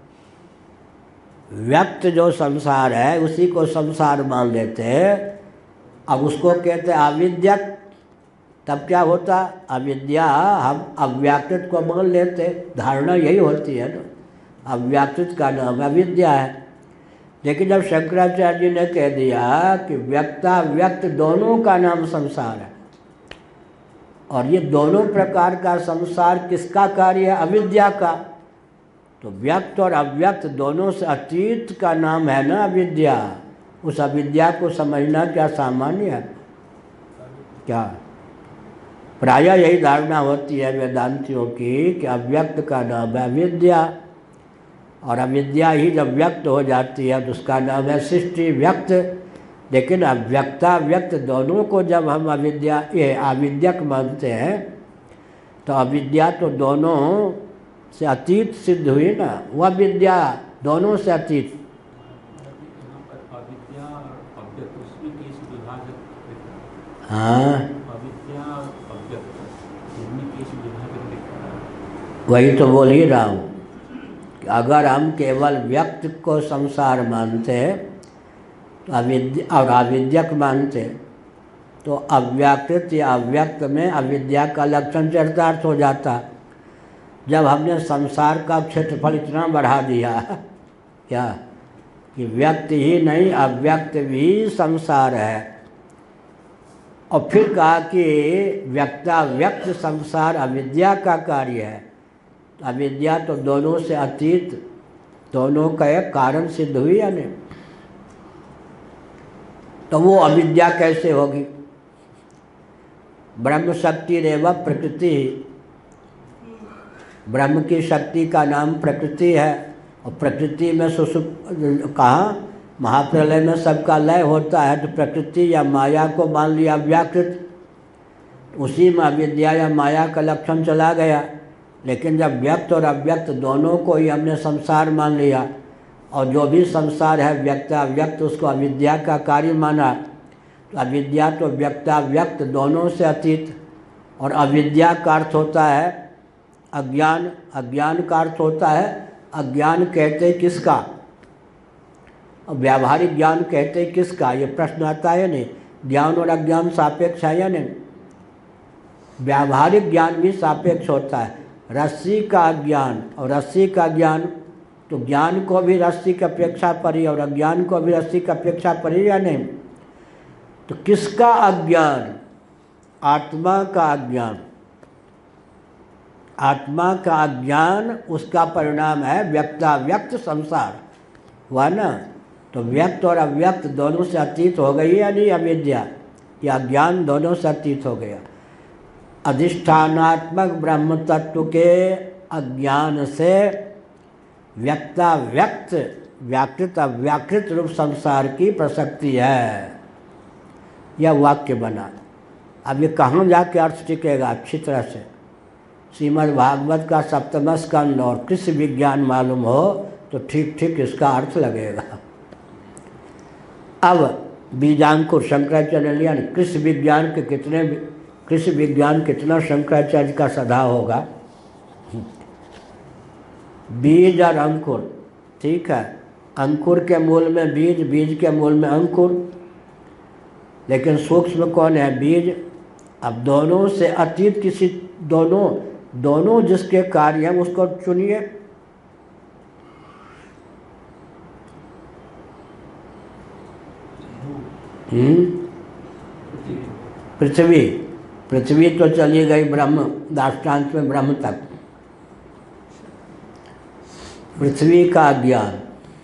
व्यक्त जो संसार है उसी को संसार मान लेते हैं। अब उसको कहते हैं अविद्यक, तब क्या होता? अविद्या हम अव्याकृत को मान लेते, धारणा यही होती है ना, अव्याकृत का नाम अविद्या है। लेकिन जब शंकराचार्य जी ने कह दिया कि व्यक्ता व्यक्त दोनों का नाम संसार है, और ये दोनों प्रकार का संसार किसका कार्य है? अविद्या का। तो व्यक्त और अव्यक्त दोनों से अतीत का नाम है ना अविद्या। उस अविद्या को समझना क्या सामान्य है? क्या प्रायः यही धारणा होती है वेदांतियों की कि अव्यक्त का नाम है अविद्या, और अविद्या ही जब व्यक्त हो जाती है तो उसका नाम है सृष्टि, व्यक्त। लेकिन अव्यक्ता व्यक्त दोनों को जब हम अविद्या ये अविद्यक मानते हैं, तो अविद्या तो दोनों से अतीत सिद्ध हुई ना, वह विद्या दोनों से अतीत। हाँ वही तो बोल ही रहा हूँ कि अगर हम केवल व्यक्त को संसार मानते हैं तो अविद्या और अविद्यक मानते, तो अव्याकृत या अव्यक्त में अविद्या का लक्षण चरितार्थ हो जाता। जब हमने संसार का क्षेत्रफल इतना बढ़ा दिया क्या कि व्यक्त ही नहीं अव्यक्त भी संसार है, और फिर कहा कि व्यक्ताव्यक्त संसार अविद्या का कार्य है, तो अविद्या तो दोनों से अतीत, दोनों का एक कारण सिद्ध हुई या नहीं? तो वो अविद्या कैसे होगी? ब्रह्म शक्ति रेव प्रकृति, ब्रह्म की शक्ति का नाम प्रकृति है, और प्रकृति में कहाँ महाप्रलय में सबका लय होता है, तो प्रकृति या माया को मान लिया अव्याकृत, उसी में अविद्या या माया का लक्षण चला गया। लेकिन जब व्यक्त और अव्यक्त दोनों को ही हमने संसार मान लिया, और जो भी संसार है व्यक्ताव्यक्त उसको अविद्या का कार्य माना, तो अविद्या तो व्यक्ताव्यक्त दोनों से अतीत, और अविद्या का अर्थ होता है अज्ञान, अज्ञान का अर्थ होता है अज्ञान कहते किसका, और व्यावहारिक ज्ञान कहते किसका? ये प्रश्न आता है नहीं। ज्ञान और अज्ञान सापेक्ष है या नहीं? व्यावहारिक ज्ञान भी सापेक्ष होता है। रस्सी का ज्ञान और रस्सी का ज्ञान, तो ज्ञान को भी रस्सी की अपेक्षा परी और अज्ञान को भी रस्सी की अपेक्षा परी या नहीं? तो किसका अज्ञान? आत्मा का अज्ञान। आत्मा का अज्ञान, उसका परिणाम है व्यक्ताव्यक्त संसार, हुआ ना? तो व्यक्त और अव्यक्त दोनों से अतीत हो गई या नहीं अविद्या? या ज्ञान दोनों से अतीत हो गया। अधिष्ठानात्मक ब्रह्म तत्व के अज्ञान से व्यक्ताव्यक्त व्याकृत अव्याकृत रूप संसार की प्रसक्ति है। यह वाक्य बना। अब ये कहाँ जाके अर्थ टिकेगा अच्छी तरह से? श्रीमद् भागवत का सप्तम स्कंद और कृषि विज्ञान मालूम हो तो ठीक ठीक इसका अर्थ लगेगा। अब बीजांकुर शंकराचार्य ने लिया। कृषि विज्ञान के कितने, कृषि विज्ञान कितना शंकराचार्य का सदा होगा? बीज और अंकुर, ठीक है। अंकुर के मूल में बीज, बीज के मूल में अंकुर, लेकिन सूक्ष्म कौन है? बीज। अब दोनों से अतीत किसी, दोनों जिसके कार्य हैं उसको चुनिए। पृथ्वी तो चली गई ब्रह्म दाष्टान्त में, ब्रह्म तक। पृथ्वी का ज्ञान,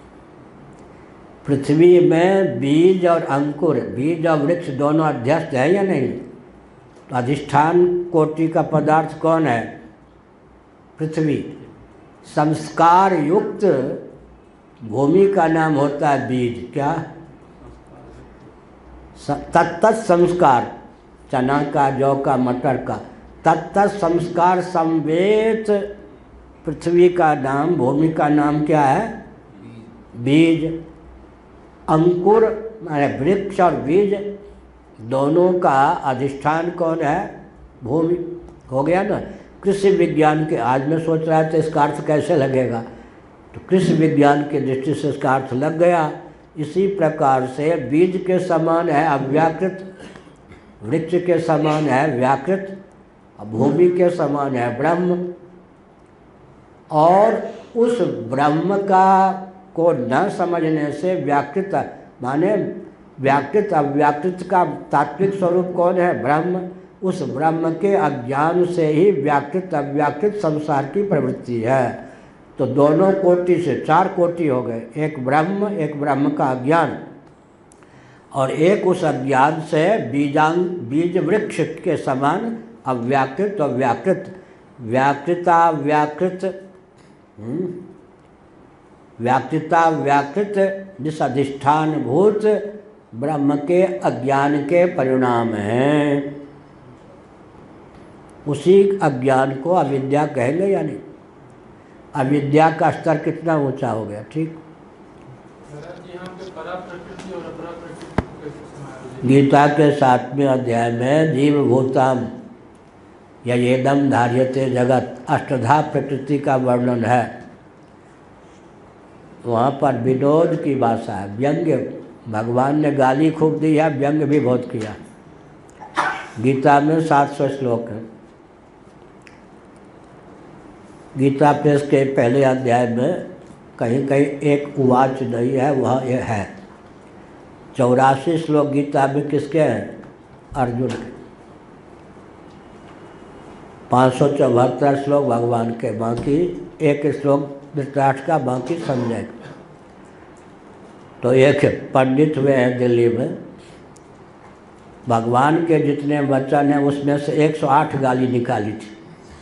पृथ्वी में बीज और अंकुर, बीज और वृक्ष दोनों अध्यस्त है या नहीं? तो अधिष्ठान कोटि का पदार्थ कौन है? पृथ्वी। संस्कार युक्त भूमि का नाम होता है बीज। क्या? तत्त संस्कार, चना का, जौ का, मटर का, तत्त संस्कार संवेत पृथ्वी का नाम, भूमि का नाम क्या है? बीज। अंकुर माने वृक्ष और बीज दोनों का अधिष्ठान कौन है? भूमि। हो गया ना? कृषि विज्ञान के, आज मैं सोच रहा था इसका अर्थ कैसे लगेगा, तो कृषि विज्ञान की दृष्टि से इसका अर्थ लग गया। इसी प्रकार से बीज के समान है अव्याकृत, वृक्ष के समान है व्याकृत, भूमि के समान है ब्रह्म। और उस ब्रह्म का को न समझने से व्याकृत माने व्याकृत अव्याकृत का तात्विक स्वरूप कौन है? ब्रह्म। उस ब्रह्म के अज्ञान से ही व्याकृत अव्याकृत संसार की प्रवृत्ति है। तो दोनों कोटि से 4 कोटि हो गए, एक ब्रह्म का अज्ञान, और एक उस अज्ञान से बीज वृक्ष के समान अव्याकृत और व्याकृत, व्याकृत जिस अधिष्ठान भूत ब्रह्म के अज्ञान के परिणाम हैं, उसी अज्ञान को अविद्या कह ले या नहीं? अविद्या का स्तर कितना ऊंचा हो गया? ठीक। गीता के 7वें अध्याय में जीव भूताम ययेदम धार्यते जगत अष्टधा प्रकृति का वर्णन है। वहाँ पर विनोद की भाषा है, व्यंग्य। भगवान ने गाली खूब दी है, व्यंग्य भी बहुत किया। गीता में 700 श्लोक हैं। गीता प्रेस के पहले अध्याय में कहीं कहीं एक उवाच नहीं है, वह यह है। 84 श्लोक गीता में किसके हैं? अर्जुन के। 574 श्लोक भगवान के, बाकी एक श्लोक धृतराष्ट्र का, बाकी संजय का। तो एक पंडित हुए हैं दिल्ली में, भगवान के जितने वचन हैं उसमें से 108 गाली निकाली थी।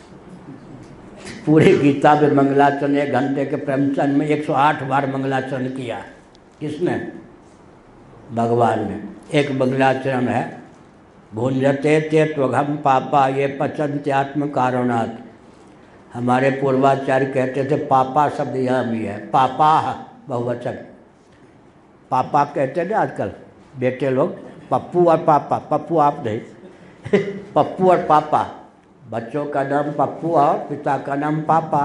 पूरी गीता में मंगलाचरण 1 घंटे के प्रवचन में 108 बार मंगलाचरण किया। किसने? भगवान ने। एक मंगलाचरण है, भुंजते ते त्वघम पापा ये पचन्ते आत्म कारणात्। हमारे पूर्वाचार्य कहते थे पापा शब्द यहाँ भी है, पापा बहुवचन। पापा कहते हैं आजकल बेटे लोग, पप्पू और पापा। पप्पू आप नहीं पप्पू और पापा, बच्चों का नाम पप्पू और पिता का नाम पापा।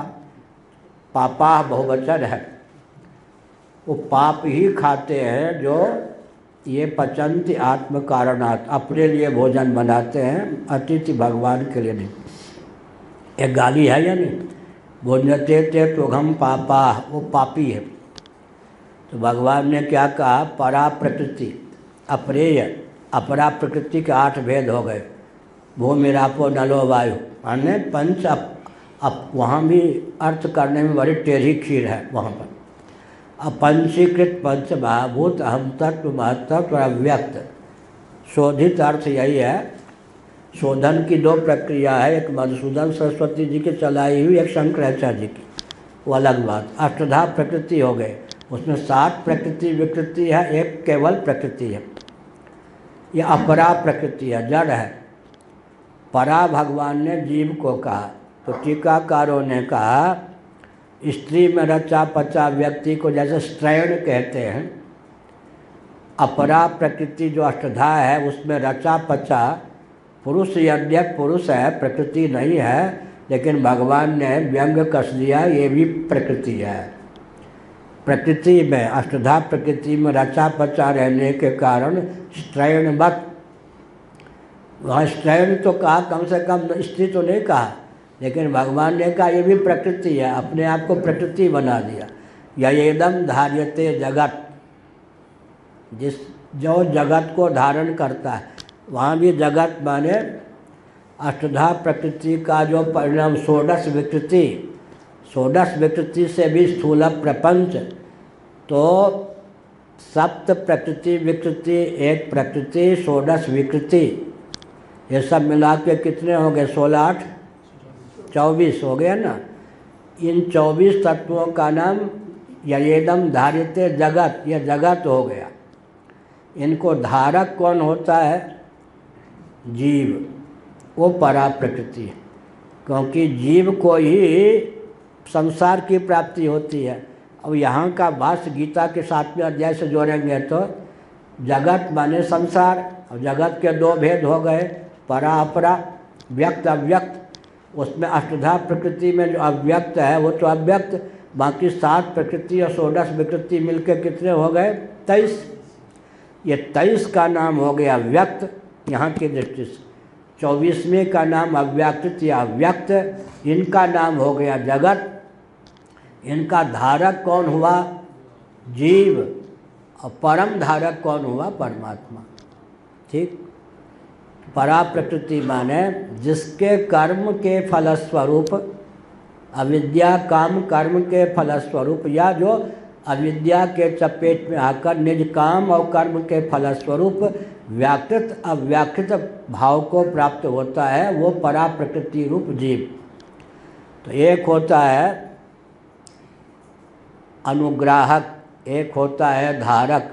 पापा बहुवचन है। वो पाप ही खाते हैं जो ये पचंति आत्म कारणात्, अपने लिए भोजन बनाते हैं, अतिथि भगवान के लिए नहीं। एक गाली है या नहीं, भोजनते ते तुघम पापा, वो पापी है। तो भगवान ने क्या कहा, परा प्रकृति अप्रेय, अपरा प्रकृति के 8 भेद हो गए, भूमिरापो नलो वायु, अन्य पंच। अब वहाँ भी अर्थ करने में बड़ी टेढ़ी खीर है वहाँ पर। अपंचीकृत पंच महाभूत अहम तत्व महत्व अव्यक्त, शोधित अर्थ यही है। शोधन की 2 प्रक्रिया है, एक मधुसूदन सरस्वती जी की चलाई हुई, एक शंकराचार्य जी की, वो अलग बात। अष्टधा प्रकृति हो गए, उसमें 7 प्रकृति विकृति है, एक केवल प्रकृति है। यह अपरा प्रकृति है, जड़ है। परा भगवान ने जीव को कहा, तो टीकाकारों ने कहा स्त्री में रचा पचा व्यक्ति को जैसे स्त्रैण कहते हैं, अपरा प्रकृति जो अष्टधा है उसमें रचा पचा पुरुष, यद्यप पुरुष है प्रकृति नहीं है, लेकिन भगवान ने व्यंग कस दिया, ये भी प्रकृति है। प्रकृति में अष्टधा प्रकृति में रचा पचा रहने के कारण स्त्रैणवत, वहाँ स्त्रैण तो कहा, कम से कम स्त्री तो नहीं कहा, लेकिन भगवान ने कहा ये भी प्रकृति है, अपने आप को प्रकृति बना दिया। ययेदम धार्यते जगत, जो जगत को धारण करता है, वहाँ भी जगत माने अष्टधा प्रकृति का जो परिणाम, षोडश विकृति, षोडश विकृति से भी स्थूल प्रपंच, तो सप्त प्रकृति विकृति, एक प्रकृति, षोडश विकृति, ये सब मिला के कितने हो गए, 16 8 24 हो गया ना। इन 24 तत्वों का नाम ययेदम धार्यते जगत, यह जगत हो गया। इनको धारक कौन होता है, जीव, वो परा प्रकृति है, क्योंकि जीव को ही संसार की प्राप्ति होती है। अब यहाँ का भाष्य गीता के 7वें अध्याय से जोड़ेंगे तो जगत माने संसार, और जगत के 2 भेद हो गए, परा अपरा, व्यक्त अव्यक्त। उसमें अष्टधा प्रकृति में जो अव्यक्त है वो तो अव्यक्त, बाकी 7 प्रकृति और षोडश विकृति मिलकर कितने हो गए, 23। ये 23 का नाम हो गया व्यक्त यहाँ की दृष्टि से, 24वें का नाम अव्यक्त या अव्यक्त, इनका नाम हो गया जगत। इनका धारक कौन हुआ, जीव, और परम धारक कौन हुआ, परमात्मा। ठीक, परा प्रकृति माने जिसके कर्म के फलस्वरूप, अविद्या काम कर्म के फलस्वरूप, या जो अविद्या के चपेट में आकर निज काम और कर्म के फलस्वरूप व्याकृत अव्याकृत भाव को प्राप्त होता है, वो परा प्रकृति रूप जीव। तो एक होता है अनुग्राहक, एक होता है धारक।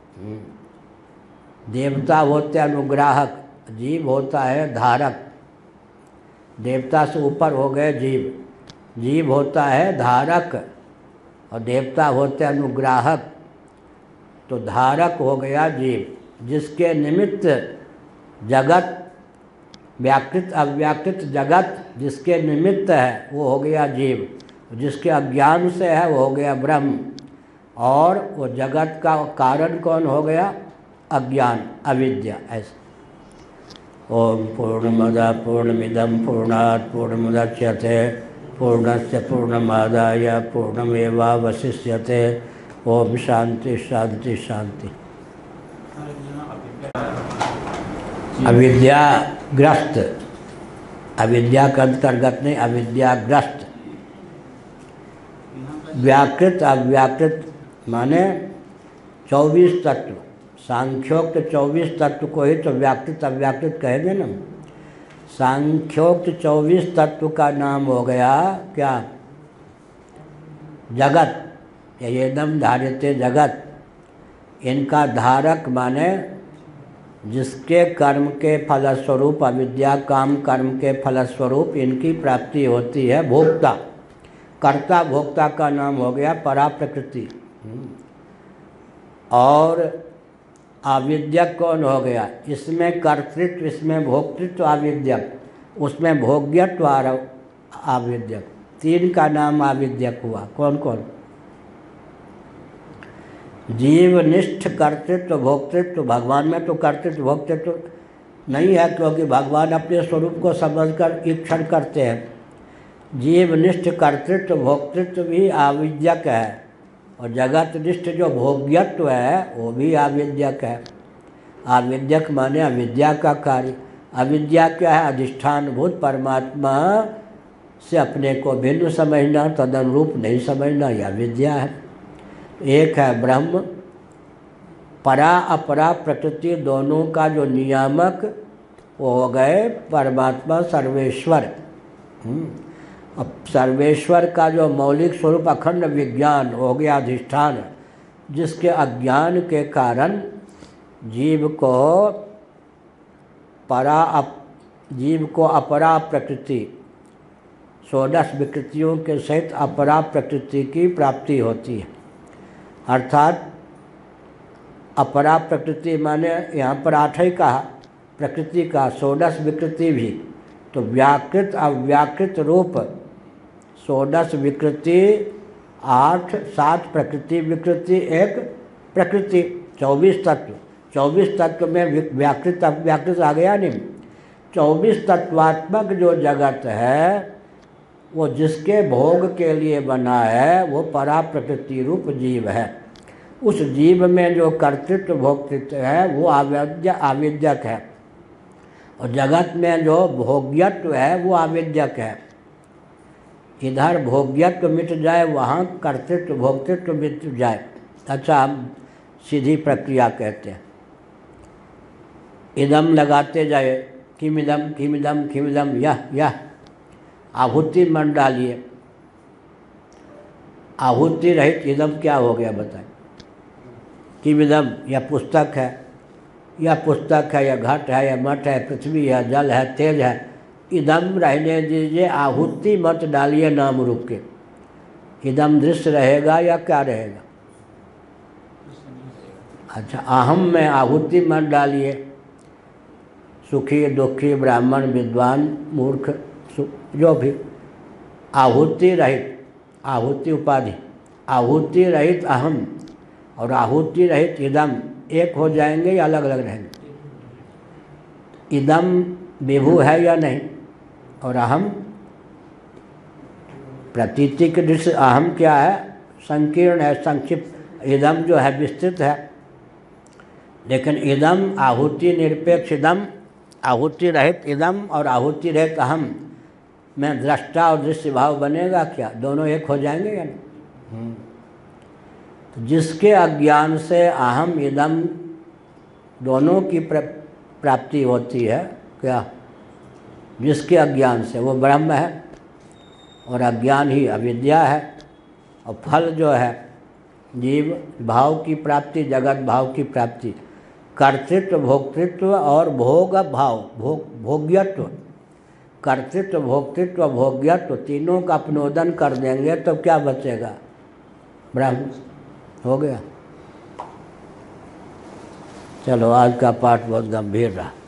देवता होते हैं अनुग्राहक, जीव होता है धारक। देवता से ऊपर हो गए जीव, जीव होता है धारक और देवता होते हैं अनुग्राहक। तो धारक हो गया जीव, जिसके निमित्त जगत, व्याकृत अव्याकृत जगत जिसके निमित्त है वो हो गया जीव, जिसके अज्ञान से है वो हो गया ब्रह्म, और वो जगत का कारण कौन हो गया, अज्ञान अविद्या। ऐसे ओम पूर्णमदा पूर्णमिदं पूर्णात् पूर्णमुदच्यते पूर्णस्य पूर्णमादाय पूर्णमेवावशिष्यते। ओम शांति शांति शांति। अविद्याग्रस्त, अविद्या के अंतर्गत नहीं, अविद्याग्रस्त। व्याकृत अव्याकृत माने 24 तत्व, सांख्योक्त 24 तत्व को ही तो व्याकृत अव्याकृत कहेंगे ना। सांख्योक्त 24 तत्व का नाम हो गया क्या, जगत, ययेदम धार्यते जगत। इनका धारक माने जिसके कर्म के फलस्वरूप, अविद्या काम कर्म के फलस्वरूप इनकी प्राप्ति होती है, भोक्ता। कर्ता भोक्ता का नाम हो गया परा प्रकृति। और आविद्यक कौन हो गया, इसमें कर्तृत्व, इसमें भोक्तृत्व आविद्यक, उसमें भोग्यत्व आविद्यक। 3 का नाम आविद्यक हुआ। कौन कौन, जीवनिष्ठ कर्तृत्व भोक्तृत्व भगवान में तो कर्तृत्व भोक्तृत्व नहीं है, क्योंकि भगवान अपने स्वरूप को समझकर ईक्षण करते हैं। जीवनिष्ठ कर्तृत्व भोक्तृत्व भी आविद्यक है, और जगतनिष्ठ जो भोग्यत्व है वो भी आविद्यक है। आविद्यक माने अविद्या का कार्य। अविद्या क्या है? अधिष्ठानभूत परमात्मा से अपने को भिन्न समझना, तदनुरूप नहीं समझना, यह विद्या है। एक है ब्रह्म, परा अपरा प्रकृति दोनों का जो नियामक वो हो गए परमात्मा सर्वेश्वर। अब सर्वेश्वर का जो मौलिक स्वरूप अखंड विज्ञान हो गया अधिष्ठान, जिसके अज्ञान के कारण जीव को अपरा प्रकृति 16 विकृतियों के सहित अपरा प्रकृति की प्राप्ति होती है। अर्थात अपरा प्रकृति माने यहाँ पर 8 ही कहा, प्रकृति का 16 विकृति भी, तो व्याकृत अव्याकृत रूप 16 विकृति 8 7 प्रकृति विकृति 1 प्रकृति 24 तत्व। 24 तत्व में व्याकृत अव्याकृत आ गया नहीं। 24 तत्वात्मक जो जगत है वो जिसके भोग के लिए बना है वो परा प्रकृति रूप जीव है। उस जीव में जो कर्तृत्व भोक्तृत्व है वो आविद्यक है, और जगत में जो भोग्यत्व है वो आविद्यक है। इधर भोग्यत्व मिट जाए, वहाँ कर्तृत्व भोक्तृत्व मिट जाए। अच्छा, हम सीधी प्रक्रिया कहते हैं। इदम लगाते जाए, किमिदम किमिदम किमिदम, यह आहुति मन डालिए। आहुति रहित इदम क्या हो गया बताएं? किमिदम यह पुस्तक है, यह पुस्तक है, यह घट है, यह मठ है, पृथ्वी है, जल है, तेज है। इदम रहने दीजिए, आहुति मत डालिए नाम रूप के। इदम दृश्य रहेगा या क्या रहेगा? अच्छा, अहम में आहुति मत डालिए। सुखी दुखी ब्राह्मण विद्वान मूर्ख जो भी, आहुति रहित, आहुति उपाधि, आहुति रहित अहम और आहुति रहित इदम एक हो जाएंगे या अलग अलग रहेंगे? इदम विभु है या नहीं, और अहम प्रतीति के दृष्टि अहम क्या है? संकीर्ण है, संक्षिप्त। इदम जो है विस्तृत है, लेकिन इदम आहुति निरपेक्ष इदम, आहुति रहित इदम और आहुति रहित अहम में दृष्टा और दृश्य भाव बनेगा क्या? दोनों एक हो जाएंगे या नहीं? तो जिसके अज्ञान से अहम इदम दोनों की प्राप्ति होती है, क्या? जिसके अज्ञान से, वो ब्रह्म है, और अज्ञान ही अविद्या है। और फल जो है जीव भाव की प्राप्ति, जगत भाव की प्राप्ति, कर्तृत्व भोक्तृत्व और भोग भाव, भोग्यत्व। कर्तृत्व भोक्तृत्व भोग्यत्व तीनों का अपनोदन कर देंगे तो क्या बचेगा? ब्रह्म हो गया। चलो, आज का पाठ बहुत गंभीर रहा।